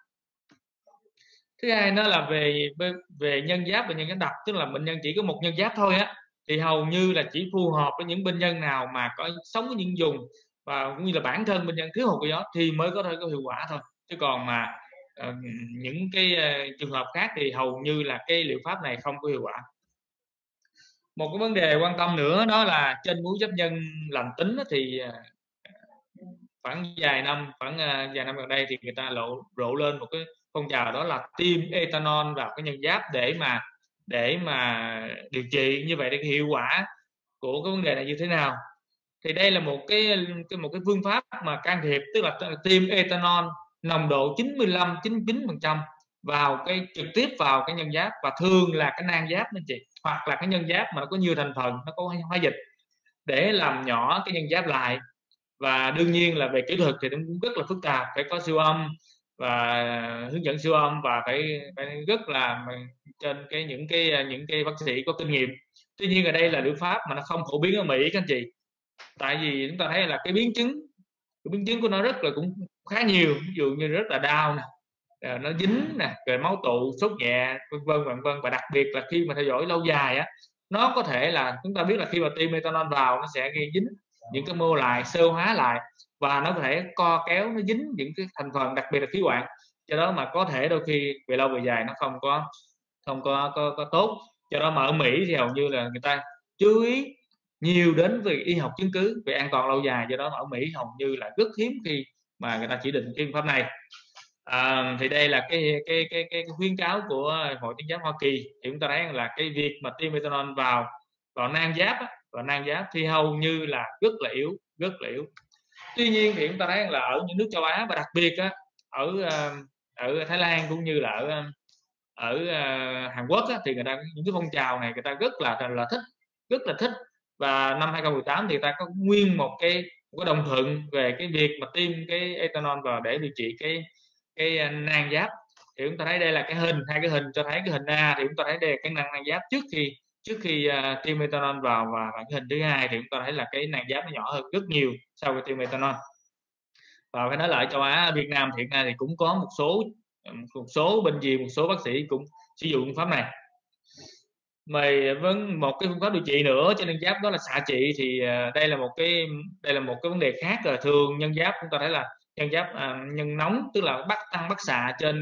Thứ hai nó là về nhân giáp và nhân giáp đặc, tức là bệnh nhân chỉ có một nhân giáp thôi á, thì hầu như là chỉ phù hợp với những bệnh nhân nào mà có sống với những vùng và cũng như là bản thân bệnh nhân thiếu hụt iốt thì mới có thể có hiệu quả thôi. Chứ còn mà những cái trường hợp khác thì hầu như là cái liệu pháp này không có hiệu quả. Một cái vấn đề quan tâm nữa đó là trên bú giáp nhân lành tính thì khoảng vài năm gần đây thì người ta rộ lên một cái phong trào, đó là tiêm ethanol vào cái nhân giáp để mà điều trị. Như vậy thì cái hiệu quả của cái vấn đề này như thế nào? Thì đây là một cái phương pháp mà can thiệp, tức là tiêm ethanol nồng độ 95-99% vào trực tiếp vào cái nhân giáp, và thường là cái nang giáp anh chị, hoặc là cái nhân giáp mà nó có nhiều thành phần, nó có hóa dịch, để làm nhỏ cái nhân giáp lại. Và đương nhiên là về kỹ thuật thì nó cũng rất là phức tạp, phải có siêu âm và hướng dẫn siêu âm, và phải rất là trên những cái bác sĩ có kinh nghiệm. Tuy nhiên ở đây là liệu pháp mà nó không phổ biến ở Mỹ các anh chị, tại vì chúng ta thấy là cái biến chứng của nó rất là cũng khá nhiều, ví dụ như rất là đau nè, nó dính nè, rồi máu tụ, sốt nhẹ, vân vân. Và đặc biệt là khi mà theo dõi lâu dài á, nó có thể là chúng ta biết là khi mà tiêm ethanol vào nó sẽ gây dính những cái mô lại, xơ hóa lại, và nó có thể co kéo, nó dính những cái thành phần, đặc biệt là khí quản. Do đó mà có thể đôi khi về lâu về dài nó không có tốt. Do đó mà ở Mỹ thì hầu như là người ta chú ý nhiều đến về y học chứng cứ về an toàn lâu dài. Do đó mà ở Mỹ hầu như là rất hiếm khi mà người ta chỉ định cái phương pháp này. Thì đây là cái khuyến cáo của Hội Tuyến giáp Hoa Kỳ. Thì chúng ta thấy là cái việc mà tiêm ethanol vào nang giáp thì hầu như là rất là yếu. Tuy nhiên thì chúng ta thấy là ở những nước châu Á, và đặc biệt ở Thái Lan cũng như là ở Hàn Quốc thì người ta những cái phong trào này người ta rất là thích. Và năm 2018 thì người ta có nguyên một cái đồng thuận về cái việc mà tiêm cái ethanol vào để điều trị cái nang giáp. Thì chúng ta thấy đây là hai cái hình cho thấy cái hình A thì chúng ta thấy đây là cái nang giáp trước khi tiêm ethanol vào, và cái hình thứ hai thì chúng ta thấy là cái nang giáp nó nhỏ hơn rất nhiều sau khi tiêm ethanol. Và phải nói lại châu Á, Việt Nam hiện nay thì cũng có một số bệnh viện, một số bác sĩ cũng sử dụng phương pháp này. Với một cái phương pháp điều trị nữa cho nhân giáp đó là xạ trị. Thì đây là một cái vấn đề khác. Là thường nhân giáp chúng ta thấy là nhân giáp nhân nóng, tức là tăng bắc xạ trên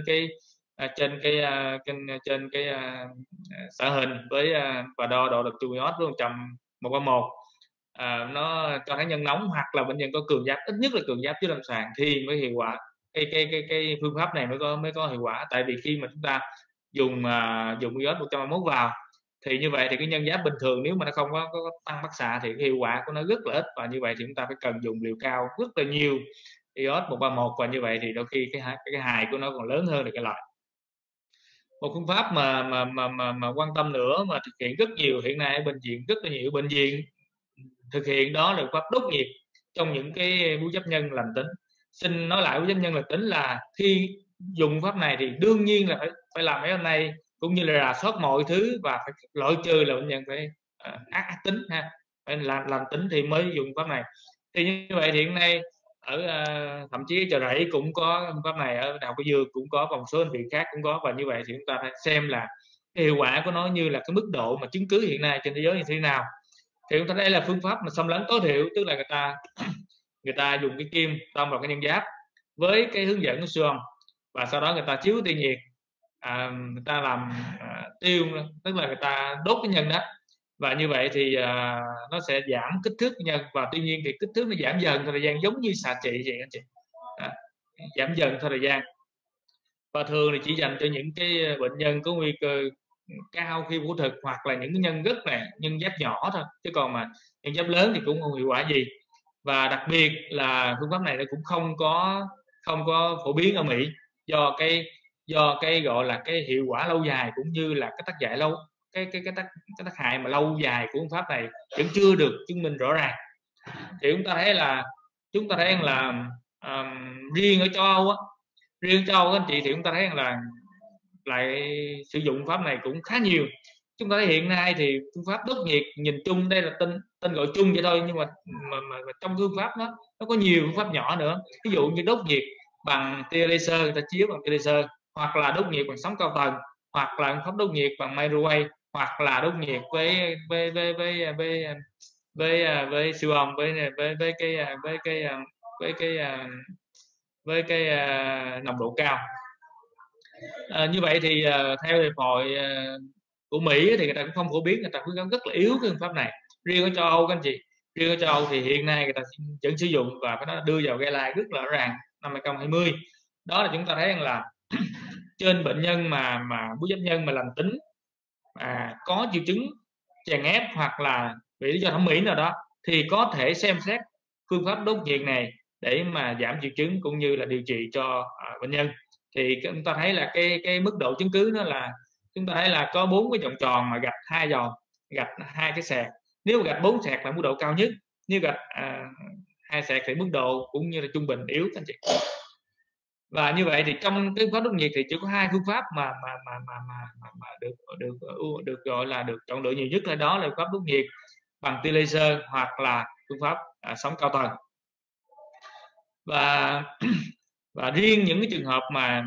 cái xạ hình với và đo độ độc trù iốt với 131. Nó cho thấy nhân nóng, hoặc là bệnh nhân có cường giáp, ít nhất là cường giáp trước lâm sàng thì mới hiệu quả. Cái phương pháp này mới có hiệu quả. Tại vì khi mà chúng ta dùng iốt 131 vào thì như vậy thì cái nhân giáp bình thường nếu mà nó không có tăng bắc xạ thì cái hiệu quả của nó rất là ít, và như vậy thì chúng ta phải cần dùng liều cao rất là nhiều iốt 131, và như vậy thì đôi khi cái hại của nó còn lớn hơn được cái lợi. Một phương pháp mà quan tâm nữa mà thực hiện rất nhiều hiện nay ở bệnh viện, rất là nhiều bệnh viện thực hiện, đó là phương pháp đốt nhiệt trong những cái bú giáp nhân lành tính. Xin nói lại, bú giáp nhân lành tính là khi dùng phương pháp này thì đương nhiên là phải làm mấy hôm nay, cũng như là rà soát mọi thứ và phải loại trừ là bệnh nhân phải ác tính phải làm tính thì mới dùng pháp này. Thì như vậy thì hiện nay ở thậm chí Chợ Rẫy cũng có pháp này, ở Đại học Cái Dừa cũng có, và một số bệnh viện khác cũng có. Và như vậy thì chúng ta phải xem là cái hiệu quả của nó, như là cái mức độ mà chứng cứ hiện nay trên thế giới như thế nào. Thì chúng ta đây là phương pháp mà xâm lấn tối thiểu, tức là người ta dùng cái kim đâm vào cái nhân giáp với cái hướng dẫn của siêu âm, và sau đó người ta chiếu tia nhiệt, người ta làm tiêu, tức là người ta đốt cái nhân đó, và như vậy thì nó sẽ giảm kích thước nhân. Và tuy nhiên thì kích thước nó giảm dần theo thời gian, giống như xạ trị vậy anh chị, giảm dần theo thời gian, và thường thì chỉ dành cho những cái bệnh nhân có nguy cơ cao khi phẫu thuật, hoặc là những nhân rất là nhân giáp nhỏ thôi, chứ còn mà nhân giáp lớn thì cũng không hiệu quả gì. Và đặc biệt là phương pháp này nó cũng không có phổ biến ở Mỹ, do cái gọi là cái hiệu quả lâu dài, cũng như là cái tác hại cái tác hại mà lâu dài của phương pháp này vẫn chưa được chứng minh rõ ràng. Thì chúng ta thấy là riêng ở châu Âu anh chị, thì chúng ta thấy là lại sử dụng pháp này cũng khá nhiều. Chúng ta thấy hiện nay thì phương pháp đốt nhiệt, nhìn chung đây là tên gọi chung vậy thôi, nhưng mà trong phương pháp nó có nhiều phương pháp nhỏ nữa. Ví dụ như đốt nhiệt bằng tia laser, người ta chiếu bằng tia laser, hoặc là đốt nhiệt bằng sóng cao tầng, hoặc là pháp đốt nhiệt bằng microwave, hoặc là đốt nhiệt với siêu âm, với cái nồng độ cao. Như vậy thì theo hiệp hội của Mỹ thì người ta cũng không phổ biến, người ta khuyến cáo rất là yếu cái phương pháp này. Riêng ở châu Âu các anh chị, riêng ở châu Âu thì hiện nay người ta vẫn sử dụng và phải nói đưa vào guideline rất là rõ ràng năm 2020. Đó là chúng ta thấy rằng là trên bệnh nhân mà bú giáp nhân mà lành tính, có triệu chứng chèn ép hoặc là vì lý do thẩm mỹ nào đó, thì có thể xem xét phương pháp đốt nhiệt này để mà giảm triệu chứng cũng như là điều trị cho bệnh nhân. Thì chúng ta thấy là cái mức độ chứng cứ nó là chúng ta thấy là có 4 cái vòng tròn mà gạch 2 vòng, gạch 2 cái sẹt. Nếu gạch 4 sẹt là mức độ cao nhất, nếu gạch 2 sẹt thì mức độ cũng như là trung bình yếu các anh chị. Và như vậy thì trong cái phương pháp đốt nhiệt thì chỉ có 2 phương pháp mà được gọi là được chọn lựa nhiều nhất, là đó là phương pháp đốt nhiệt bằng tia laser hoặc là phương pháp sóng cao tầng. Và riêng những cái trường hợp mà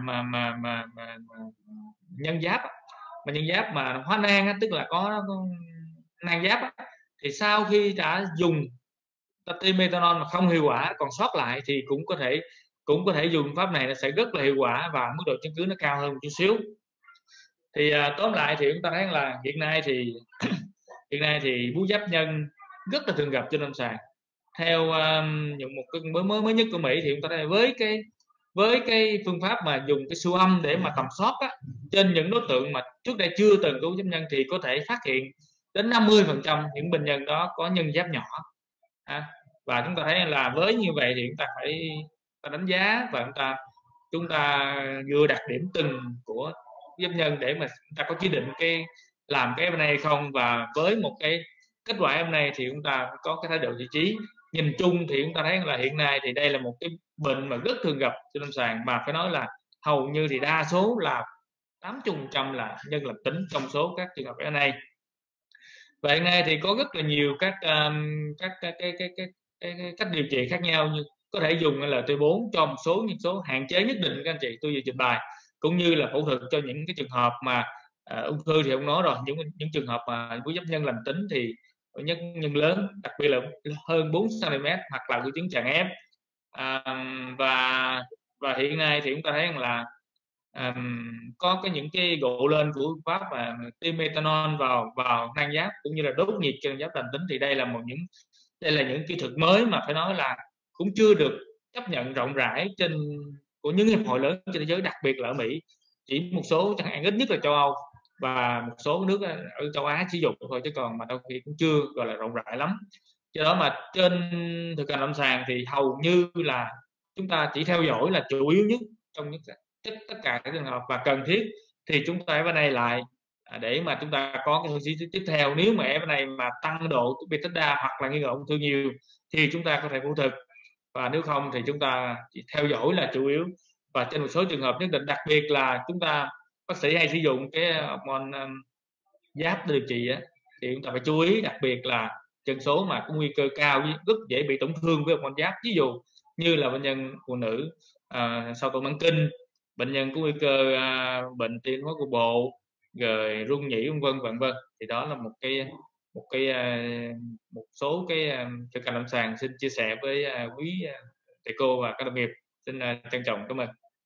nhân giáp mà hóa nang, tức là có nang giáp thì sau khi đã dùng tiêm methanol mà không hiệu quả còn sót lại thì cũng có thể dùng pháp này, nó sẽ rất là hiệu quả và mức độ chứng cứ nó cao hơn một chút xíu. Thì tóm lại thì chúng ta thấy là hiện nay thì bú giáp nhân rất là thường gặp trên lâm sàng. Theo những một cái mới nhất của Mỹ thì chúng ta thấy với cái phương pháp mà dùng cái siêu âm để mà tầm soát trên những đối tượng mà trước đây chưa từng có bú giáp nhân thì có thể phát hiện đến 50% những bệnh nhân đó có nhân giáp nhỏ. Và chúng ta thấy là với như vậy thì chúng ta phải đánh giá và chúng ta vừa đặc điểm từng của giáp nhân để mà chúng ta có chỉ định làm cái này hay không. Và với một cái kết quả em này thì chúng ta có cái thái độ vị trí. Nhìn chung thì chúng ta thấy là hiện nay thì đây là một cái bệnh mà rất thường gặp trên lâm sàng, mà phải nói là hầu như thì đa số là 80% là nhân lành tính trong số các trường hợp này. Và hiện nay thì có rất là nhiều các cách điều trị khác nhau, như có thể dùng LT4 cho một số hạn chế nhất định các anh chị tôi vừa trình bày, cũng như là phẫu thuật cho những cái trường hợp mà ung thư thì không nói rồi, những trường hợp mà bú giáp nhân lành tính thì nhân lớn, đặc biệt là hơn 4 cm hoặc là triệu chứng chèn ép. Và hiện nay thì chúng ta thấy rằng là có những cái gộ lên của pháp mà tiêm methanol vào nang giáp cũng như là đốt nhiệt cho nang giáp lành tính, thì đây là những kỹ thuật mới mà phải nói là cũng chưa được chấp nhận rộng rãi của những hiệp hội lớn trên thế giới, đặc biệt là ở Mỹ. Chỉ một số chẳng hạn, ít nhất là châu Âu và một số nước ở châu Á sử dụng thôi, chứ còn mà đôi khi cũng chưa gọi là rộng rãi lắm. Do đó mà trên thực hành lâm sàng thì hầu như là chúng ta chỉ theo dõi là chủ yếu nhất trong tất cả các trường hợp, và cần thiết thì chúng ta phải này lại để mà chúng ta có cái hướng dẫn tiếp theo. Nếu mà em này mà tăng độ beta hoặc là nghi ngờ ung thư nhiều thì chúng ta có thể phẫu thuật, và nếu không thì chúng ta chỉ theo dõi là chủ yếu. Và trên một số trường hợp nhất định, đặc biệt là bác sĩ hay sử dụng cái hormone giáp điều trị thì chúng ta phải chú ý, đặc biệt là dân số mà có nguy cơ cao rất dễ bị tổn thương với hormone giáp, ví dụ như là bệnh nhân phụ nữ sau tổ mãn kinh, bệnh nhân có nguy cơ bệnh tiêu hóa của bộ, rồi rung nhĩ vân vân. Thì đó là một số cái thực hành lâm sàng xin chia sẻ với quý thầy cô và các đồng nghiệp. Xin trân trọng cảm ơn.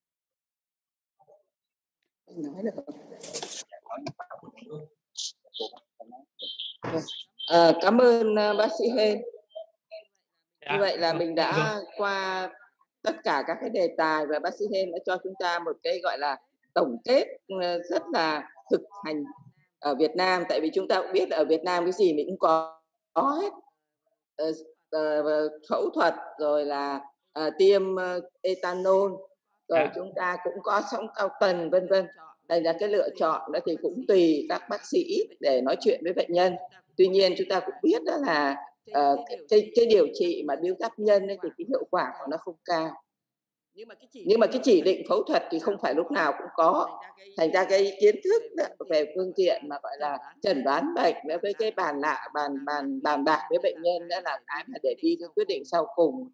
Cảm ơn bác sĩ Hên. Như vậy là mình đã qua tất cả các cái đề tài và bác sĩ Hên đã cho chúng ta một cái gọi là tổng kết rất là thực hành ở Việt Nam, tại vì chúng ta cũng biết là ở Việt Nam cái gì mình cũng có hết. Phẫu thuật rồi là tiêm ethanol, rồi chúng ta cũng có sống cao tần vân vân. Đây là cái lựa chọn đó thì cũng tùy các bác sĩ để nói chuyện với bệnh nhân. Tuy nhiên chúng ta cũng biết đó là cái điều trị mà biếu giáp nhân ấy thì cái hiệu quả của nó không cao. Nhưng mà cái chỉ định phẫu thuật thì không phải lúc nào cũng có. Thành ra cái kiến thức về phương tiện mà gọi là chẩn đoán bệnh với cái bàn bạc với bệnh nhân đó là cái mà để đi cái quyết định sau cùng.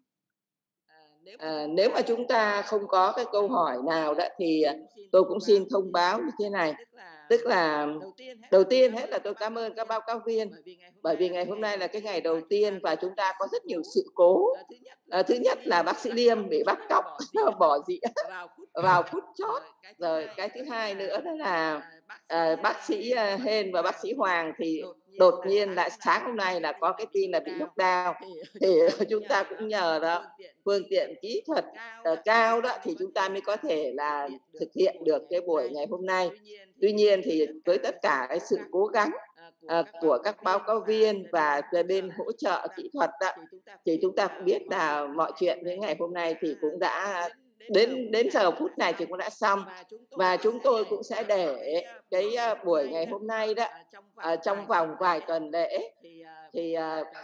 Nếu mà chúng ta không có cái câu hỏi nào đó thì tôi cũng xin thông báo như thế này. Tức là đầu tiên hết là tôi cảm ơn các báo cáo viên, bởi vì ngày hôm nay là cái ngày đầu tiên và chúng ta có rất nhiều sự cố. Thứ nhất là bác sĩ Liêm bị bắt cóc bỏ dĩa vào phút chót. Rồi cái thứ hai nữa đó là bác sĩ Hên và bác sĩ Hoàng thì đột nhiên lại sáng hôm nay là có cái tin là bị lockdown, thì chúng ta cũng nhờ đó phương tiện kỹ thuật cao đó thì chúng ta mới có thể là thực hiện được cái buổi ngày hôm nay. Tuy nhiên thì với tất cả cái sự cố gắng của các báo cáo viên và bên hỗ trợ kỹ thuật đó, thì chúng ta cũng biết là mọi chuyện những ngày hôm nay thì cũng đã đến giờ phút này thì cũng đã xong, và chúng tôi cũng sẽ để cái buổi ngày hôm nay đó trong vòng vài tuần lễ thì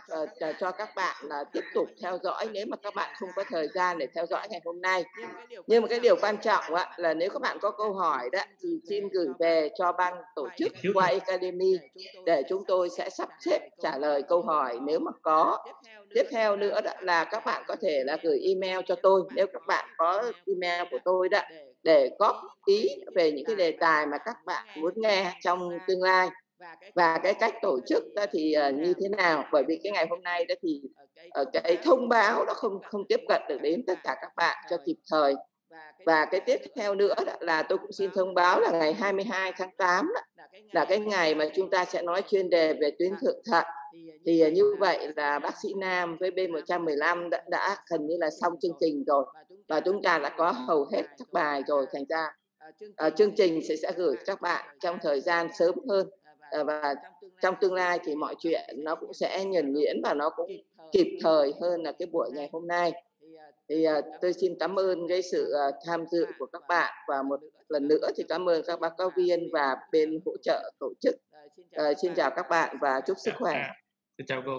cho các bạn tiếp tục theo dõi nếu mà các bạn không có thời gian để theo dõi ngày hôm nay. Nhưng mà cái điều quan trọng là nếu các bạn có câu hỏi đó thì xin gửi về cho ban tổ chức Y Academy để chúng tôi sẽ sắp xếp trả lời câu hỏi nếu mà có. Tiếp theo nữa đó là các bạn có thể là gửi email cho tôi nếu các bạn có email của tôi đó để góp ý về những cái đề tài mà các bạn muốn nghe trong tương lai và cái cách tổ chức đó thì như thế nào, bởi vì cái ngày hôm nay đó thì cái thông báo nó không tiếp cận được đến tất cả các bạn cho kịp thời. Và cái tiếp theo nữa là tôi cũng xin thông báo là ngày 22 tháng 8 là cái ngày mà chúng ta sẽ nói chuyên đề về tuyến thượng thận. Thì như vậy là bác sĩ Nam với B115 đã gần như là xong chương trình rồi, và chúng ta đã có hầu hết các bài rồi. Thành ra chương trình sẽ gửi các bạn trong thời gian sớm hơn, và trong tương lai thì mọi chuyện nó cũng sẽ nhuần nhuyễn và nó cũng kịp thời hơn là cái buổi ngày hôm nay. Thì tôi xin cảm ơn cái sự tham dự của các bạn, và một lần nữa thì cảm ơn các báo cáo viên và bên hỗ trợ tổ chức. Xin chào các bạn và chúc sức khỏe. Chào cô.